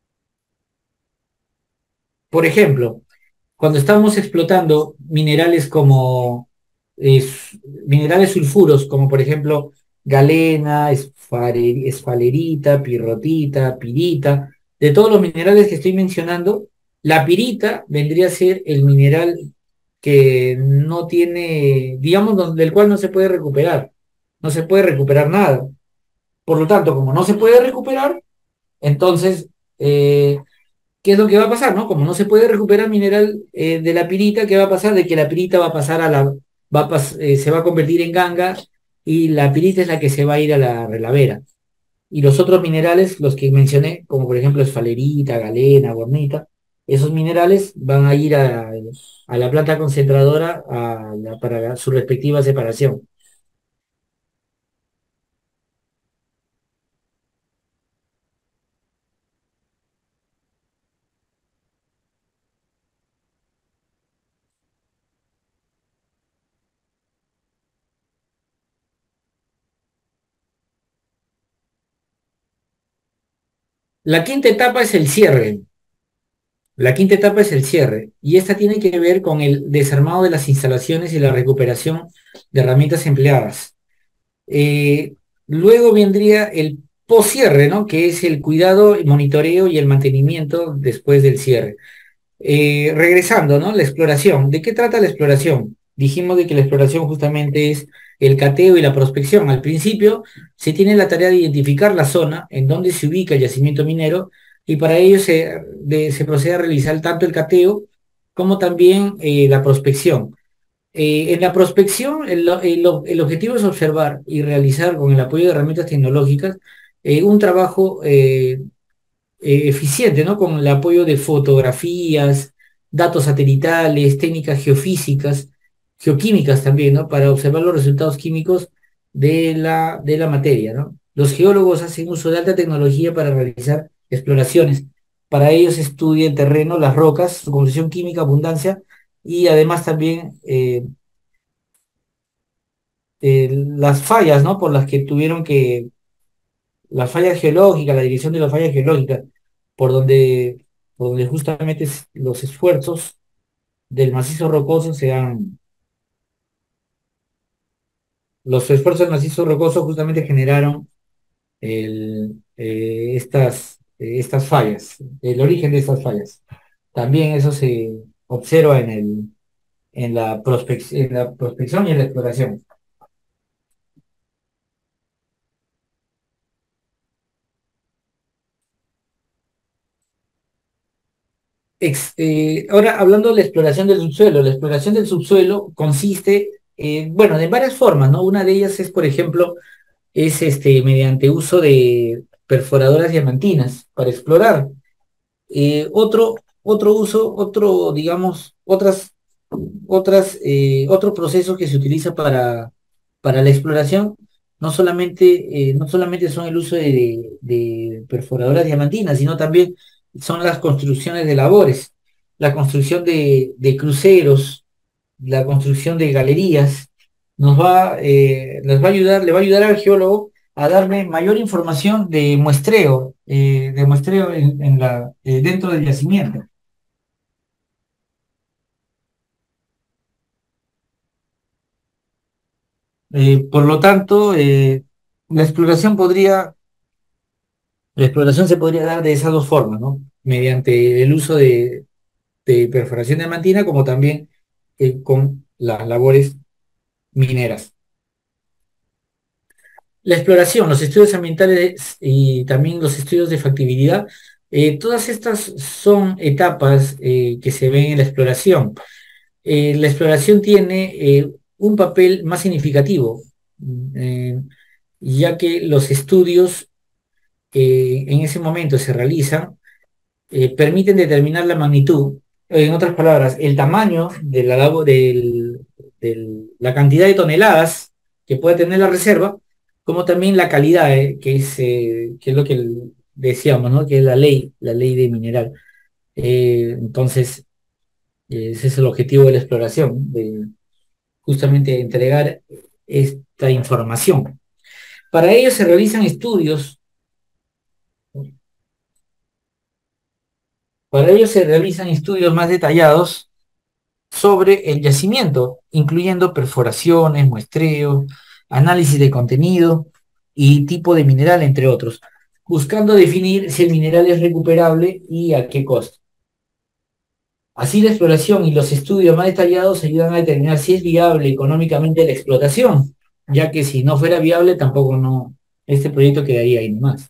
Por ejemplo, cuando estamos explotando minerales como minerales sulfuros, como por ejemplo galena, esfalerita, pirrotita, pirita, de todos los minerales que estoy mencionando, la pirita vendría a ser el mineral que no tiene, digamos, del cual no se puede recuperar, no se puede recuperar nada. Por lo tanto, como no se puede recuperar, entonces eh, ¿qué es lo que va a pasar, no? Como no se puede recuperar mineral de la pirita, ¿qué va a pasar? De que la pirita va a pasar a se va a convertir en ganga y la pirita es la que se va a ir a la relavera. Y los otros minerales, los que mencioné, como por ejemplo esfalerita, galena, bornita, esos minerales van a ir a la planta concentradora para su respectiva separación. La quinta etapa es el cierre. La quinta etapa es el cierre, y esta tiene que ver con el desarmado de las instalaciones y la recuperación de herramientas empleadas. Eh, Luego vendría el poscierre, ¿no? Que es el cuidado, el monitoreo y el mantenimiento después del cierre. Regresando, ¿no? La exploración. ¿De qué trata la exploración? Dijimos de que la exploración justamente es el cateo y la prospección. Al principio se tiene la tarea de identificar la zona en donde se ubica el yacimiento minero y para ello se procede a realizar tanto el cateo como también la prospección. En la prospección, el objetivo es observar y realizar con el apoyo de herramientas tecnológicas un trabajo eficiente, ¿no? Con el apoyo de fotografías, datos satelitales, técnicas geofísicas, geoquímicas también, ¿no? Para observar los resultados químicos de la materia, ¿no? Los geólogos hacen uso de alta tecnología para realizar exploraciones. Para ello se estudia el terreno, las rocas, su composición química, abundancia y además también las fallas, ¿no? Por las que tuvieron que las fallas geológicas, la dirección de las fallas geológicas, por donde justamente los esfuerzos del macizo rocoso los esfuerzos del macizo rocoso justamente generaron estas fallas, el origen de estas fallas. También eso se observa en la prospección y en la exploración. Ahora, hablando de la exploración del subsuelo consiste, bueno, de varias formas, ¿no? Una de ellas es, por ejemplo, es mediante uso de perforadoras diamantinas para explorar. Otro uso, digamos, otro proceso que se utiliza para la exploración, no solamente son el uso de perforadoras diamantinas, sino también son las construcciones de labores, la construcción de cruceros, la construcción de galerías, les va a ayudar, le va a ayudar al geólogo a darme mayor información de muestreo dentro del yacimiento. Por lo tanto, la exploración la exploración se podría dar de esas dos formas, ¿no? Mediante el uso de perforación diamantina, como también con las labores mineras. La exploración, los estudios ambientales y también los estudios de factibilidad, todas estas son etapas que se ven en la exploración. La exploración tiene un papel más significativo, eh, ya que los estudios en ese momento se realizan permiten determinar la magnitud, en otras palabras, el tamaño de la cantidad de toneladas que puede tener la reserva, como también la calidad, que es lo que decíamos, ¿no? Que es la ley de mineral. Entonces, ese es el objetivo de la exploración, de justamente entregar esta información. Para ello se realizan estudios, para ello se realizan estudios más detallados sobre el yacimiento, incluyendo perforaciones, muestreo, análisis de contenido y tipo de mineral, entre otros, buscando definir si el mineral es recuperable y a qué costo. Así la exploración y los estudios más detallados ayudan a determinar si es viable económicamente la explotación, ya que si no fuera viable tampoco no, este proyecto quedaría ahí nomás.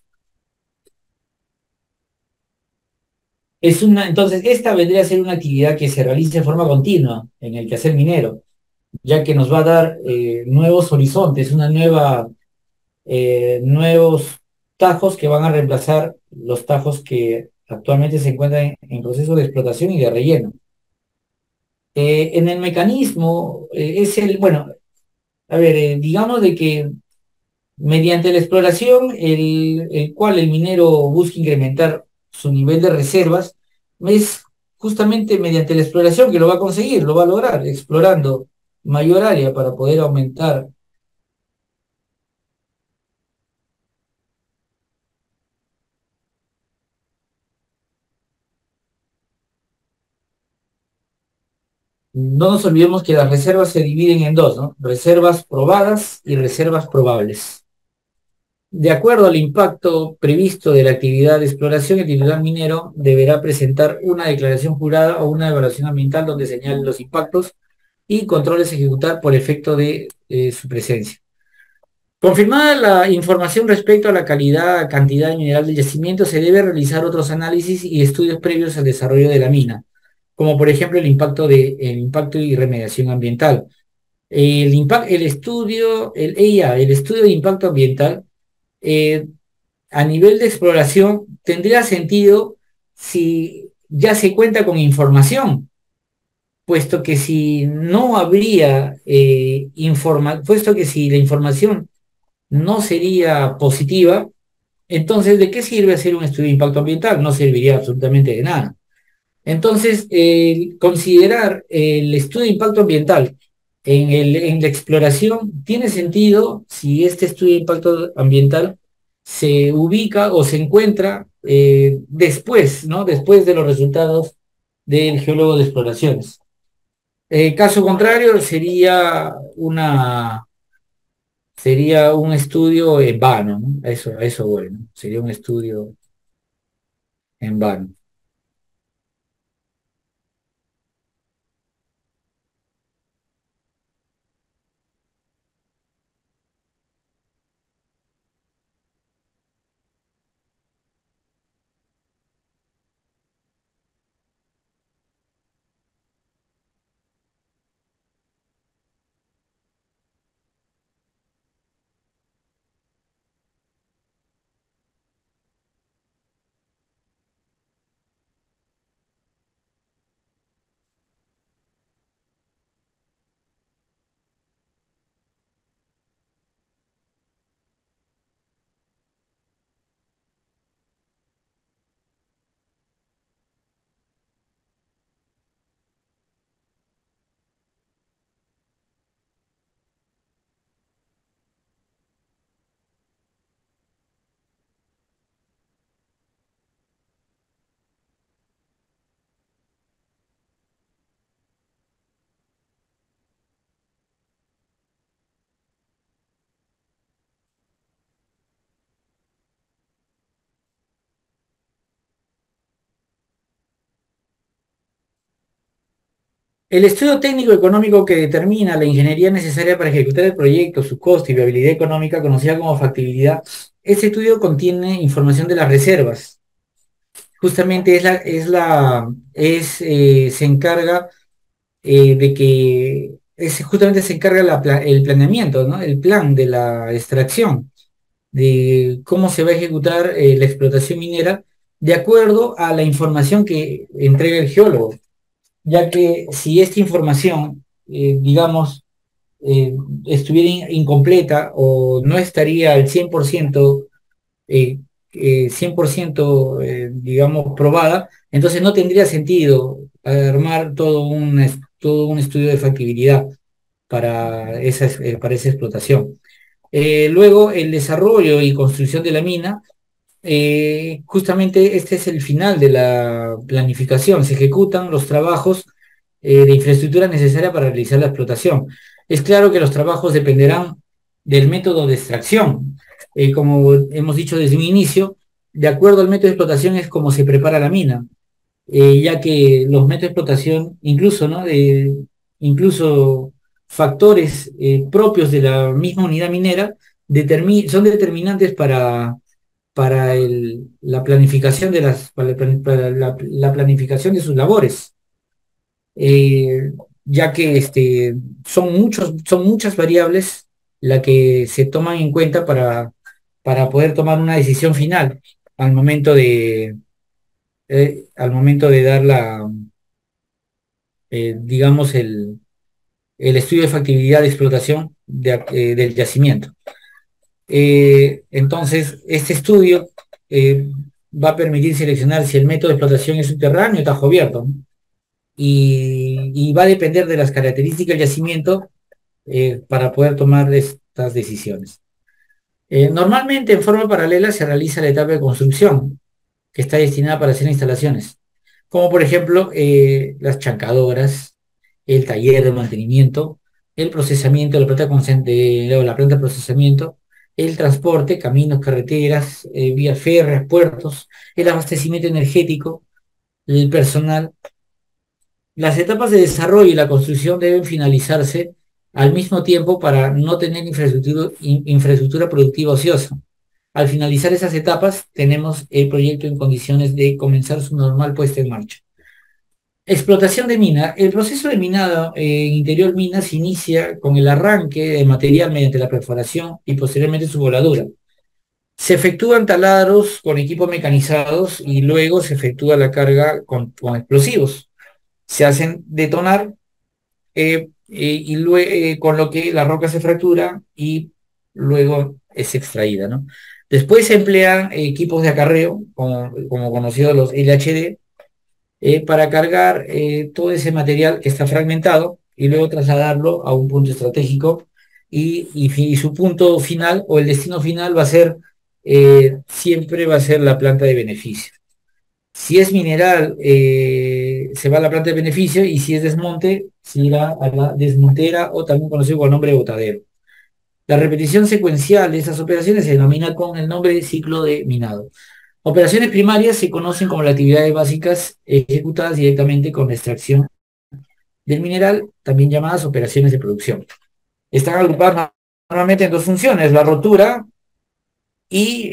Entonces, esta vendría a ser una actividad que se realiza de forma continua en el quehacer minero, ya que nos va a dar nuevos horizontes, nuevos tajos que van a reemplazar los tajos que actualmente se encuentran en proceso de explotación y de relleno. En el mecanismo, bueno, a ver, digamos de que mediante la exploración, el cual el minero busca incrementar su nivel de reservas, es justamente mediante la exploración que lo va a conseguir, lo va a lograr, explorando mayor área para poder aumentar. No nos olvidemos que las reservas se dividen en dos, ¿no? Reservas probadas y reservas probables. De acuerdo al impacto previsto de la actividad de exploración, el titular minero deberá presentar una declaración jurada o una evaluación ambiental donde señale los impactos y controles a ejecutar por efecto de su presencia. Confirmada la información respecto a la calidad, cantidad de mineral del yacimiento, se debe realizar otros análisis y estudios previos al desarrollo de la mina, como por ejemplo el impacto y remediación ambiental. El estudio, el EIA, el estudio de impacto ambiental, eh, a nivel de exploración, tendría sentido si ya se cuenta con información, puesto que si no habría puesto que si la información no sería positiva, entonces ¿de qué sirve hacer un estudio de impacto ambiental? No serviría absolutamente de nada. Entonces, considerar el estudio de impacto ambiental en la exploración tiene sentido si este estudio de impacto ambiental se ubica o se encuentra después, ¿no? Después de los resultados del geólogo de exploraciones. Caso contrario, sería un estudio en vano, ¿no? A eso bueno, sería un estudio en vano. El estudio técnico económico que determina la ingeniería necesaria para ejecutar el proyecto, su costo y viabilidad económica, conocida como factibilidad, este estudio contiene información de las reservas. Justamente se encarga de que justamente se encarga el planeamiento, ¿no? El plan de la extracción, de cómo se va a ejecutar la explotación minera de acuerdo a la información que entrega el geólogo, ya que si esta información, digamos, eh, estuviera incompleta o no estaría al 100%, 100%, digamos, probada, entonces no tendría sentido armar todo un estudio de factibilidad para esa explotación. Luego, el desarrollo y construcción de la mina, justamente este es el final de la planificación. Se ejecutan los trabajos de infraestructura necesaria para realizar la explotación. Es claro que los trabajos dependerán del método de extracción. Como hemos dicho desde un inicio, de acuerdo al método de explotación es como se prepara la mina, ya que los métodos de explotación, incluso, ¿no? Incluso factores propios de la misma unidad minera son determinantes para la planificación para la planificación de sus labores, ya que son muchas variables las que se toman en cuenta para poder tomar una decisión final al momento de dar digamos, el estudio de factibilidad de explotación del yacimiento. Entonces, este estudio va a permitir seleccionar si el método de explotación es subterráneo o tajo abierto, ¿no? Y va a depender de las características del yacimiento para poder tomar estas decisiones. Normalmente, en forma paralela, se realiza la etapa de construcción, que está destinada para hacer instalaciones, como por ejemplo las chancadoras, el taller de mantenimiento, el procesamiento, la planta de procesamiento, el transporte, caminos, carreteras, vías férreas, puertos, el abastecimiento energético, el personal. Las etapas de desarrollo y la construcción deben finalizarse al mismo tiempo para no tener infraestructura productiva ociosa. Al finalizar esas etapas, tenemos el proyecto en condiciones de comenzar su normal puesta en marcha. Explotación de mina. El proceso de minado en interior mina se inicia con el arranque de material mediante la perforación y posteriormente su voladura. Se efectúan taladros con equipos mecanizados y luego se efectúa la carga con explosivos. Se hacen detonar y luego, con lo que la roca se fractura y luego es extraída, ¿no? Después se emplean equipos de acarreo, como conocidos los LHD, para cargar todo ese material que está fragmentado y luego trasladarlo a un punto estratégico y su punto final o el destino final siempre va a ser la planta de beneficio. Si es mineral, se va a la planta de beneficio, y si es desmonte, se irá a la desmontera, o también conocido con el nombre de botadero. La repetición secuencial de esas operaciones se denomina con el nombre de ciclo de minado. Operaciones primarias se conocen como las actividades básicas ejecutadas directamente con la extracción del mineral, también llamadas operaciones de producción. Están agrupadas normalmente en dos funciones: la rotura y,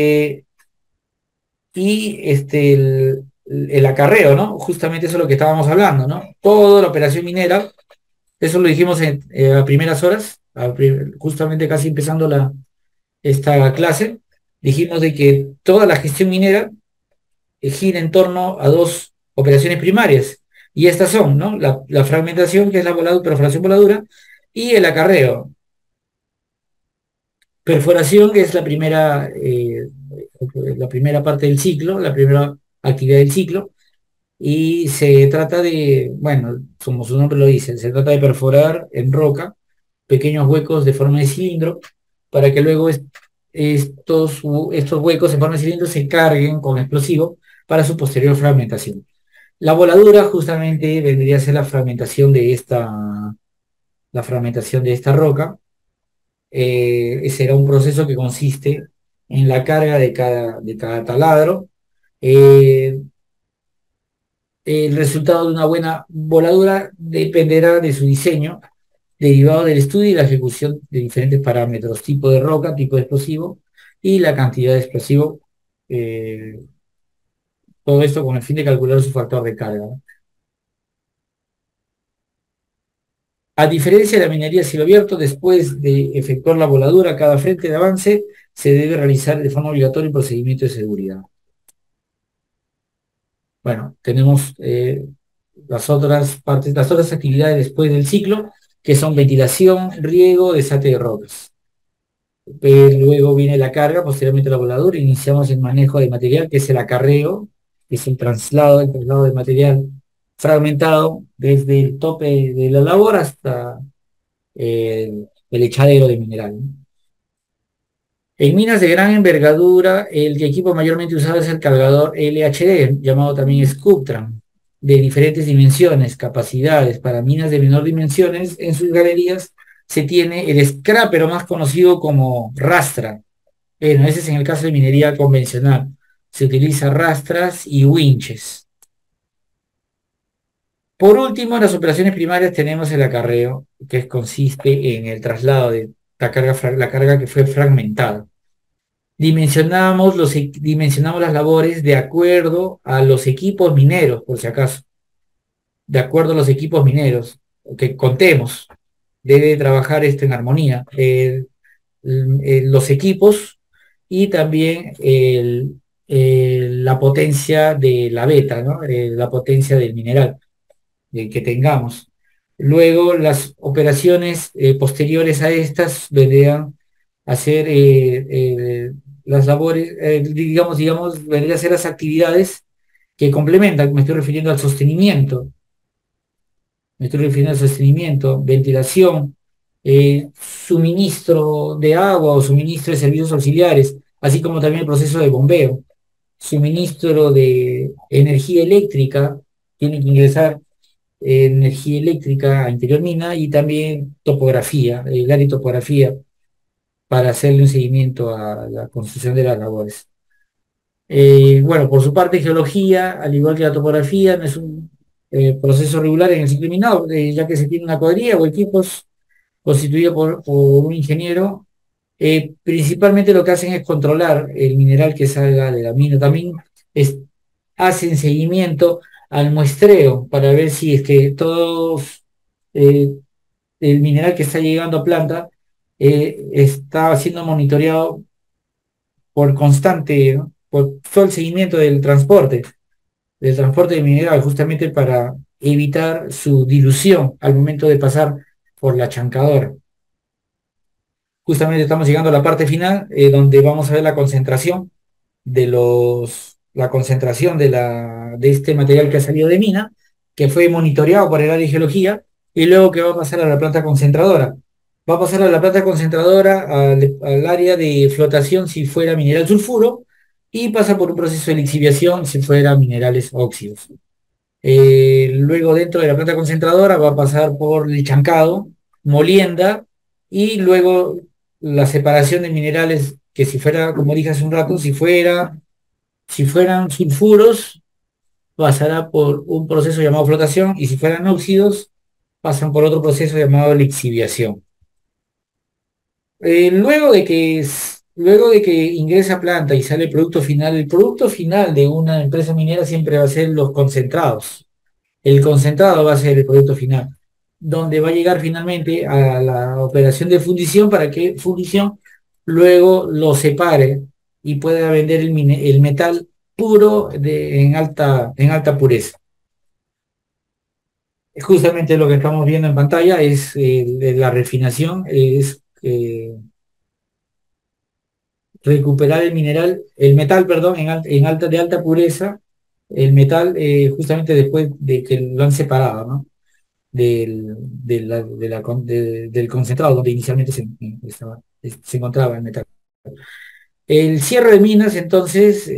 el acarreo, ¿no? Justamente eso es lo que estábamos hablando, ¿no? Toda la operación minera, eso lo dijimos a primeras horas, justamente casi empezando esta clase, dijimos de que toda la gestión minera gira en torno a dos operaciones primarias, y estas son, ¿no? La fragmentación, que es la perforación voladura, y el acarreo. Perforación, que es la primera parte del ciclo, la primera actividad del ciclo, y se trata de, bueno, como su nombre lo dice, se trata de perforar en roca pequeños huecos de forma de cilindro para que luego estos huecos en forma de cilindro se carguen con explosivo para su posterior fragmentación. La voladura justamente vendría a ser la fragmentación de esta roca. Será un proceso que consiste en la carga de cada taladro. Eh, el resultado de una buena voladura dependerá de su diseño, derivado del estudio y la ejecución de diferentes parámetros, tipo de roca, tipo de explosivo y la cantidad de explosivo, eh, todo esto con el fin de calcular su factor de carga, ¿no? A diferencia de la minería a cielo abierto, después de efectuar la voladura, cada frente de avance se debe realizar de forma obligatoria un procedimiento de seguridad. Bueno, tenemos las otras partes, las otras actividades después del ciclo, que son ventilación, riego, desate de rocas. Luego viene la carga, posteriormente la voladura, iniciamos el manejo de material, que es el acarreo, que es el traslado de material fragmentado desde el tope de la labor hasta el echadero de mineral, ¿no? En minas de gran envergadura, el equipo mayormente usado es el cargador LHD, llamado también Scooptram, de diferentes dimensiones, capacidades. Para minas de menor dimensiones, en sus galerías se tiene el scrapper, o más conocido como rastra. Bueno, ese es en el caso de minería convencional. Se utiliza rastras y winches. Por último, en las operaciones primarias tenemos el acarreo, que consiste en el traslado de la carga que fue fragmentada. Dimensionamos las labores de acuerdo a los equipos mineros, por si acaso, de acuerdo a los equipos mineros, que contemos, debe trabajar esto en armonía. Los equipos y también la potencia de la beta, ¿no? La potencia del mineral que tengamos. Luego, las operaciones posteriores a estas vendrían a hacer las labores, vendrían a ser las actividades que complementan. Me estoy refiriendo al sostenimiento, ventilación, suministro de agua o suministro de servicios auxiliares, así como también el proceso de bombeo, suministro de energía eléctrica, tiene que ingresar energía eléctrica a interior mina y también topografía, el área de topografía para hacerle un seguimiento a la construcción de las labores. Bueno, por su parte, geología, al igual que la topografía, no es un proceso regular en el ciclo minado, ya que se tiene una cuadrilla o equipos constituidos por un ingeniero. Principalmente lo que hacen es controlar el mineral que salga de la mina. También hacen seguimiento al muestreo para ver si es que todos eh, el mineral que está llegando a planta está siendo monitoreado por constante, ¿no? Por todo el seguimiento del transporte de mineral, justamente para evitar su dilución al momento de pasar por la chancadora. Justamente estamos llegando a la parte final, donde vamos a ver la concentración de este material que ha salido de mina, que fue monitoreado por el área de geología, y luego que va a pasar a la planta concentradora. Va a pasar a la planta concentradora al área de flotación si fuera mineral sulfuro, y pasa por un proceso de lixiviación si fuera minerales óxidos. Luego dentro de la planta concentradora va a pasar por el chancado, molienda y luego la separación de minerales que si fuera, como dije hace un rato, si fueran sulfuros, pasará por un proceso llamado flotación y si fueran óxidos, pasan por otro proceso llamado lixiviación. Luego de que ingresa a planta y sale el producto final de una empresa minera siempre va a ser los concentrados. El concentrado va a ser el producto final, donde va a llegar finalmente a la operación de fundición para que fundición luego lo separe y pueda vender el metal puro en alta pureza. Justamente lo que estamos viendo en pantalla es la refinación, es recuperar el metal, perdón, de alta pureza, el metal justamente después de que lo han separado, ¿no? Del concentrado donde inicialmente se encontraba el metal. El cierre de minas, entonces,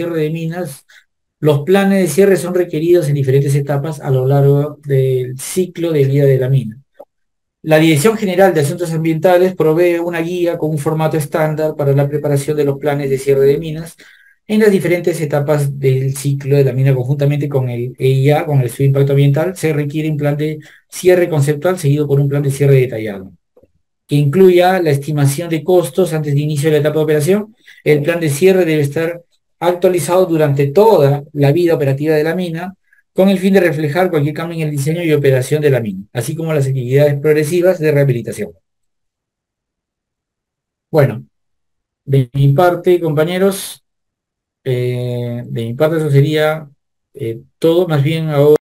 los planes de cierre son requeridos en diferentes etapas a lo largo del ciclo de vida de la mina. La Dirección General de Asuntos Ambientales provee una guía con un formato estándar para la preparación de los planes de cierre de minas, en las diferentes etapas del ciclo de la mina conjuntamente con el EIA, con el estudio de impacto ambiental. Se requiere un plan de cierre conceptual seguido por un plan de cierre detallado, que incluya la estimación de costos antes de inicio de la etapa de operación. El plan de cierre debe estar actualizado durante toda la vida operativa de la mina, con el fin de reflejar cualquier cambio en el diseño y operación de la mina, así como las actividades progresivas de rehabilitación. Bueno, de mi parte, compañeros, de mi parte eso sería todo. Más bien ahora